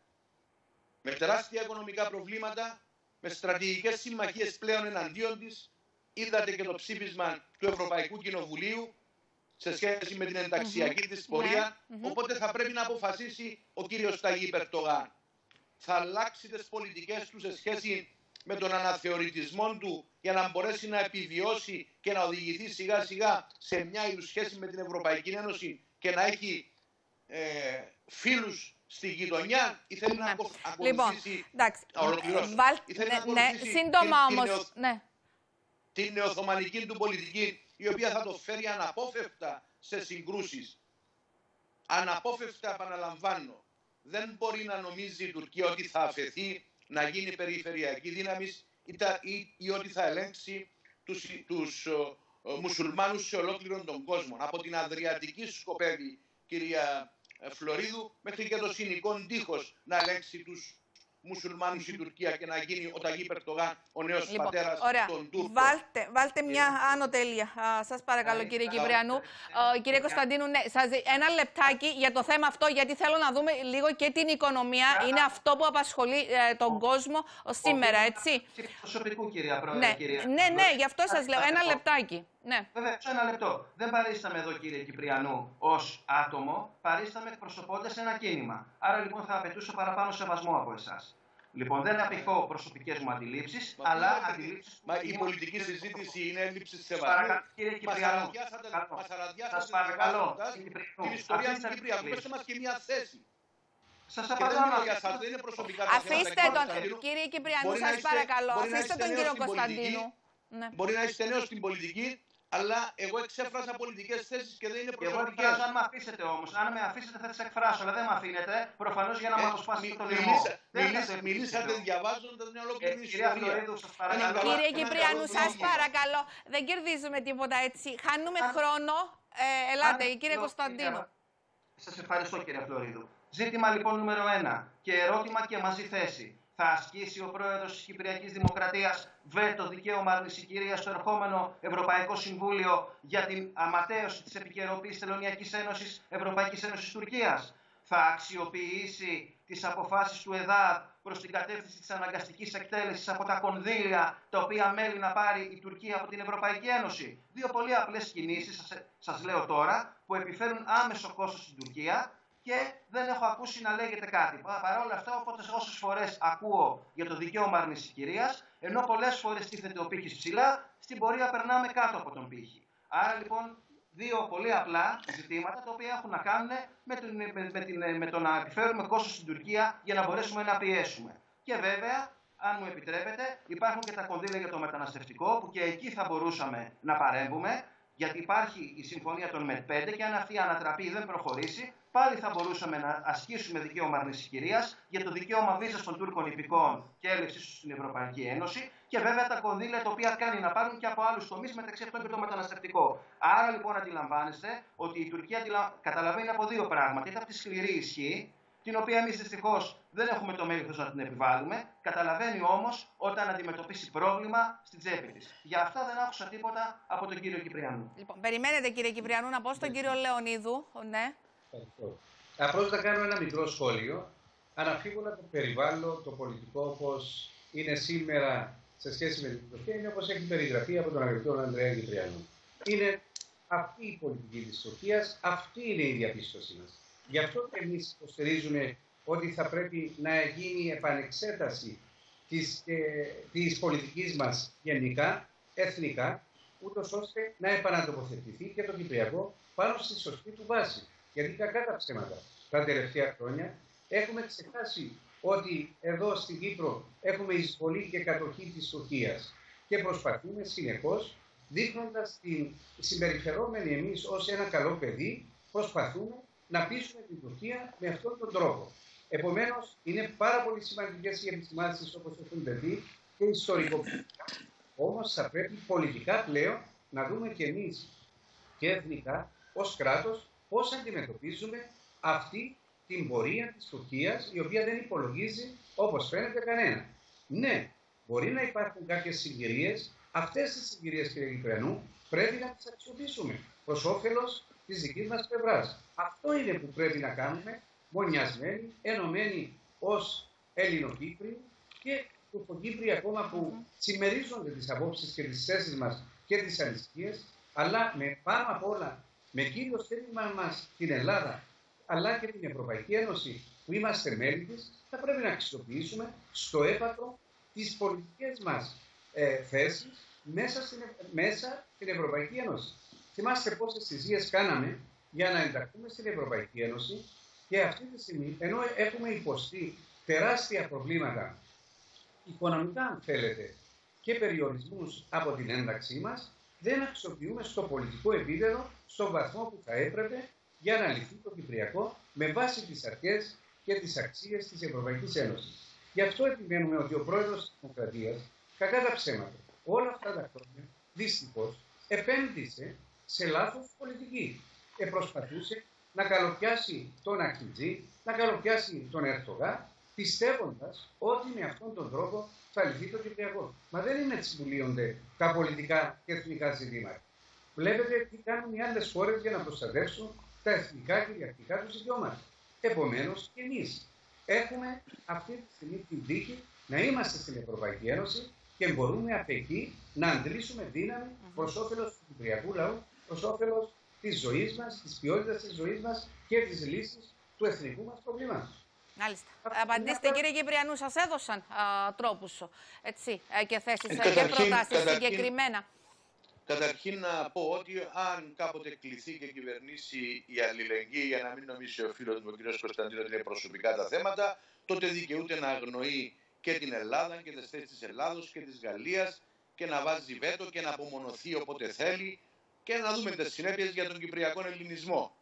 Με τεράστια οικονομικά προβλήματα, με στρατηγικές συμμαχίες πλέον εναντίον της. Είδατε και το ψήφισμα του Ευρωπαϊκού Κοινοβουλίου σε σχέση με την ενταξιακή της πορεία. Mm-hmm. Οπότε θα πρέπει να αποφασίσει ο κύριος Ταγί Ερντογάν. Θα αλλάξει τις πολιτικές του σε σχέση με τον αναθεωρητισμό του για να μπορέσει να επιβιώσει και να οδηγηθεί σιγά σιγά σε μια είδους σχέση με την Ευρωπαϊκή Ένωση και να έχει ε, φίλους στη γειτονιά, ή θέλει να ακολουθήσει... Λοιπόν, εντάξει, βάλ... ναι, ναι, σύντομα όμως, ναι. την νεοοθωμανική του πολιτική, η οποία θα το φέρει αναπόφευκτα σε συγκρούσεις. Αναπόφευκτα, επαναλαμβάνω. Δεν μπορεί να νομίζει η Τουρκία ότι θα αφαιθεί να γίνει περιφερειακή δύναμη ή, ή, ή ότι θα ελέγξει τους, τους ο, ο, μουσουλμάνους σε ολόκληρον τον κόσμο. Από την Αδριατική σκοπεύει, κυρία Φλωρίδου, μέχρι και το Συνικό τείχος να ελέγξει τους μουσουλμάνους η Τουρκία και να γίνει ο Ταγί Ερντογάν ο νέος λοιπόν, πατέρας ωραία. των Τούρκων. Βάλτε, βάλτε μια άνω τέλεια. Σας παρακαλώ, κύριε Κυπριανού. Κύριε Κωνσταντίνου, ναι, σας, ένα λεπτάκι για το θέμα αυτό, γιατί θέλω να δούμε λίγο και την οικονομία. Είναι αυτό που απασχολεί ε, τον κόσμο σήμερα, έτσι. Προσωπικού, κυρία Πρόεδρε. Ναι, κυρία. ναι, ναι, γι' αυτό σας λέω. Ένα λεπτάκι. Ναι. Βέβαια, ένα λεπτό. Δεν παρίσταμε εδώ, κύριε Κυπριανού, ως άτομο. Παρίσταμε εκπροσωπώντας ένα κίνημα. Άρα λοιπόν θα απαιτούσε παραπάνω σεβασμό από εσάς. Λοιπόν, δεν απηχώ προσωπικές μου αντιλήψεις, μα, αλλά αντιλήψεις... Μα η πολιτική συζήτηση είναι έλλειψη σεβασμού. Κύριε Κυπριανού, σας παρακαλώ, την ιστορία του Κυπριακού, πέστε μας και μια θέση. Σας απαντάω για σας, δεν είναι προσωπικά. Αφήστε τον, κύριε Κυπριανού, σας παρακαλώ, αφήστε τον κύριο Κωνσταντίνου. Μπορεί να είστε νέος στην πολιτική, αλλά εγώ εξέφρασα πολιτικές θέσεις και δεν είναι προσωπικές. Εγώ αν με αφήσετε όμως, αν με αφήσετε θα τις εκφράσω, αλλά δεν με αφήνετε, προφανώς για να ε, μου αποσπάσετε τον λαιμό. Μιλήσατε, μιλήσατε διαβάζοντας μια ολόκληρη ιστορία. Κύριε Κυπριανού, σας παρακαλώ, δεν κερδίζουμε τίποτα έτσι. Χάνουμε χρόνο. Ε, ελάτε, αν, κύριε Κωνσταντίνου. Σας ευχαριστώ, κύριε Φλωρίδου. Ζήτημα λοιπόν νούμερο ένα και ερώτημα και μαζί θέση. Θα ασκήσει ο πρόεδρος της Κυπριακής Δημοκρατίας βέτο δικαίωμα αρνησικυρίας στο ερχόμενο Ευρωπαϊκό Συμβούλιο για την αματέωση της επικαιροποίησης Τελωνειακής Ένωσης Ευρωπαϊκής Ένωσης Τουρκίας. Θα αξιοποιήσει τις αποφάσεις του ΕΔΑΔ προς την κατεύθυνση της αναγκαστικής εκτέλεσης από τα κονδύλια τα οποία μέλει να πάρει η Τουρκία από την Ευρωπαϊκή Ένωση. Δύο πολύ απλές κινήσεις, σας, σας λέω τώρα, που επιφέρουν άμεσο κόστος στην Τουρκία και δεν έχω ακούσει να λέγεται κάτι. Παρά όλα αυτά, οπότε όσες φορές ακούω για το δικαίωμα αρνησικυρίας, ενώ πολλές φορές τίθεται ο πύχης ψηλά, στην πορεία περνάμε κάτω από τον πύχη. Άρα λοιπόν, δύο πολύ απλά ζητήματα τα οποία έχουν να κάνουν με, την, με, με, την, με το να επιφέρουμε κόστος στην Τουρκία για να μπορέσουμε να πιέσουμε. Και βέβαια, αν μου επιτρέπετε, υπάρχουν και τα κονδύλια για το μεταναστευτικό, που και εκεί θα μπορούσαμε να παρέμβουμε, γιατί υπάρχει η συμφωνία των ΜΕΤ πέντε και αν αυτή η ανατραπή δεν προχωρήσει, πάλι θα μπορούσαμε να ασκήσουμε δικαίωμα αρνησικυρίας για το δικαίωμα βίζας των Τούρκων υπηκόων και έλευσης τους στην Ευρωπαϊκή Ένωση και βέβαια τα κονδύλια τα οποία κάνει να πάρουν και από άλλους τομείς, μεταξύ αυτών και το μεταναστευτικό. Άρα λοιπόν αντιλαμβάνεστε ότι η Τουρκία καταλαβαίνει από δύο πράγματα. Είτε από τη σκληρή ισχύ, την οποία εμείς δυστυχώς δεν έχουμε το μέγεθος να την επιβάλλουμε, καταλαβαίνει όμως όταν αντιμετωπίσει πρόβλημα στην τσέπη της. Για αυτά δεν άκουσα τίποτα από τον κύριο Κυπριανού. Λοιπόν, περιμένετε κύριε Κυπριανού να πω στον κύριο Λεωνίδου. Ναι. Απλώς να κάνω ένα μικρό σχόλιο. Αναφίβολα το περιβάλλον, το πολιτικό όπως είναι σήμερα σε σχέση με την Τουρκία, είναι όπως έχει περιγραφεί από τον αγαπητό Ανδρέα Κυπριανού. Είναι αυτή η πολιτική της Τουρκίας, αυτή είναι η διαπίστωσή μας. Γι' αυτό και εμείς υποστηρίζουμε ότι θα πρέπει να γίνει επανεξέταση της, ε, της πολιτικής μας γενικά, εθνικά, ούτως ώστε να επανατοποθετηθεί και το Κυπριακό πάνω στη σωστή του βάση. Γιατί κακά τα ψέματα τα τελευταία χρόνια έχουμε ξεχάσει ότι εδώ στην Κύπρο έχουμε εισβολή και κατοχή της Τουρκίας και προσπαθούμε συνεχώς, δείχνοντας την συμπεριφερόμενη εμείς ως ένα καλό παιδί, προσπαθούμε να πείσουμε την Τουρκία με αυτόν τον τρόπο. Επομένως, είναι πάρα πολύ σημαντικές οι επισημάνσεις όπως έχουν τεθεί και ιστορικοποιητικά. Όμως, θα πρέπει πολιτικά πλέον να δούμε και εμείς και εθνικά ως κράτος πώς αντιμετωπίζουμε αυτή την πορεία της Τουρκίας, η οποία δεν υπολογίζει όπως φαίνεται κανένα. Ναι, μπορεί να υπάρχουν κάποιες συγκυρίες. Αυτές τις συγκυρίες, κύριε Κυπριανού, πρέπει να τις αξιοποιήσουμε προς όφελος της δικής μας πλευράς. Αυτό είναι που πρέπει να κάνουμε, μονιασμένοι, ενωμένοι ως Ελληνοκύπριοι και Τουρκοκύπριοι ακόμα που συμμερίζονται τις απόψεις και τις θέσεις μας και τις ανησυχίες, αλλά με πάνω απ' όλα, με κύριο στέλνημα μας την Ελλάδα, αλλά και την Ευρωπαϊκή Ένωση που είμαστε μέλη της, θα πρέπει να αξιοποιήσουμε στο έπακρο τις πολιτικές μας ε, θέσεις μέσα στην, μέσα στην Ευρωπαϊκή Ένωση. Θυμάστε πόσες θυσίες κάναμε για να ενταχθούμε στην Ευρωπαϊκή Ένωση και αυτή τη στιγμή, ενώ έχουμε υποστεί τεράστια προβλήματα οικονομικά, αν θέλετε, και περιορισμούς από την ένταξή μας, δεν αξιοποιούμε στο πολιτικό επίπεδο στον βαθμό που θα έπρεπε για να λυθεί το Κυπριακό με βάση τις αρχές και τις αξίες της Ευρωπαϊκής Ένωσης. Γι' αυτό επιμένουμε ότι ο πρόεδρος της Δημοκρατίας, κακά τα ψέματα, όλα αυτά τα χρόνια, δυστυχώς, επένδυσε σε λάθος πολιτική και προσπαθούσε να καλοπιάσει τον Αχτιτζή, να καλοπιάσει τον Ερτογά, πιστεύοντας ότι με αυτόν τον τρόπο θα λυθεί το Κυπριακό. Μα δεν είναι έτσι που λύονται τα πολιτικά και εθνικά ζητήματα. Βλέπετε τι κάνουν οι άλλες χώρες για να προστατεύσουν τα εθνικά και κυριαρχικά τους δικαιώματα. Επομένως και εμείς έχουμε αυτή τη στιγμή την τύχη να είμαστε στην Ευρωπαϊκή Ένωση και μπορούμε από εκεί να αντλήσουμε δύναμη προς όφελος του Κυπριακού λαού, προς όφελος της ζωής μας, της ποιότητας της ζωής μας και της λύσης του εθνικού μας προβλήματος. Μάλιστα. Απαντήστε κύριε Κυπριανού, σας έδωσαν α, τρόπους έτσι, και θέσεις ε, και προτάσεις συγκεκριμένα. Καταρχήν να πω ότι αν κάποτε κληθεί και κυβερνήσει η αλληλεγγύη, για να μην νομίσει ο φίλος μου ο κ. Κωνσταντίνο ότι είναι προσωπικά τα θέματα, τότε δικαιούται να αγνοεί και την Ελλάδα και τις θέσεις της Ελλάδος και της Γαλλίας και να βάζει βέτο και να απομονωθεί όποτε θέλει και να δούμε τις συνέπειες για τον κυπριακό ελληνισμό.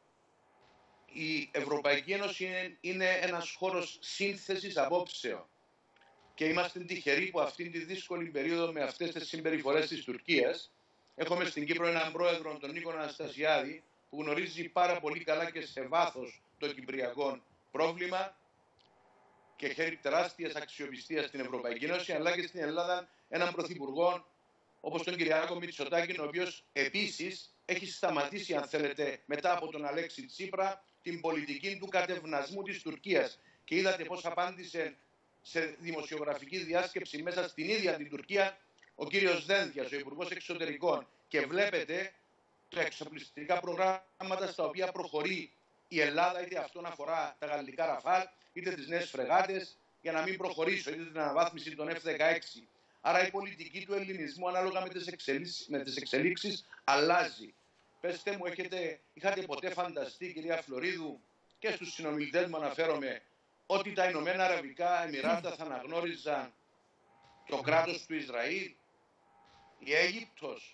Η Ευρωπαϊκή Ένωση είναι, είναι ένας χώρος σύνθεσης απόψεων και είμαστε τυχεροί που αυτήν τη δύσκολη περίοδο με αυτές τις συμπεριφορές της Τουρκίας έχουμε στην Κύπρο έναν πρόεδρο, τον Νίκο Αναστασιάδη, που γνωρίζει πάρα πολύ καλά και σε βάθος το κυπριακό πρόβλημα και έχει τεράστιας αξιοπιστίας στην Ευρωπαϊκή Ένωση, αλλά και στην Ελλάδα έναν πρωθυπουργό όπως τον Κυριάκο Μητσοτάκη, ο οποίος επίσης έχει σταματήσει, αν θέλετε, μετά από τον Αλέξη Τσίπρα, την πολιτική του κατευνασμού της Τουρκίας. και είδατε πώς απάντησε σε δημοσιογραφική διάσκεψη μέσα στην ίδια την Τουρκία ο κύριος Δένδιας, ο Υπουργός Εξωτερικών. Και βλέπετε τα εξοπλιστικά προγράμματα στα οποία προχωρεί η Ελλάδα, είτε αυτό αφορά τα γαλλικά Ραφάλ, είτε τις νέες φρεγάτες, για να μην προχωρήσω, είτε την αναβάθμιση των εφ δεκαέξι. Άρα η πολιτική του ελληνισμού ανάλογα με τις εξελίξεις, με τις εξελίξεις αλλάζει. Πεςτε μου, έχετε, είχατε ποτέ φανταστεί, κυρία Φλωρίδου, και στους συνομιλητές μου αναφέρομαι, ότι τα Ηνωμένα Αραβικά Εμιράτα θα αναγνώριζαν το κράτος του Ισραήλ, η Αίγυπτος?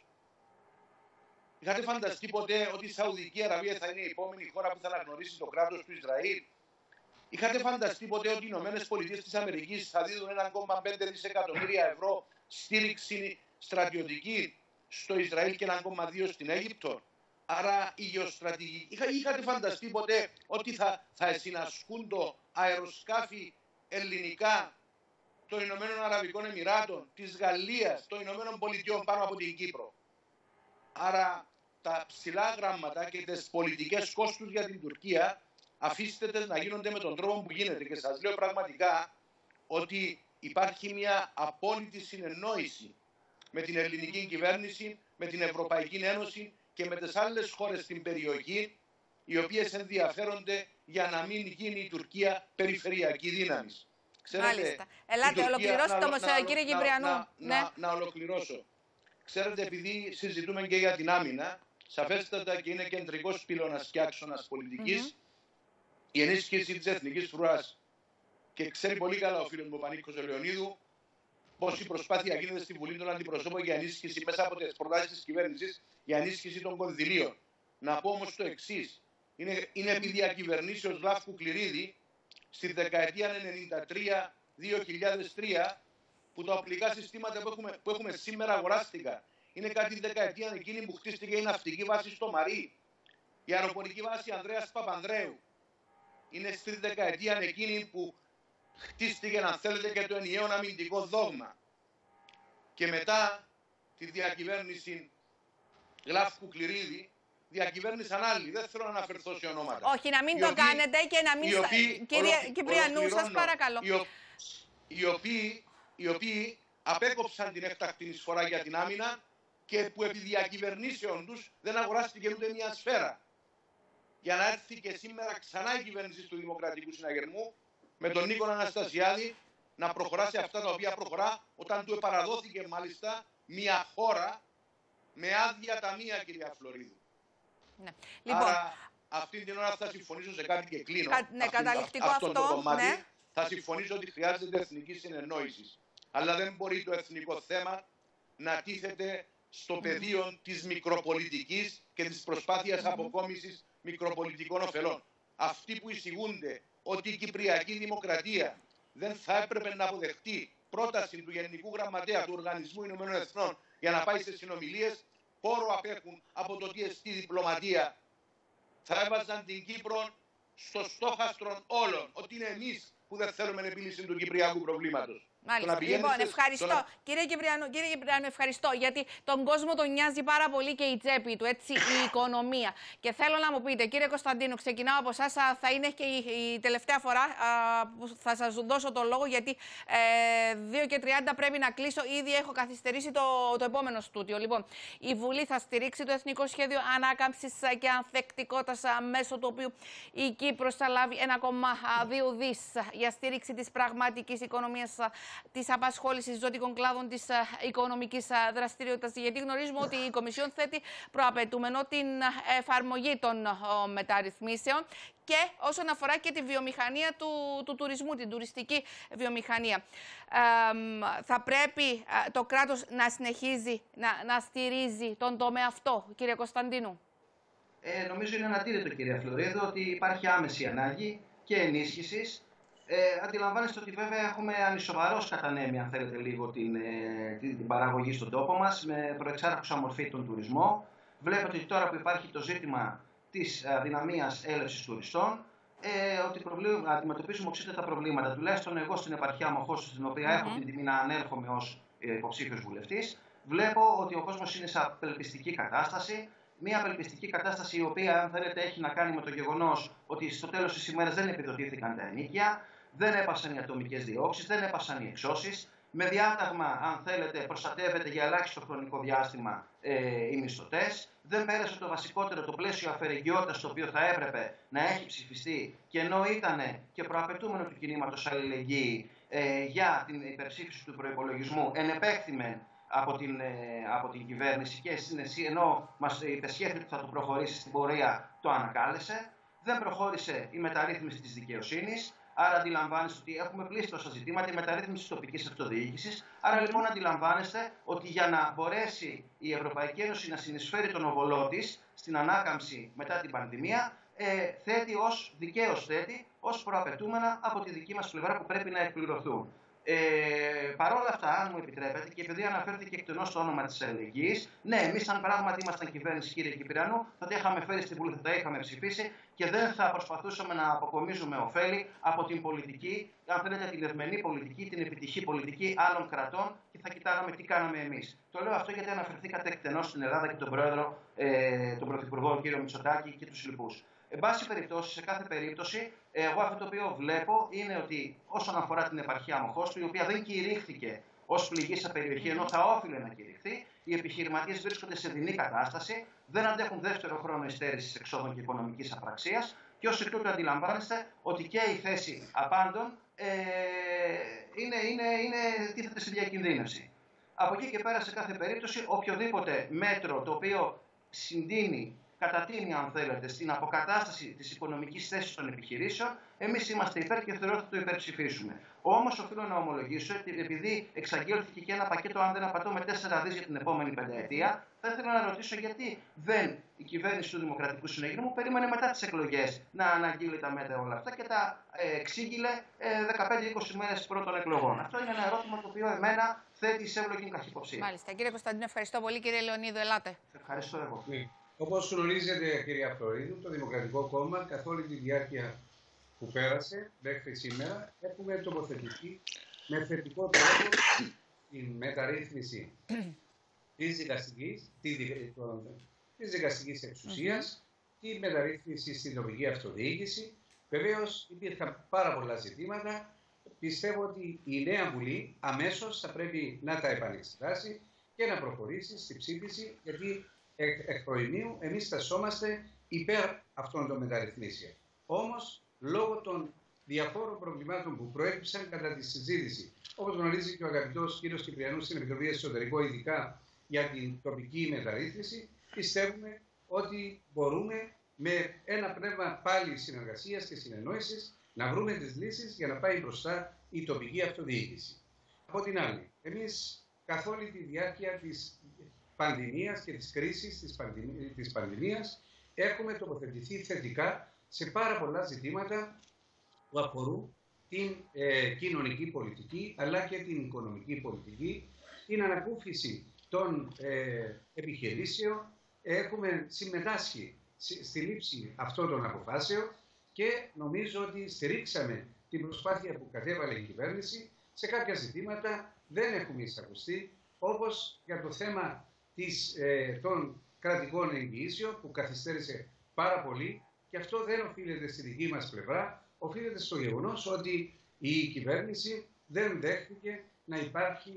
Είχατε φανταστεί ποτέ ότι η Σαουδική Αραβία θα είναι η επόμενη χώρα που θα αναγνωρίσει το κράτος του Ισραήλ? Είχατε φανταστεί ποτέ ότι οι Ηνωμένες Πολιτείες της Αμερικής θα δίνουν ένα κόμμα πέντε δισεκατομμύρια ευρώ στήριξη στρατιωτική στο Ισραήλ και ένα κόμμα δύο στην Αίγυπτο? Άρα η γεωστρατηγική. Είχα, είχατε φανταστεί ποτέ ότι θα, θα συνασκούν το αεροσκάφη ελληνικά των Ηνωμένων Αραβικών Εμιράτων, της Γαλλίας, των Ηνωμένων Πολιτειών πάνω από την Κύπρο? Άρα τα ψηλά γράμματα και τις πολιτικές κόστους για την Τουρκία αφήστε τες να γίνονται με τον τρόπο που γίνεται. Και σας λέω πραγματικά ότι υπάρχει μια απόλυτη συνεννόηση με την ελληνική κυβέρνηση, με την Ευρωπαϊκή Ένωση και με τις άλλες χώρες στην περιοχή, οι οποίες ενδιαφέρονται για να μην γίνει η Τουρκία περιφερειακή δύναμη. Μάλιστα. Ελάτε, ολοκληρώστε όμως, κύριε Κυπριανού. Να, ναι. να, να ολοκληρώσω. Ξέρετε, επειδή συζητούμε και για την άμυνα, σαφέστατα και είναι κεντρικός πυλώνας και άξονας πολιτικής, mm-hmm. η ενίσχυση της εθνικής φρουράς. Και ξέρει πολύ καλά ο φίλος μου ο Πανίκος Ελεονίδου πώς η προσπάθεια γίνεται στη Βουλή των Αντιπροσώπων για ενίσχυση μέσα από τις προτάσεις της κυβέρνησης για ενίσχυση των κονδυλίων. Να πω όμως το εξής. Είναι, είναι επί διακυβερνήσεως Λάφκου Κληρίδη στη δεκαετία ενενήντα τρία με δύο χιλιάδες τρία που τα οπλικά συστήματα που έχουμε, που έχουμε σήμερα αγοράστηκαν. Είναι κάτι τη δεκαετία εκείνη που χτίστηκε η ναυτική βάση στο Μαρί, η αεροπορική βάση Ανδρέας Παπανδρέου. Είναι στη δεκαετία εκείνη που χτίστηκε, αν θέλετε, και το ενιαίο αμυντικό δόγμα. Και μετά τη διακυβέρνηση Γλάφκου Κληρίδη, διακυβέρνησαν άλλοι. Δεν θέλω να αναφερθώ σε ονόματα. Όχι, να μην οι το οποίοι, κάνετε και να μην... Οποίοι, κύριε Κυπριανού, σας παρακαλώ. Οι, ο, οι, οποίοι, οι οποίοι απέκοψαν την έκτακτη εισφορά για την άμυνα και που επί διακυβερνήσεων τους δεν αγοράστηκε ούτε μια σφαίρα. Για να έρθει και σήμερα ξανά η κυβέρνηση του Δημοκρατικού Συναγερμού με τον Νίκο Αναστασιάδη να προχωρά σε αυτά τα οποία προχωρά, όταν του επαραδόθηκε μάλιστα μια χώρα με άδεια ταμεία, κυρία Φλωρίδου. Ναι. Λοιπόν, άρα αυτή την ώρα θα συμφωνήσω σε κάτι και κλείνω. Κα, ναι, αυτή, καταληκτικό αυτό, αυτό, το κομμάτι, ναι. Θα συμφωνήσω ότι χρειάζεται εθνική συνεννόηση. Αλλά δεν μπορεί το εθνικό θέμα να τίθεται στο πεδίο mm. της μικροπολιτικής και της προσπάθειας mm. αποκόμισης μικροπολιτικών ωφελών. Αυτοί που εισηγούνται ότι η Κυπριακή Δημοκρατία δεν θα έπρεπε να αποδεχτεί πρόταση του Γενικού Γραμματέα του Οργανισμού Ηνωμένων Εθνών για να πάει σε συνομιλίες, πόρο απέχουν από το τι εστί διπλωματία. Θα έβαζαν την Κύπρο στο στόχαστρο όλων, ότι είναι εμείς που δεν θέλουμε επίλυση του κυπριακού προβλήματος. Μάλιστα. Λοιπόν, ευχαριστώ. Το... Κύριε, Κυπριανού, κύριε Κυπριανού, ευχαριστώ. Γιατί τον κόσμο τον νοιάζει πάρα πολύ και η τσέπη του, έτσι, η οικονομία. Και θέλω να μου πείτε, κύριε Κωνσταντίνου, ξεκινάω από εσάς. Θα είναι και η, η τελευταία φορά α, που θα σας δώσω το λόγο, γιατί ε, δύο και τριάντα πρέπει να κλείσω. Ήδη έχω καθυστερήσει το, το επόμενο στούντιο. Λοιπόν, η Βουλή θα στηρίξει το Εθνικό Σχέδιο Ανάκαμψης και Ανθεκτικότητας, μέσω του οποίου η Κύπρος θα λάβει ένα κόμμα δύο δις για στήριξη της πραγματικής οικονομίας, της απασχόλησης ζωτικών κλάδων της οικονομικής δραστηριότητας. Γιατί γνωρίζουμε ότι η Κομισιόν θέτει προαπαιτούμενο την εφαρμογή των μεταρρυθμίσεων και όσον αφορά και τη βιομηχανία του, του τουρισμού, την τουριστική βιομηχανία. Ε, θα πρέπει το κράτος να συνεχίζει να, να στηρίζει τον τομέα αυτό, κύριε Κωνσταντίνου. Ε, νομίζω είναι ανατήρητο, κυρία Φλωρίδου, ότι υπάρχει άμεση ανάγκη και ενίσχυσης. Ε, αντιλαμβάνεστε ότι βέβαια έχουμε ανισοβαρώς κατανέμει, αν θέλετε λίγο, την, ε, την, την παραγωγή στον τόπο μας, με προεξάρχουσα μορφή τον τουρισμό. Βλέπετε ότι τώρα που υπάρχει το ζήτημα της αδυναμίας έλευσης τουριστών, ε, ότι προβλή, αντιμετωπίζουμε οξύτατα προβλήματα. Τουλάχιστον εγώ στην επαρχία Μοχώσου, στην οποία mm-hmm. έχω την τιμή να ανέρχομαι ως ε, υποψήφιος βουλευτής, βλέπω ότι ο κόσμος είναι σε απελπιστική κατάσταση. Μια απελπιστική κατάσταση η οποία, αν θέλετε, έχει να κάνει με το γεγονός ότι στο τέλος της ημέρας δεν επιδοτήθηκαν τα ενοίκια. Δεν έπασαν οι ατομικές διώξεις, δεν έπασαν οι εξώσεις. Με διάταγμα, αν θέλετε, προστατεύεται για ελάχιστο χρονικό διάστημα ε, οι μισθωτές. Δεν πέρασε το βασικότερο, το πλαίσιο αφαιρεγγιότητας, το οποίο θα έπρεπε να έχει ψηφιστεί και ενώ ήταν και προαπαιτούμενο του κινήματος αλληλεγγύη ε, για την υπερψήφιση του προϋπολογισμού, ενεπέχθημεν από την, ε, από την κυβέρνηση και ενώ μας υπεσχέθηκε ότι θα το προχωρήσει στην πορεία, το ανακάλεσε. Δεν προχώρησε η μεταρρύθμιση της δικαιοσύνης. Άρα αντιλαμβάνεστε ότι έχουμε πλήσει τόσα ζητήματα, η μεταρρύθμιση της τοπικής αυτοδιοίκησης. Άρα λοιπόν αντιλαμβάνεστε ότι για να μπορέσει η Ευρωπαϊκή Ένωση να συνεισφέρει τον ovολό της στην ανάκαμψη μετά την πανδημία, ε, θέτει ως, δικαίως θέτει, ως προαπαιτούμενα από τη δική μας πλευρά που πρέπει να εκπληρωθούν. Ε, Παρ' όλα αυτά, αν μου επιτρέπετε, και επειδή αναφέρθηκε εκτενώς το όνομα της αλληλεγγύης, ναι, εμείς αν πράγματι ήμασταν κυβέρνηση, κύριε Κυπριανού, θα τα είχαμε φέρει στην Βουλή, θα τα είχαμε ψηφίσει και δεν θα προσπαθούσαμε να αποκομίζουμε ωφέλη από την πολιτική, αν θέλετε, την ευμενή πολιτική, την επιτυχή πολιτική άλλων κρατών και θα κοιτάγαμε τι κάναμε εμείς. Το λέω αυτό γιατί αναφερθήκατε εκτενώς στην Ελλάδα και τον πρόεδρο, ε, τον πρωθυπουργό κύριο Μητσοτάκη και τους λοιπούς. Εν πάση περιπτώσει, σε κάθε περίπτωση, εγώ αυτό το οποίο βλέπω είναι ότι όσον αφορά την επαρχία Μοχώστου, η οποία δεν κηρύχθηκε ως πληγήσα περιοχή, ενώ θα όφιλε να κηρυχθεί, οι επιχειρηματίες βρίσκονται σε δεινή κατάσταση, δεν αντέχουν δεύτερο χρόνο υστέρησης εξόδων και οικονομικής απραξίας και ως εκ τούτου αντιλαμβάνεστε ότι και η θέση απάντων ε, είναι, είναι, είναι, τίθεται σε διακινδύνευση. Από εκεί και πέρα, σε κάθε περίπτωση, οποιοδήποτε μέτρο το οποίο συντείνει, κατατείνει, αν θέλετε, στην αποκατάσταση της οικονομικής θέσης των επιχειρήσεων, εμείς είμαστε υπέρ και θεωρώ ότι θα το υπερψηφίσουμε. Όμως, οφείλω να ομολογήσω ότι επειδή εξαγγέλθηκε και ένα πακέτο, αν δεν απατώ, με τέσσερα δις για την επόμενη πενταετία, θα ήθελα να ρωτήσω γιατί δεν η κυβέρνηση του Δημοκρατικού Συνεγερμού περίμενε μετά τις εκλογές να αναγγείλει τα μέτρα όλα αυτά και τα ε, εξήγηλε ε, δεκαπέντε με είκοσι μέρες πρώτων εκλογών. Αυτό είναι ένα ερώτημα το οποίο εμένα θέτει σε εύλογη καχυποψία. Μάλιστα. Κύριε Κωνσταντίνο, ευχαριστώ πολύ. Κύριε Λεωνίδου, ελάτε. Ευχαριστώ εγώ. Ναι. Όπως γνωρίζετε, κυρία Φλωρίδου, το Δημοκρατικό Κόμμα καθ' όλη τη διάρκεια που πέρασε μέχρι σήμερα έχουμε τοποθετηθεί με θετικό τρόπο την μεταρρύθμιση της δικαστικής, της δικαστικής εξουσίας, τη μεταρρύθμιση στην τοπική αυτοδιοίκηση. Βεβαίως υπήρχαν πάρα πολλά ζητήματα. Πιστεύω ότι η νέα Βουλή αμέσως θα πρέπει να τα επανεξετάσει και να προχωρήσει στη ψήφιση, γιατί εκ προημίου εμείς στασόμαστε υπέρ αυτών των μεταρρυθμίσεων. Όμως, λόγω των διαφόρων προβλημάτων που προέκυψαν κατά τη συζήτηση, όπως γνωρίζει και ο αγαπητός κύριος Κυπριανού στην Επιτροπή Εσωτερικό, ειδικά για την τοπική μεταρρύθμιση, πιστεύουμε ότι μπορούμε με ένα πνεύμα πάλι συνεργασίας και συνεννόησης να βρούμε τις λύσεις για να πάει μπροστά η τοπική αυτοδιοίκηση. Από την άλλη, εμείς καθ' όλη τη διάρκεια της πανδημίας και της κρίσης της, πανδημίας, της πανδημίας έχουμε τοποθετηθεί θετικά σε πάρα πολλά ζητήματα που αφορούν την ε, κοινωνική πολιτική αλλά και την οικονομική πολιτική, την ανακούφιση των ε, επιχειρήσεων. Έχουμε συμμετάσχει στη λήψη αυτών των αποφάσεων και νομίζω ότι στηρίξαμε την προσπάθεια που κατέβαλε η κυβέρνηση. Σε κάποια ζητήματα δεν έχουμε εισακουστεί, όπως για το θέμα της, ε, των κρατικών εγγυήσεων που καθυστέρησε πάρα πολύ, και αυτό δεν οφείλεται στη δική μας πλευρά, οφείλεται στο γεγονός ότι η κυβέρνηση δεν δέχτηκε να υπάρχει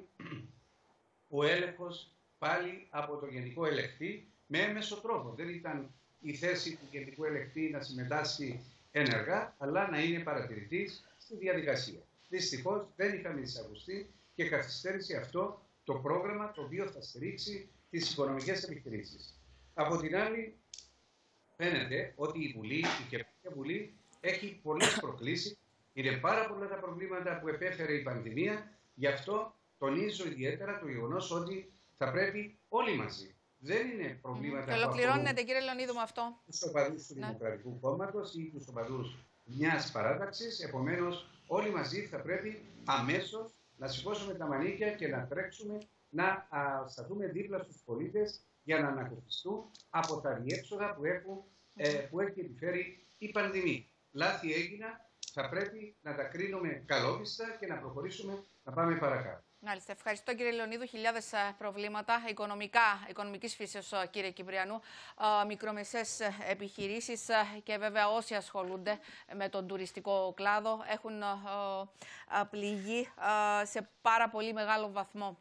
ο έλεγχος πάλι από το Γενικό Ελεκτή με έμεσο τρόπο. Δεν ήταν η θέση του Γενικού Ελεκτή να συμμετάσχει ενεργά, αλλά να είναι παρατηρητής στη διαδικασία. Δυστυχώς δεν είχαμε εισακουστεί και καθυστέρησε αυτό το πρόγραμμα το οποίο θα στηρίξει τις οικονομικές επιχειρήσεις. Από την άλλη, φαίνεται ότι η Βουλή, η Κυπριακή Βουλή, έχει πολλές προκλήσεις. Είναι πάρα πολλά τα προβλήματα που επέφερε η πανδημία. Γι' αυτό τονίζω ιδιαίτερα το γεγονός ότι θα πρέπει όλοι μαζί. Δεν είναι προβλήματα mm. που ολοκληρώνεται, κύριε Λεωνίδου, με αυτό. Τους οπαδούς του ναι. Δημοκρατικού Κόμματος ή τους οπαδούς μιας παράταξης. Επομένως, όλοι μαζί θα πρέπει αμέσως να σηκώσουμε τα μανίκια και να τρέξουμε να α, σταθούμε δίπλα στους πολίτες για να ανακουφιστούν από τα διέξοδα που, έχουν, ε, που έχει επιφέρει η πανδημία. Λάθη έγινα, θα πρέπει να τα κρίνουμε καλόπιστα και να προχωρήσουμε να πάμε παρακάτω. Μάλιστα. Ευχαριστώ, κύριε Λεωνίδου. Χιλιάδες προβλήματα οικονομικά, οικονομικής φύσεως, κύριε Κυπριανού, μικρομεσαίες επιχειρήσεις και βέβαια όσοι ασχολούνται με τον τουριστικό κλάδο έχουν πληγεί σε πάρα πολύ μεγάλο βαθμό.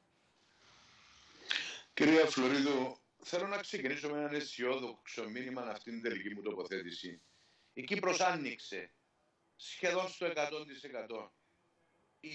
Κυρία Φλωρίδου, θέλω να ξεκινήσω με έναν αισιόδοξο μήνυμα αυτήν την τελική μου τοποθέτηση. Η Κύπρος άνοιξε σχεδόν στο εκατό τοις εκατό. Οι,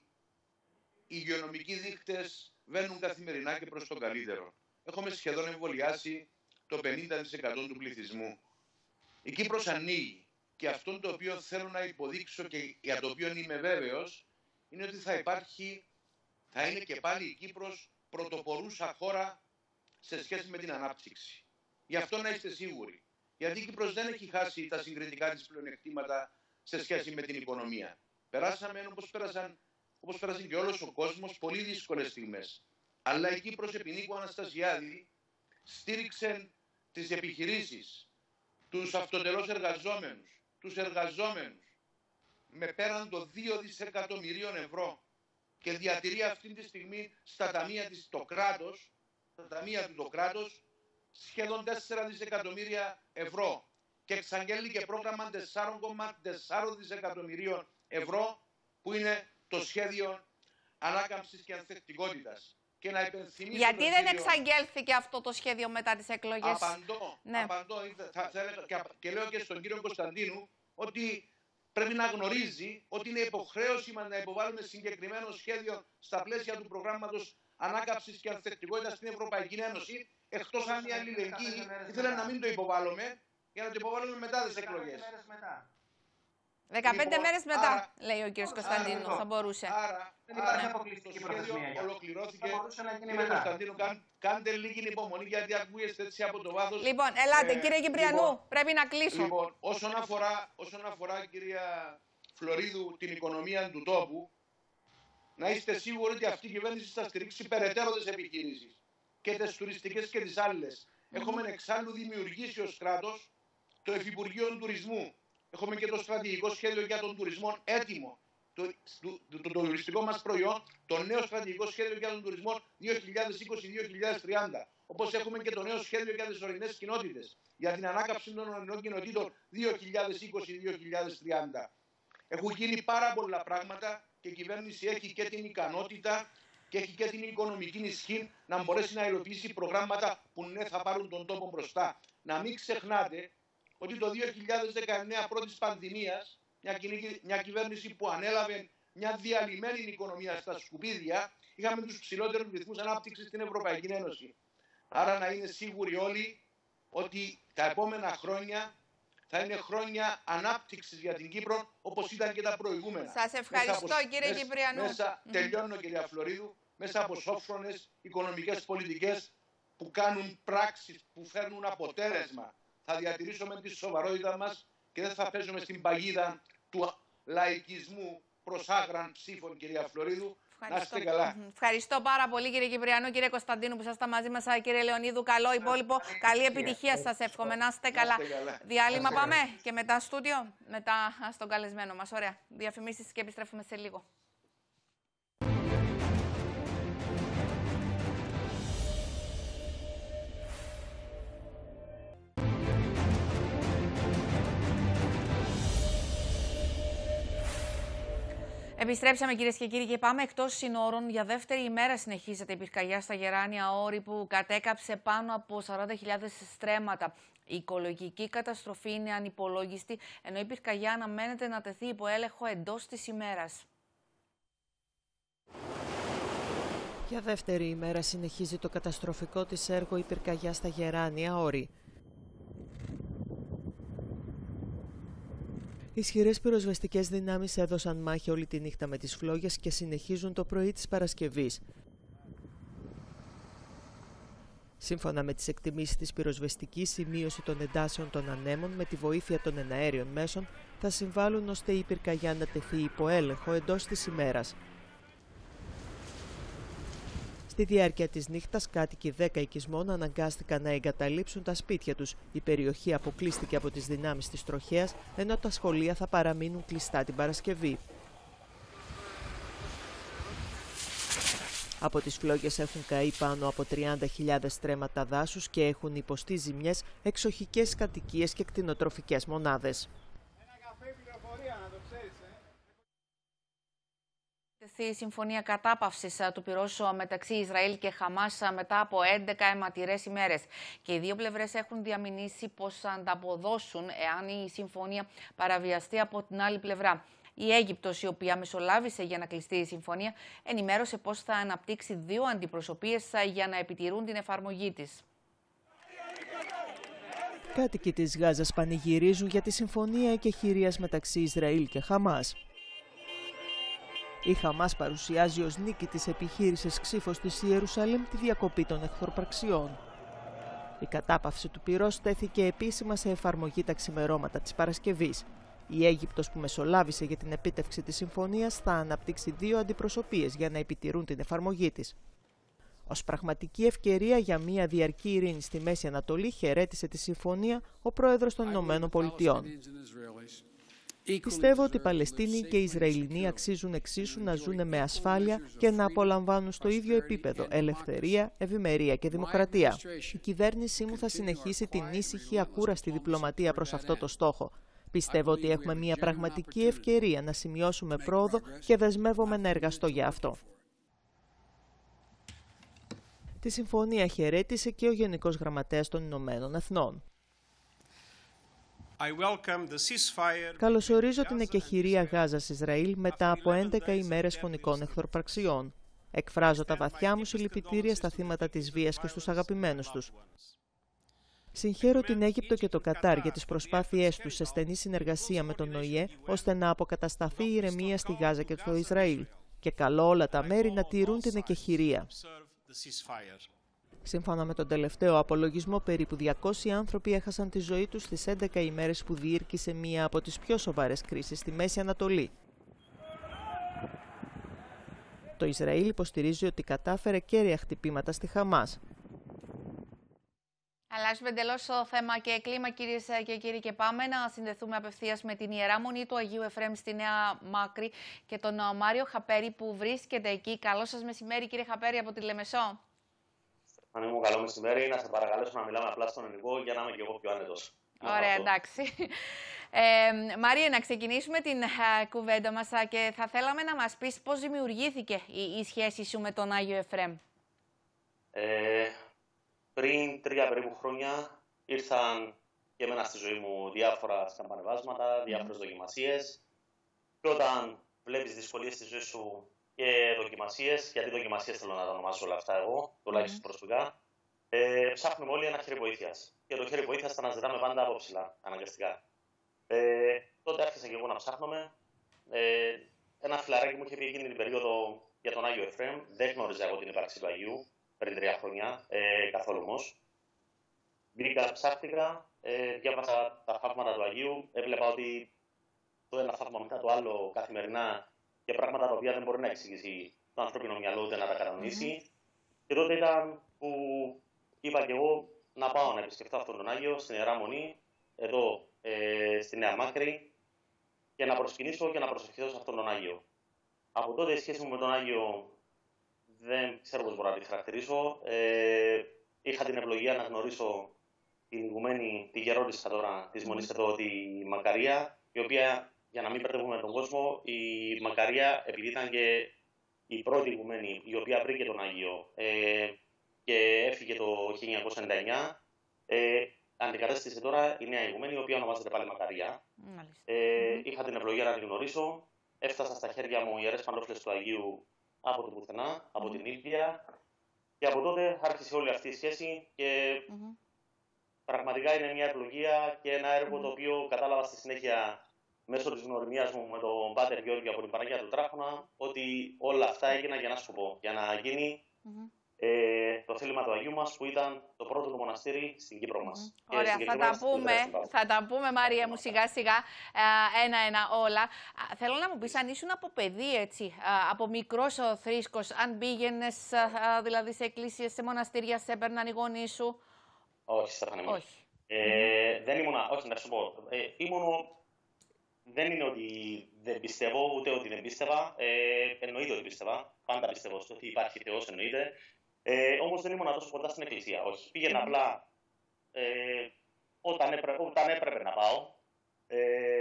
οι υγειονομικοί δείκτες βαίνουν καθημερινά και προς το καλύτερο. Έχουμε σχεδόν εμβολιάσει το πενήντα τοις εκατό του πληθυσμού. Η Κύπρος ανοίγει και αυτό το οποίο θέλω να υποδείξω και για το οποίο είμαι βέβαιος είναι ότι θα υπάρχει, θα είναι και πάλι η Κύπρος πρωτοπορούσα χώρα σε σχέση με την ανάπτυξη. Γι' αυτό να είστε σίγουροι. Γιατί η Κύπρος δεν έχει χάσει τα συγκριτικά της πλεονεκτήματα σε σχέση με την οικονομία. Περάσαμε, όπως πέρασαν, όπως πέρασε και όλος ο κόσμος, πολύ δύσκολες στιγμές. Αλλά η Κύπρος επί Νίκου Αναστασιάδη στήριξε τις επιχειρήσεις, τους αυτοτελώς εργαζόμενους, τους εργαζόμενους με πέραν των δύο δισεκατομμυρίων ευρώ και διατηρεί αυτή τη στιγμή στα ταμεία της το κράτος, στα ταμεία του το κράτος, σχεδόν τέσσερα δισεκατομμύρια ευρώ και εξαγγέλει και πρόγραμμα τέσσερα κόμμα τέσσερα δισεκατομμυρίων ευρώ που είναι το σχέδιο ανάκαμψης και ανθεκτικότητας. Και να υπενθυμίσω γιατί δεν κύριο... εξαγγέλθηκε αυτό το σχέδιο μετά τις εκλογές? Απαντώ, ναι. απαντώ θα, θα έλεγα, και, και λέω και στον κύριο Κωνσταντίνου ότι πρέπει να γνωρίζει ότι είναι υποχρέωση μας να υποβάλουμε συγκεκριμένο σχέδιο στα πλαίσια του προγράμματος ανάκαμψης και ανθεκτικότητας στην Ευρωπαϊκή Ένωση, εκτός αν η αλληλεγγύη ήθελε να μην το υποβάλλουμε για να το υποβάλλουμε μετά τις εκλογές. δεκαπέντε λοιπόν, μέρες μετά, άρα, λέει ο κύριος Κωνσταντίνου, άρα, θα μπορούσε. Άρα, δεν υπάρχει άρα, αποκλειστική το προθεσμία. σχέδιο ολοκληρώθηκε. Θα μπορούσε να γίνει κύριε μετά. Κωνσταντίνου, κάν, κάντε λίγη υπομονή γιατί ακούγεστε έτσι από το βάθος. Λοιπόν, ελάτε, ε, κύριε Κυπριανού, λοιπόν, πρέπει να κλείσω. Λοιπόν, όσον αφορά, όσον αφορά, κυρία Φλωρίδου, την οικονομία του τόπου, να είστε σίγουροι ότι αυτή η κυβέρνηση θα στηρίξει περαιτέρω τις επιχειρήσεις και τις τουριστικές και τις άλλες. Mm. Έχουμε εξάλλου δημιουργήσει ως κράτος το Υφυπουργείο Τουρισμού. Έχουμε και το στρατηγικό σχέδιο για τον τουρισμό έτοιμο. Το, το, το, το, το τουριστικό μας προϊόν, το νέο στρατηγικό σχέδιο για τον τουρισμό δύο χιλιάδες είκοσι με δύο χιλιάδες τριάντα. Όπως έχουμε και το νέο σχέδιο για τις ορεινές κοινότητες, για την ανάκαμψη των ορεινών κοινοτήτων δύο χιλιάδες είκοσι με δύο χιλιάδες τριάντα. Έχουν γίνει πάρα πολλά πράγματα και η κυβέρνηση έχει και την ικανότητα και έχει και την οικονομική ισχύ να μπορέσει να υλοποιήσει προγράμματα που ναι θα πάρουν τον τόπο μπροστά. Να μην ξεχνάτε ότι το δύο χιλιάδες δεκαεννέα πρώτης πανδημίας, μια, μια κυβέρνηση που ανέλαβε μια διαλυμένη οικονομία στα σκουπίδια, είχαμε τους ψηλότερους ρυθμούς ανάπτυξης στην Ευρωπαϊκή Ένωση. Άρα να είναι σίγουροι όλοι ότι τα επόμενα χρόνια θα είναι χρόνια ανάπτυξης για την Κύπρο, όπως ήταν και τα προηγούμενα. Σας ευχαριστώ, από, κύριε μέσα, Κυπριανού. Μέσα, mm. Τελειώνω, κυρία Φλωρίδου, μέσα από σόφρονες οικονομικές πολιτικές που κάνουν πράξεις, που φέρνουν αποτέλεσμα. Θα διατηρήσουμε τη σοβαρότητα μας και δεν θα παίζουμε στην παγίδα του λαϊκισμού προς άγραν ψήφων, κυρία Φλωρίδου. Να είστε καλά. Ευχαριστώ πάρα πολύ, κύριε Κυπριανού, κύριε Κωνσταντίνου, που ήσασταν μαζί μας, κύριε Λεωνίδου. Καλό υπόλοιπο. Καλή επιτυχία σας εύχομαι. Να είστε καλά. Διάλειμμα πάμε και μετά στούντιο, μετά στον καλεσμένο μας. Ωραία. Διαφημίσεις και επιστρέφουμε σε λίγο. Επιστρέψαμε, κυρίες και κύριοι, και πάμε εκτός συνόρων. Για δεύτερη ημέρα συνεχίζεται η πυρκαγιά στα Γεράνια Όρη που κατέκαψε πάνω από σαράντα χιλιάδες στρέμματα. Η οικολογική καταστροφή είναι ανυπολόγιστη, ενώ η πυρκαγιά αναμένεται να τεθεί υπό έλεγχο εντός της ημέρας. Για δεύτερη ημέρα συνεχίζει το καταστροφικό της έργο η πυρκαγιά στα Γεράνια Όρη. Ισχυρές πυροσβεστικές δυνάμεις έδωσαν μάχη όλη τη νύχτα με τις φλόγες και συνεχίζουν το πρωί της Παρασκευής. Σύμφωνα με τις εκτιμήσεις της πυροσβεστικής, η μείωση των εντάσεων των ανέμων με τη βοήθεια των εναέριων μέσων θα συμβάλλουν ώστε η πυρκαγιά να τεθεί υπό έλεγχο εντός της ημέρας. Στη διάρκεια της νύχτας, κάτοικοι δέκα οικισμών αναγκάστηκαν να εγκαταλείψουν τα σπίτια τους. Η περιοχή αποκλείστηκε από τις δυνάμεις της τροχέας, ενώ τα σχολεία θα παραμείνουν κλειστά την Παρασκευή. Από τις φλόγες έχουν καεί πάνω από τριάντα χιλιάδες στρέμματα δάσους και έχουν υποστεί ζημιές εξοχικές κατοικίες και κτηνοτροφικές μονάδες. Η συμφωνία κατάπαυσης του πυρός μεταξύ Ισραήλ και Χαμάς μετά από έντεκα αιματηρές ημέρες. Και οι δύο πλευρές έχουν διαμηνήσει πως θα ανταποδώσουν εάν η συμφωνία παραβιαστεί από την άλλη πλευρά. Η Αίγυπτος, η οποία μεσολάβησε για να κλειστεί η συμφωνία, ενημέρωσε πως θα αναπτύξει δύο αντιπροσωπείες για να επιτηρούν την εφαρμογή της. Κάτοικοι της Γάζας πανηγυρίζουν για τη συμφωνία εκεχηρίας μεταξύ Ισραήλ και Χαμάς. Η Χαμάς παρουσιάζει ως νίκη της επιχείρησης Ξύφος της Ιερουσαλήμ τη διακοπή των εχθροπραξιών. Η κατάπαυση του πυρός τέθηκε επίσημα σε εφαρμογή τα ξημερώματα της Παρασκευής. Η Αίγυπτος, που μεσολάβησε για την επίτευξη της συμφωνίας, θα αναπτύξει δύο αντιπροσωπείες για να επιτηρούν την εφαρμογή της. Ως πραγματική ευκαιρία για μια διαρκή ειρήνη στη Μέση Ανατολή, χαιρέτησε τη συμφωνία ο πρόεδρος των Ηνωμένων Πολιτειών. Πιστεύω ότι οι Παλαιστίνοι και οι Ισραηλινοί αξίζουν εξίσου να ζουν με ασφάλεια και να απολαμβάνουν στο ίδιο επίπεδο ελευθερία, ευημερία και δημοκρατία. Η κυβέρνησή μου θα συνεχίσει την ήσυχη, ακούραστη διπλωματία προς αυτό το στόχο. Πιστεύω ότι έχουμε μια πραγματική ευκαιρία να σημειώσουμε πρόοδο και δεσμεύομαι να εργαστώ για αυτό. Τη συμφωνία χαιρέτησε και ο Γενικός Γραμματέας των Ηνωμένων Εθνών. Καλωσορίζω την εκεχηρία Γάζας-Ισραήλ μετά από έντεκα ημέρες φωνικών εχθροπραξιών. Εκφράζω τα βαθιά μου συλληπιτήρια στα θύματα της βίας και στους αγαπημένους τους. Συγχαίρω την Αίγυπτο και το Κατάρ για τις προσπάθειές τους σε στενή συνεργασία με τον Ο Η Ε, ώστε να αποκατασταθεί η ηρεμία στη Γάζα και στο Ισραήλ, και καλώ όλα τα μέρη να τηρούν την εκεχηρία. Σύμφωνα με τον τελευταίο απολογισμό, περίπου διακόσιοι άνθρωποι έχασαν τη ζωή τους στις έντεκα ημέρες που διήρκησε μία από τις πιο σοβαρές κρίσεις στη Μέση Ανατολή. Το Ισραήλ υποστηρίζει ότι κατάφερε κέρια χτυπήματα στη Χαμάς. Αλλάζουμε εντελώς το θέμα και κλίμα, κυρίες και κύριοι, και πάμε να συνδεθούμε απευθείας με την Ιερά Μονή του Αγίου Εφραίμ στη Νέα Μάκρη και τον Μάριο Χαπέρη που βρίσκεται εκεί. Καλό σας μεσημέρι, κύριε Χαπέρη, από τη Λεμεσό. Αν ήμουν καλό μεσημέρι, να σε παρακαλέσω να μιλάμε απλά στον ελληνικό για να είμαι και εγώ πιο άνετος. Ωραία, εντάξει. Ε, Μάριε, να ξεκινήσουμε την α, κουβέντα μας α, και θα θέλαμε να μας πεις πώς δημιουργήθηκε η, η σχέση σου με τον Άγιο Εφραίμ. Ε, πριν τρία περίπου χρόνια ήρθαν και εμένα στη ζωή μου διάφορα σκαμπανεβάσματα, διάφορες mm. δοκιμασίες. Και όταν βλέπεις δυσκολίες στη ζωή σου και δοκιμασίες, γιατί δοκιμασίες θέλω να τα ονομάζω όλα αυτά εγώ, τουλάχιστον mm. προσωπικά, ε, ψάχνουμε όλοι ένα χέρι βοήθειας. Και το χέρι βοήθειας θα αναζητάμε πάντα από ψηλά, αναγκαστικά. Ε, τότε άρχισα και εγώ να ψάχνομαι. Ε, ένα φιλαράκι μου είχε πει εκείνη την περίοδο για τον Άγιο Εφραίμ. Δεν γνώριζα εγώ την ύπαρξη του Αγίου πριν τρία χρόνια, ε, καθόλου όμως. Μπήκα, ψάχτηκα, ε, διάβασα τα θαύματα του Αγίου. Έβλεπα ότι το ένα θαύμα μετά το άλλο καθημερινά και πράγματα τα οποία δεν μπορεί να εξηγήσει το ανθρώπινο μυαλό ούτε να τα κανονίσει. Mm-hmm. Και τότε ήταν που είπα και εγώ να πάω να επισκεφτώ αυτόν τον Άγιο στην Ιερά Μονή, εδώ ε, στη Νέα Μάκρη, και να προσκυνήσω και να προσευχηθώ σε αυτόν τον Άγιο. Από τότε η σχέση μου με τον Άγιο δεν ξέρω πώς μπορώ να τη χαρακτηρίσω. Ε, είχα την ευλογία να γνωρίσω την ηγουμένη, τη γερόντισσα τώρα της Μονής εδώ, τη Μακαρία, η οποία, για να μην μπερδεύουμε τον κόσμο, η Μακαρία, επειδή ήταν και η πρώτη ηγουμένη η οποία βρήκε τον Άγιο ε, και έφυγε το χίλια εννιακόσια ενενήντα εννιά, ε, αντικατέστησε τώρα η νέα ηγουμένη, η οποία ονομάζεται πάλι Μακαρία. Ε, mm. Είχα την ευλογία να την γνωρίσω. Έφτασα στα χέρια μου οι ιερές παντόφλες του Αγίου από το πουθενά, από mm. την Ήλπια. Και από τότε άρχισε όλη αυτή η σχέση και mm-hmm. πραγματικά είναι μια ευλογία και ένα έργο mm. το οποίο κατάλαβα στη συνέχεια μέσω της γνωριμίας μου με τον Πάτερ Γιώργη από την Παναγία του Τράχωνα, ότι όλα αυτά έγιναν για ένα σκοπό, για να γίνει mm-hmm. ε, το θέλημα του Αγίου μας, που ήταν το πρώτο του μοναστήρι στην Κύπρο μας. Mm-hmm. Ωραία, θα τα πούμε, θα τα πούμε, Μαρία μου, σιγά σιγά, ένα-ένα όλα. Θέλω να μου πεις, αν ήσουν από παιδί, έτσι, από μικρός ο θρήσκος, αν πήγαινες δηλαδή σε εκκλησίες, σε μοναστήρια, σε έπαιρναν οι γονείς σου? Όχι, Στέφανε μου. Όχι. Ε, mm-hmm. Δεν ήμουνα, όχι να σου πω, ε, ήμουν δεν είναι ότι δεν πιστεύω, ούτε ότι δεν πίστευα. Ε, εννοείται ότι πίστευα. Πάντα πιστεύω στο ότι υπάρχει Θεός, εννοείται. Ε, όμως δεν ήμουν τόσο κοντά στην εκκλησία. Όχι. Πήγαινα mm. απλά ε, όταν, έπρε, όταν έπρεπε να πάω. Ε,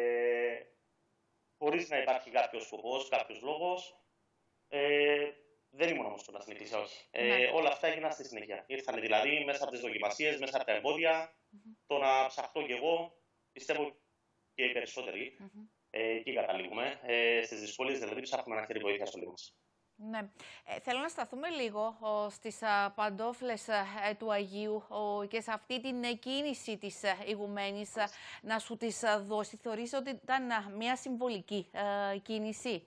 χωρίς να υπάρχει κάποιος σκοπός, κάποιος λόγος. Ε, δεν ήμουν όμως κοντά στην εκκλησία, όχι. Ε, ναι. Όλα αυτά έγιναν στη συνέχεια. Ήρθαν δηλαδή μέσα από τις δοκιμασίες, μέσα από τα εμπόδια, mm-hmm. το να ψαχτώ κι εγώ, πιστεύω και οι περισσότεροι, mm-hmm. ε, εκεί καταλήγουμε. Ε, στις δυσκολίες δηλαδή ψάχνουμε να χέρι βοήθεια στο λίγο μας. Ναι. Ε, θέλω να σταθούμε λίγο ο, στις α, παντόφλες α, του Αγίου ο, και σε αυτή την κίνηση της α, ηγουμένης α, να σου τις α, δώσει. Θεωρείς ότι ήταν α, μια συμβολική α, κίνηση?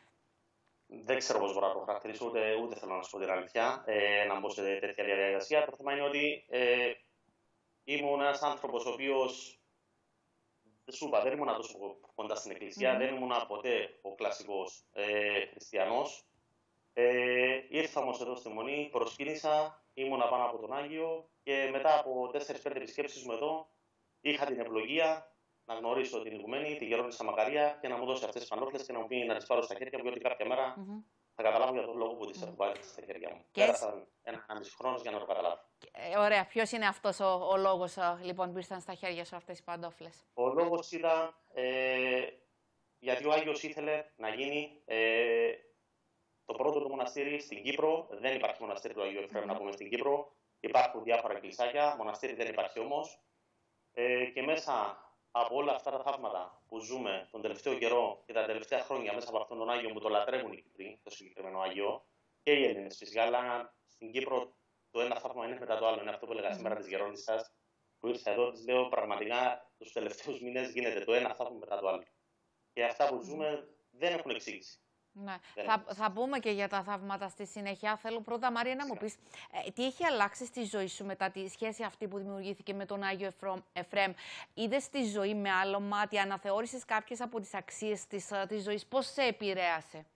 Δεν ξέρω πώς μπορώ να το χαρακτηρίσω, ούτε, ούτε θέλω να σου πω την αλήθεια, ε, να μπω σε τέτοια διαδικασία. Το θέμα είναι ότι ε, ήμουν ένας άνθρωπος ο οποίος, σου είπα, δεν ήμουν τόσο κοντά στην εκκλησία, mm-hmm. δεν ήμουν ποτέ ο κλασικός ε, χριστιανός. Ε, ήρθα όμως εδώ στη Μονή, προσκύνησα, ήμουνα πάνω από τον Άγιο και μετά από τέσσερις πέντε επισκέψεις μου εδώ είχα την ευλογία να γνωρίσω την ηγουμένη, τη Γερόνισσα Μακαρία και να μου δώσει αυτές τις πανόφλες και να μου πει να τις πάρω στα χέρια μου, γιατί κάποια μέρα mm-hmm. θα καταλάβω για τον λόγο που τις mm-hmm. έχω πάρει στα χέρια μου. Και πέρασαν ένα μισή χρόνος για να το καταλάβω. Ε, ωραία. Ποιος είναι αυτός ο, ο λόγος λοιπόν, που ήρθαν στα χέρια σου αυτές οι παντόφλες? Ο λόγος ήταν ε, γιατί ο Άγιος ήθελε να γίνει ε, το πρώτο του μοναστήρι στην Κύπρο. Δεν υπάρχει μοναστήρι του Αγίου Εφραίμ, mm-hmm. να πούμε, στην Κύπρο. Υπάρχουν διάφορα εκκλησάκια, μοναστήρι δεν υπάρχει όμως. Ε, και μέσα από όλα αυτά τα θαύματα που ζούμε τον τελευταίο καιρό και τα τελευταία χρόνια, μέσα από αυτόν τον Άγιο που το λατρεύουν οι Κύπροι, το συγκεκριμένο Άγιο, και οι Έλληνες φυσικά, αλλά στην Κύπρο το ένα θαύμα είναι μετά το άλλο. Είναι αυτό που έλεγα mm-hmm. σήμερα της Γερόνισσας, που ήρθα εδώ, της λέω πραγματικά τους τελευταίους μήνες γίνεται το ένα θαύμα μετά το άλλο. Και αυτά που ζούμε mm-hmm. δεν έχουν εξήγηση. Ναι. Θα, θα πούμε και για τα θαύματα στη συνέχεια. Θέλω πρώτα, Μάρια, να μου πεις ε, τι έχει αλλάξει στη ζωή σου μετά τη σχέση αυτή που δημιουργήθηκε με τον Άγιο Εφραίμ. Είδες τη ζωή με άλλο μάτι, αναθεώρησες κάποιες από τις αξίες της, της ζωής. Πώς σε επηρέασε?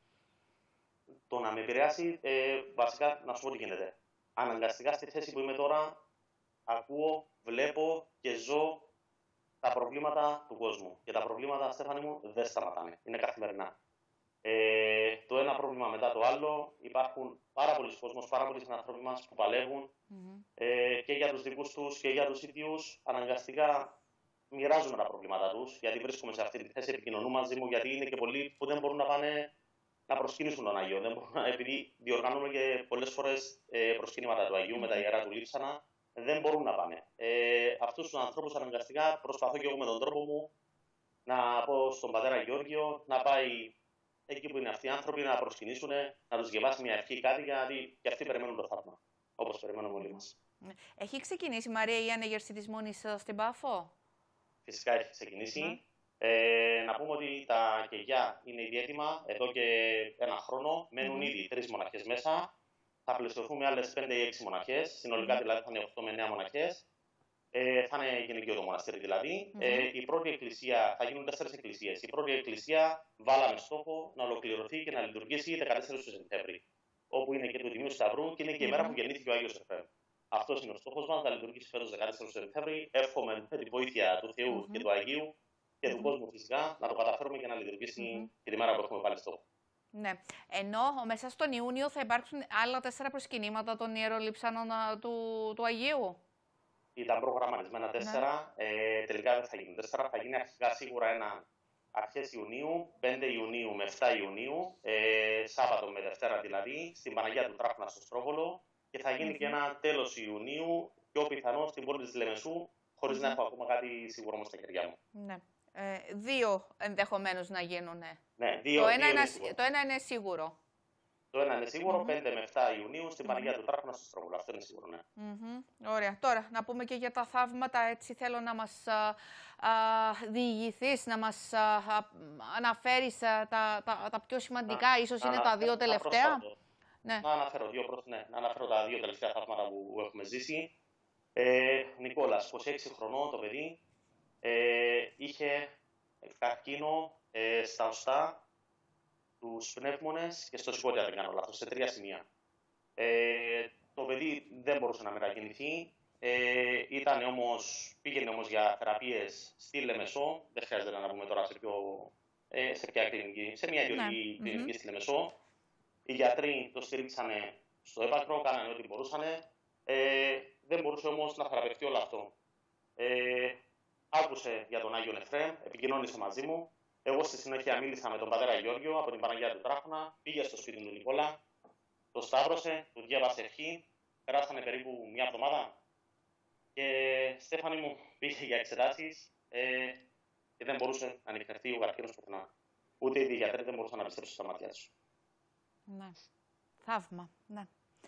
Το να με επηρεάσει, ε, βασικά, να σου πω τι γίνεται. Αναγκαστικά στη θέση που είμαι τώρα, ακούω, βλέπω και ζω τα προβλήματα του κόσμου. Και τα προβλήματα, Στέφανη μου, δεν σταματάνε. Είναι καθημερινά. Ε, το ένα πρόβλημα μετά το άλλο. Υπάρχουν πάρα πολλοί κόσμος, πάρα πολλοί συνανθρώποι μας που παλεύουν mm-hmm. ε, και για τους δικούς τους και για τους ίδιους. Αναγκαστικά μοιράζουμε τα προβλήματά τους, γιατί βρίσκομαι σε αυτή τη θέση, επικοινωνούν μαζί μου, γιατί είναι και πολλοί που δεν μπορούν να πάνε να προσκυνήσουν τον Άγιο. Δεν μπορούν, επειδή διοργανώνουμε και πολλές φορές ε, προσκυνήματα του Αγίου mm-hmm. με τα ιερά του Λείψανα, δεν μπορούν να πάνε. Ε, αυτούς τους ανθρώπους αναγκαστικά προσπαθώ και εγώ με τον τρόπο μου να πω στον πατέρα Γεώργιο να πάει εκεί που είναι αυτοί οι άνθρωποι, να προσκυνήσουν, να τους διαβάσει μια ευχή, κάτι, γιατί και αυτοί περιμένουν το θαύμα, όπως περιμένουμε όλοι μας. Έχει ξεκινήσει, Μαρία, η ανέγερση της Μονής στην Πάφο? Φυσικά έχει ξεκινήσει. Mm. Ε, να πούμε ότι τα κεγιά είναι ήδη έτοιμα εδώ και ένα χρόνο. Μένουν mm. ήδη τρεις μοναχές μέσα. Θα πλαισιωθούν με άλλες πέντε ή έξι μοναχές. Συνολικά mm. δηλαδή θα είναι οκτώ με εννέα μοναχές. Ε, θα είναι γυναικείο το μοναστήρι δηλαδή. Mm-hmm. Ε, η πρώτη εκκλησία, θα γίνουν τέσσερις εκκλησίες. Η πρώτη εκκλησία βάλαμε στόχο να ολοκληρωθεί και να λειτουργήσει δεκατέσσερις του Σεπτέμβρη. Όπου είναι και του Τιμίου Σταυρού και είναι και η μέρα που γεννήθηκε ο Άγιος Εφραίμ. Αυτός είναι ο στόχος μας, να λειτουργήσει φέτος δεκατέσσερις του Σεπτέμβρη. Εύχομαι με τη βοήθεια του Θεού mm-hmm. και του Αγίου και mm-hmm. του κόσμου φυσικά να το καταφέρουμε και να λειτουργήσει mm-hmm. και τη μέρα που έχουμε βάλει στόχο. Ναι. Ενώ μέσα στον Ιούνιο θα υπάρξουν άλλα τέσσερα προσκυνήματα των ιερολείψανων του, του Αγίου. Ήταν προγραμματισμένα τέσσερα, ναι. ε, τελικά δεν θα γίνουν τέσσερα, θα γίνει αρχικά σίγουρα ένα αρχές Ιουνίου, πέντε Ιουνίου με επτά Ιουνίου, ε, Σάββατο με Δευτέρα δηλαδή, στην Παναγία του Τράφνα στο Στρόβολο και θα γίνει mm-hmm. και ένα τέλος Ιουνίου, πιο πιθανό στην πόλη της Λεμεσού, χωρίς mm-hmm. να έχω ακόμα κάτι σίγουρο όμως στα χέρια μου. Ναι. Ε, δύο ενδεχομένως να γίνουν. Ναι, δύο, το, δύο ένα είναι είναι, το ένα είναι σίγουρο. Το ένα είναι σίγουρο, mm-hmm. πέντε με επτά Ιουνίου στην mm-hmm. Παναγία του Τράφνα στο Στρόβολο. Αυτό είναι σίγουρο, ναι. Mm-hmm. Ωραία. Τώρα, να πούμε και για τα θαύματα. Έτσι θέλω να μας α, α, διηγηθείς, να μας α, α, αναφέρεις α, τα, τα, τα πιο σημαντικά. Να, ίσως να, είναι να, τα δύο τελευταία. Να, ναι. να, αναφέρω δύο, προς, ναι, να αναφέρω τα δύο τελευταία θαύματα που έχουμε ζήσει. Ε, Νικόλας, είκοσι έξι χρονών το παιδί, ε, είχε καρκίνο ε, στα οστά, τους πνεύμονες και στο σηκώτη, αν δεν κάνω λάθος, σε τρία σημεία. Ε, το παιδί δεν μπορούσε να μετακινηθεί. Ε, ήταν όμως, πήγαινε όμως για θεραπείες στη Λεμεσό, δεν χρειάζεται να πούμε τώρα σε, ποιο, ε, σε ποια κλινική, σε μια ιδιωτική ναι. κλινική mm-hmm. στη Λεμεσό. Οι γιατροί το στηρίξανε στο έπακρο, κάνανε ό,τι μπορούσαν. Ε, δεν μπορούσε όμως να θεραπευτεί όλο αυτό. Ε, άκουσε για τον Άγιο Εφραίμ, επικοινώνησε μαζί μου. Εγώ στη συνέχεια μίλησα με τον πατέρα Γιώργιο από την Παναγία του Τράχωνα, πήγε στο σπίτι του Νικόλα, το σταύρωσε, του διάβασε ευχή, περάσανε περίπου μια εβδομάδα και Στέφανη μου πήγε για εξετάσεις ε, και δεν μπορούσε να ανοιχτεί ο καρκίνος πουθενά. Ούτε οι γιατροί δεν μπορούσαν να πιστέψουν στα μάτια του. Ναι. Θαύμα, ναι.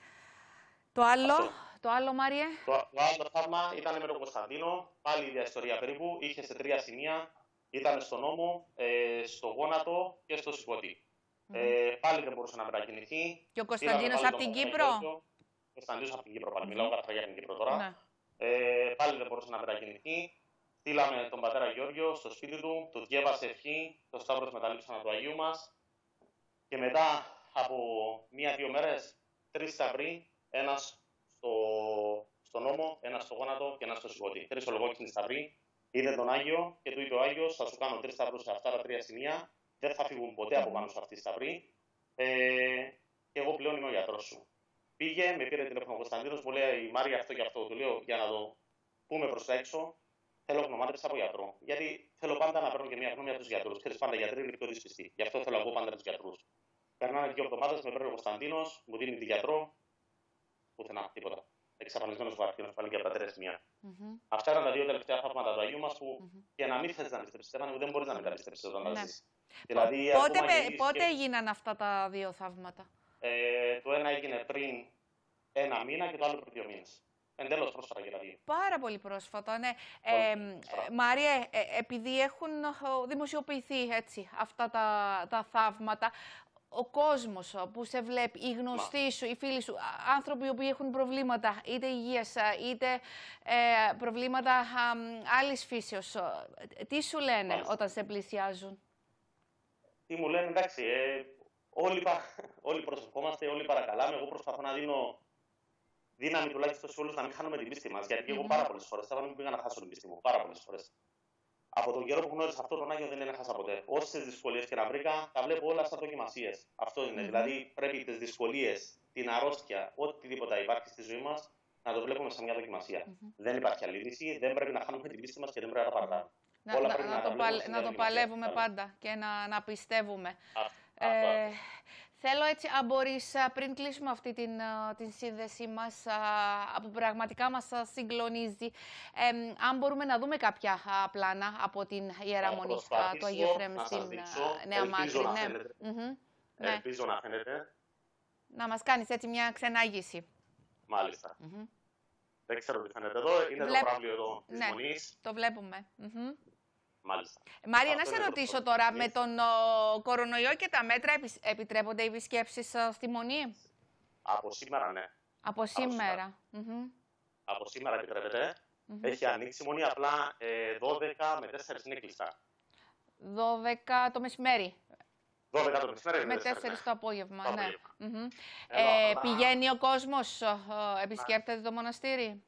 Το άλλο, το άλλο Μάριε. Το, το άλλο θαύμα ήταν με τον Κωνσταντίνο, πάλι η ίδια ιστορία περίπου, είχε σε τρία σημεία, ήταν στον ώμο, ε, στο γόνατο και στο σηκώτη. Mm. Ε, πάλι δεν μπορούσε να μετακινηθεί. Και ο Κωνσταντίνος από την Κύπρο. Ο Κωνσταντίνος από την Κύπρο, πάλι mm. μιλάω καθαρά για την Κύπρο τώρα. Ναι. Ε, πάλι δεν μπορούσε να μετακινηθεί. Στείλαμε τον πατέρα Γιώργιο στο σπίτι του, του διέβασε ευχή, το σταύρος μεταλήψανα του Αγίου μας. Και μετά από μία-δύο μέρες, τρεις σταυροί, ένας στο, στον ώμο, ένας στο γόνατο και ένας στο σηκώτη. Τρεις ολογόκινοι σταυροί. Είδε τον Άγιο και του είπε ο Άγιος: θα σου κάνω τρεις σταυρούς σε αυτά τα τρία σημεία. Δεν θα φύγουν ποτέ από πάνω σε αυτή τη σταυρή. Ε, και εγώ πλέον είμαι ο γιατρός σου. Πήγε, με πήρε τηλέφωνο ο Κωνσταντίνος, μου λέει: η Μάρια αυτό και αυτό. Του λέω: για να το πούμε προς τα έξω, θέλω γνωμάτευση από γιατρό. Γιατί θέλω πάντα να παίρνω και μια γνώμη από τους γιατρούς. Ξέρεις, πάντα γιατροί είναι πιο δυσπιστοί. Γι' αυτό θέλω εγώ πάντα τους γιατρούς. Περνάνε δύο εβδομάδες, με παίρνει ο Κωνσταντίνος, μου δίνει τη γιατρό. Πουθενά, τίποτα. Εξαφανισμένος ο καρκίνος πάλι και από τα τρία σημεία. Mm-hmm. Αυτά ήταν τα δύο τελευταία θαύματα του Αγίου μας που mm-hmm. και να μην θες να πιστέψεις, Στέφανη, δεν μπορείς να μην τα πιστέψεις όταν τα ζεις. Δηλαδή, πότε πότε και... έγιναν αυτά τα δύο θαύματα? Ε, το ένα έγινε πριν ένα μήνα και το άλλο πριν δύο μήνες. Εντέλος πρόσφατα και τα δύο. Πάρα πολύ πρόσφατα, ναι. Ε, Μάρια, ε, επειδή έχουν δημοσιοποιηθεί έτσι, αυτά τα, τα θαύματα, ο κόσμος που σε βλέπει, οι γνωστοί σου, οι φίλοι σου, άνθρωποι που έχουν προβλήματα, είτε υγείας, είτε ε, προβλήματα α, άλλης φύσεως, τι σου λένε Μάλιστα. όταν σε πλησιάζουν? Τι μου λένε, εντάξει, ε, όλοι, πα, όλοι προσευχόμαστε, όλοι παρακαλάμε. Εγώ προσπαθώ να δίνω δύναμη τουλάχιστον σε όλους να μην χάνουμε την πίστη μας. Γιατί mm-hmm. εγώ πάρα πολλές φορές θα μην πήγα να χάσω την πίστη μου. Πάρα πολλές φορές. Από τον καιρό που γνώρισα αυτόν τον Άγιο δεν έχασα ποτέ. Όσες δυσκολίες και να βρήκα, τα βλέπω όλα σαν δοκιμασίες. Αυτό είναι. Mm-hmm. Δηλαδή πρέπει τις δυσκολίες, την αρρώστια, οτιδήποτε υπάρχει στη ζωή μας, να το βλέπουμε σαν μια δοκιμασία. Mm-hmm. Δεν υπάρχει άλλη λύση, δεν πρέπει να χάνουμε την πίστη μας και δεν πρέπει να τα παρατάμε. Να, όλα να, πρέπει να, να, το, παλ, να το παλεύουμε Άρα. πάντα και να, να πιστεύουμε. Α, ε, αυτό. Θέλω έτσι, αν μπορείς, πριν κλείσουμε αυτή την, την σύνδεσή μας, που πραγματικά μας συγκλονίζει, ε, αν μπορούμε να δούμε κάποια πλάνα από την Ιερά Μονή του Αγίου Εφραίμ στην Νέα Μάκρη. Ναι. Mm-hmm. Ελπίζω να φαίνεται. Να μας κάνεις έτσι μια ξενάγηση. Μάλιστα. Mm-hmm. Δεν ξέρω τι φαίνεται εδώ. Είναι Βλέπ... το πράβλιο εδώ της ναι, Μονής. Το βλέπουμε. Mm-hmm. Μάλιστα. Μάρια, να σε ρωτήσω τώρα, yes. με τον ο, κορονοϊό και τα μέτρα επι, επιτρέπονται οι επισκέψεις στη Μονή? Από σήμερα, ναι. Από σήμερα. Mm-hmm. Από σήμερα επιτρέπεται. Mm-hmm. Έχει ανοίξει η Μονή, απλά ε, δώδεκα με τέσσερις είναι κλειστά. δώδεκα το μεσημέρι. δώδεκα το μεσημέρι. Με τέσσερις το απόγευμα, το ναι. απόγευμα. Mm-hmm. Ε, ε, πηγαίνει ο κόσμος, επισκέπτεται ναι. το μοναστήρι?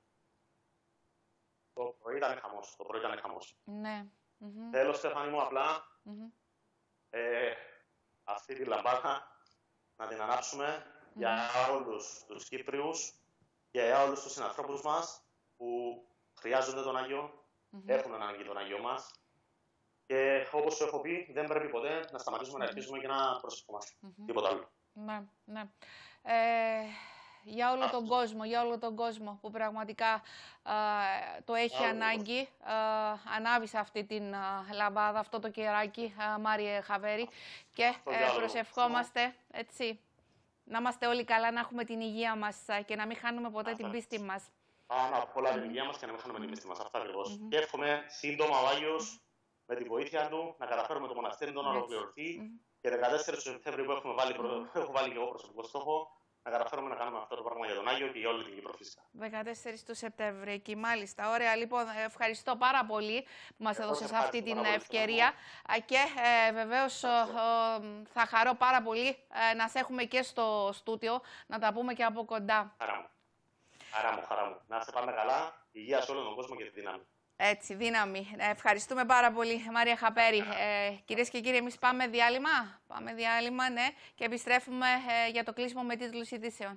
Το πρωί ήταν χαμός. Το πρωί ήταν χαμός. Ναι. Mm-hmm. Θέλω, Στέφανη μου, απλά mm-hmm. ε, αυτή τη λαμπάδα να την ανάψουμε mm-hmm. για όλους τους Κύπριους και για όλους τους συνανθρώπους μας που χρειάζονται τον Άγιο, mm-hmm. έχουν ανάγκη τον Άγιο μας και όπως σου έχω πει, δεν πρέπει ποτέ να σταματήσουμε mm-hmm. να ελπίζουμε και να προσευχόμαστε. Mm-hmm. Τίποτα άλλο. Ναι, ναι. Ε... Για όλο τον κόσμο, για όλο τον κόσμο που πραγματικά α, το έχει Άρα, ανάγκη. Α, ανάβει αυτή την α, λαμπάδα, αυτό το κεράκι, α, Μάριε Χαβέρη. Και ε, προσευχόμαστε, έτσι, να είμαστε όλοι καλά, να έχουμε την υγεία μας και να μην χάνουμε ποτέ Αυτά. την πίστη μας. Πάνω απ' όλα την υγεία μας και να μην χάνουμε την πίστη μας. Αυτά ακριβώς. Mm-hmm. Και εύχομαι σύντομα ο Άγιος, με τη βοήθεια του, να καταφέρουμε το μοναστήρι να ολοκληρωθεί. Mm-hmm. Και δεκατέσσερις Σεπτέμβρη που έχουμε βάλει, προ... έχω βάλει και εγώ προσωπικό στόχο, να καταφέρουμε να κάνουμε αυτό το πράγμα για τον Άγιο και για όλη την Κύπρο φυσικά. δεκατέσσερις του Σεπτέμβρη εκεί, μάλιστα. Ωραία, λοιπόν, ευχαριστώ πάρα πολύ που μας έδωσες αυτή την ευκαιρία. Και ε, βεβαίως ε, θα χαρώ πάρα πολύ ε, να σε έχουμε και στο στούτιο, να τα πούμε και από κοντά. Χαρά μου. Χαρά μου, χαρά μου. Να είστε πάντα καλά, υγεία σε όλο τον κόσμο και τη δύναμη. Έτσι, δύναμη. Ε, ευχαριστούμε πάρα πολύ, Μάρια Χαπέρη. Ε, κυρίες και κύριοι, εμείς πάμε διάλειμμα. Πάμε διάλειμμα, ναι, και επιστρέφουμε ε, για το κλείσιμο με τίτλους ειδήσεων.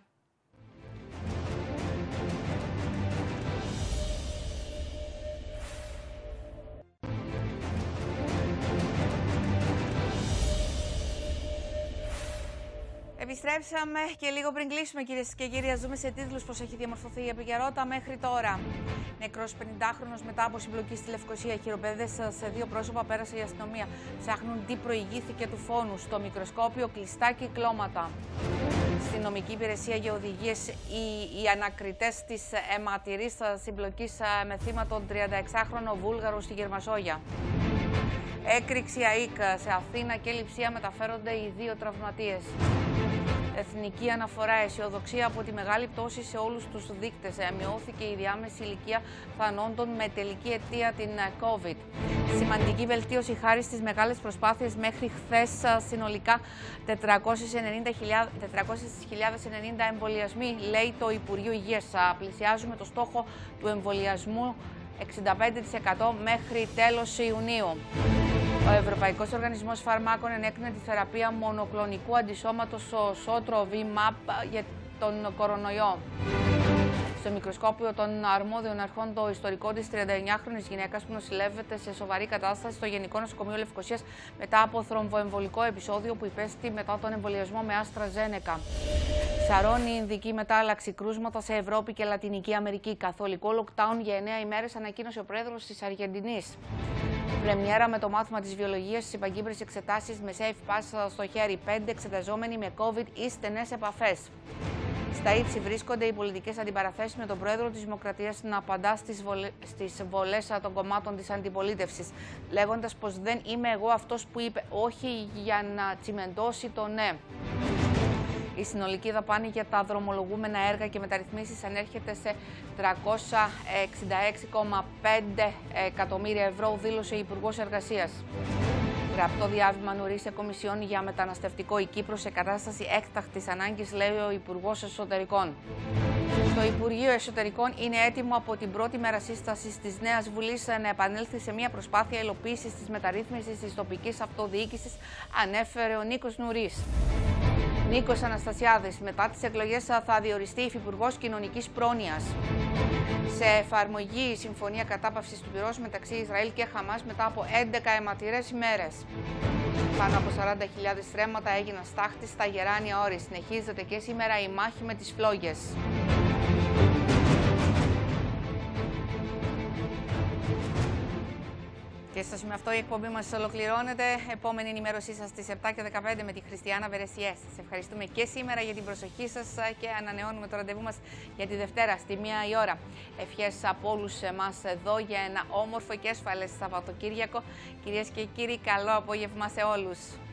Επιστρέψαμε και λίγο πριν κλείσουμε, κυρίες και κύριοι, ας δούμε σε τίτλους πώς έχει διαμορφωθεί η επικαιρότητα μέχρι τώρα. Νεκρός πενηντάχρονος μετά από συμπλοκή στη Λευκοσία. Χειροπέδες σε δύο πρόσωπα πέρασε η αστυνομία. Ψάχνουν τι προηγήθηκε του φόνου. Στο μικροσκόπιο κλειστά κυκλώματα. Στην νομική υπηρεσία για οδηγίες, οι, οι ανακριτές της αιματηρής συμπλοκής με θύμα τον τριανταεξάχρονο Βούλγαρο στη Γερμασόγια. Έκρηξη ΑΕΚ σε Αθήνα και Λειψία μεταφέρονται οι δύο τραυματίες. Εθνική αναφορά, αισιοδοξία από τη μεγάλη πτώση σε όλους τους δείκτες. Μειώθηκε η διάμεση ηλικία θανόντων με τελική αιτία την COVID. Σημαντική βελτίωση χάρη στις μεγάλες προσπάθειες μέχρι χθες, συνολικά τετρακόσιες χιλιάδες ενενήντα εμβολιασμοί, λέει το Υπουργείο Υγείας. Πλησιάζουμε το στόχο του εμβολιασμού εξήντα πέντε τοις εκατό μέχρι τέλος Ιουνίου. Ο Ευρωπαϊκός Οργανισμός Φαρμάκων ενέκρινε τη θεραπεία μονοκλονικού αντισώματος Sotrovimab για τον κορονοϊό. Στο μικροσκόπιο των αρμόδιων αρχών, το ιστορικό της τριανταεννιάχρονης γυναίκας που νοσηλεύεται σε σοβαρή κατάσταση στο Γενικό Νοσοκομείο Λευκοσίας μετά από θρομβοεμβολικό επεισόδιο που υπέστη μετά τον εμβολιασμό με AstraZeneca. Σαρώνει η Ινδική μετάλλαξη, κρούσματα σε Ευρώπη και Λατινική Αμερική. Καθολικό lockdown για εννέα ημέρες, ανακοίνωσε ο πρόεδρος της Αργεντινής. Πρεμιέρα με το μάθημα της βιολογίας στις επαγκύπριες εξετάσεις με safe pass στο χέρι. Πέντε εξεταζόμενοι με COVID ή στενές επαφές. Στα ύψη βρίσκονται οι πολιτικές αντιπαραθέσεις με τον πρόεδρο της Δημοκρατίας να απαντά στις, βολε... στις βολές των κομμάτων της αντιπολίτευσης, λέγοντας πως δεν είμαι εγώ αυτός που είπε όχι για να τσιμεντώσει το ναι. Η συνολική δαπάνη για τα δρομολογούμενα έργα και μεταρρυθμίσεις ανέρχεται σε τριακόσια εξήντα έξι κόμμα πέντε εκατομμύρια ευρώ, δήλωσε η Υπουργός Εργασίας. Γραπτό διάβημα νωρίς σε Κομισιόν για μεταναστευτικό, η Κύπρος σε κατάσταση έκτακτης ανάγκης, λέει ο Υπουργός Εσωτερικών. Το Υπουργείο Εσωτερικών είναι έτοιμο από την πρώτη μέρα σύστασης της νέας Βουλής να επανέλθει σε μια προσπάθεια υλοποίησης της μεταρρύθμισης της τοπικής αυτοδιοίκησης, ανέφερε ο Νίκος Νουρίς. Νίκος Αναστασιάδης, μετά τις εκλογές θα διοριστεί υφυπουργός κοινωνικής πρόνοιας. Σε εφαρμογή η συμφωνία κατάπαυσης του πυρός μεταξύ Ισραήλ και Χαμάς μετά από έντεκα αιματηρές ημέρες. Πάνω από σαράντα χιλιάδες θρέμματα έγιναν στάχτη στα Γεράνια Όρη. Συνεχίζεται και σήμερα η μάχη με τις φλόγες. Και στο σημείο αυτό η εκπομπή μας ολοκληρώνεται. Επόμενη ενημέρωσή σας στις επτά και δεκαπέντε με τη Χριστιανά Βερεσιέ. Σας ευχαριστούμε και σήμερα για την προσοχή σας και ανανεώνουμε το ραντεβού μας για τη Δευτέρα στη μία η ώρα. Ευχές από όλους εμάς εδώ για ένα όμορφο και ασφαλές Σαββατοκύριακο. Κυρίες και κύριοι, καλό απόγευμα σε όλους.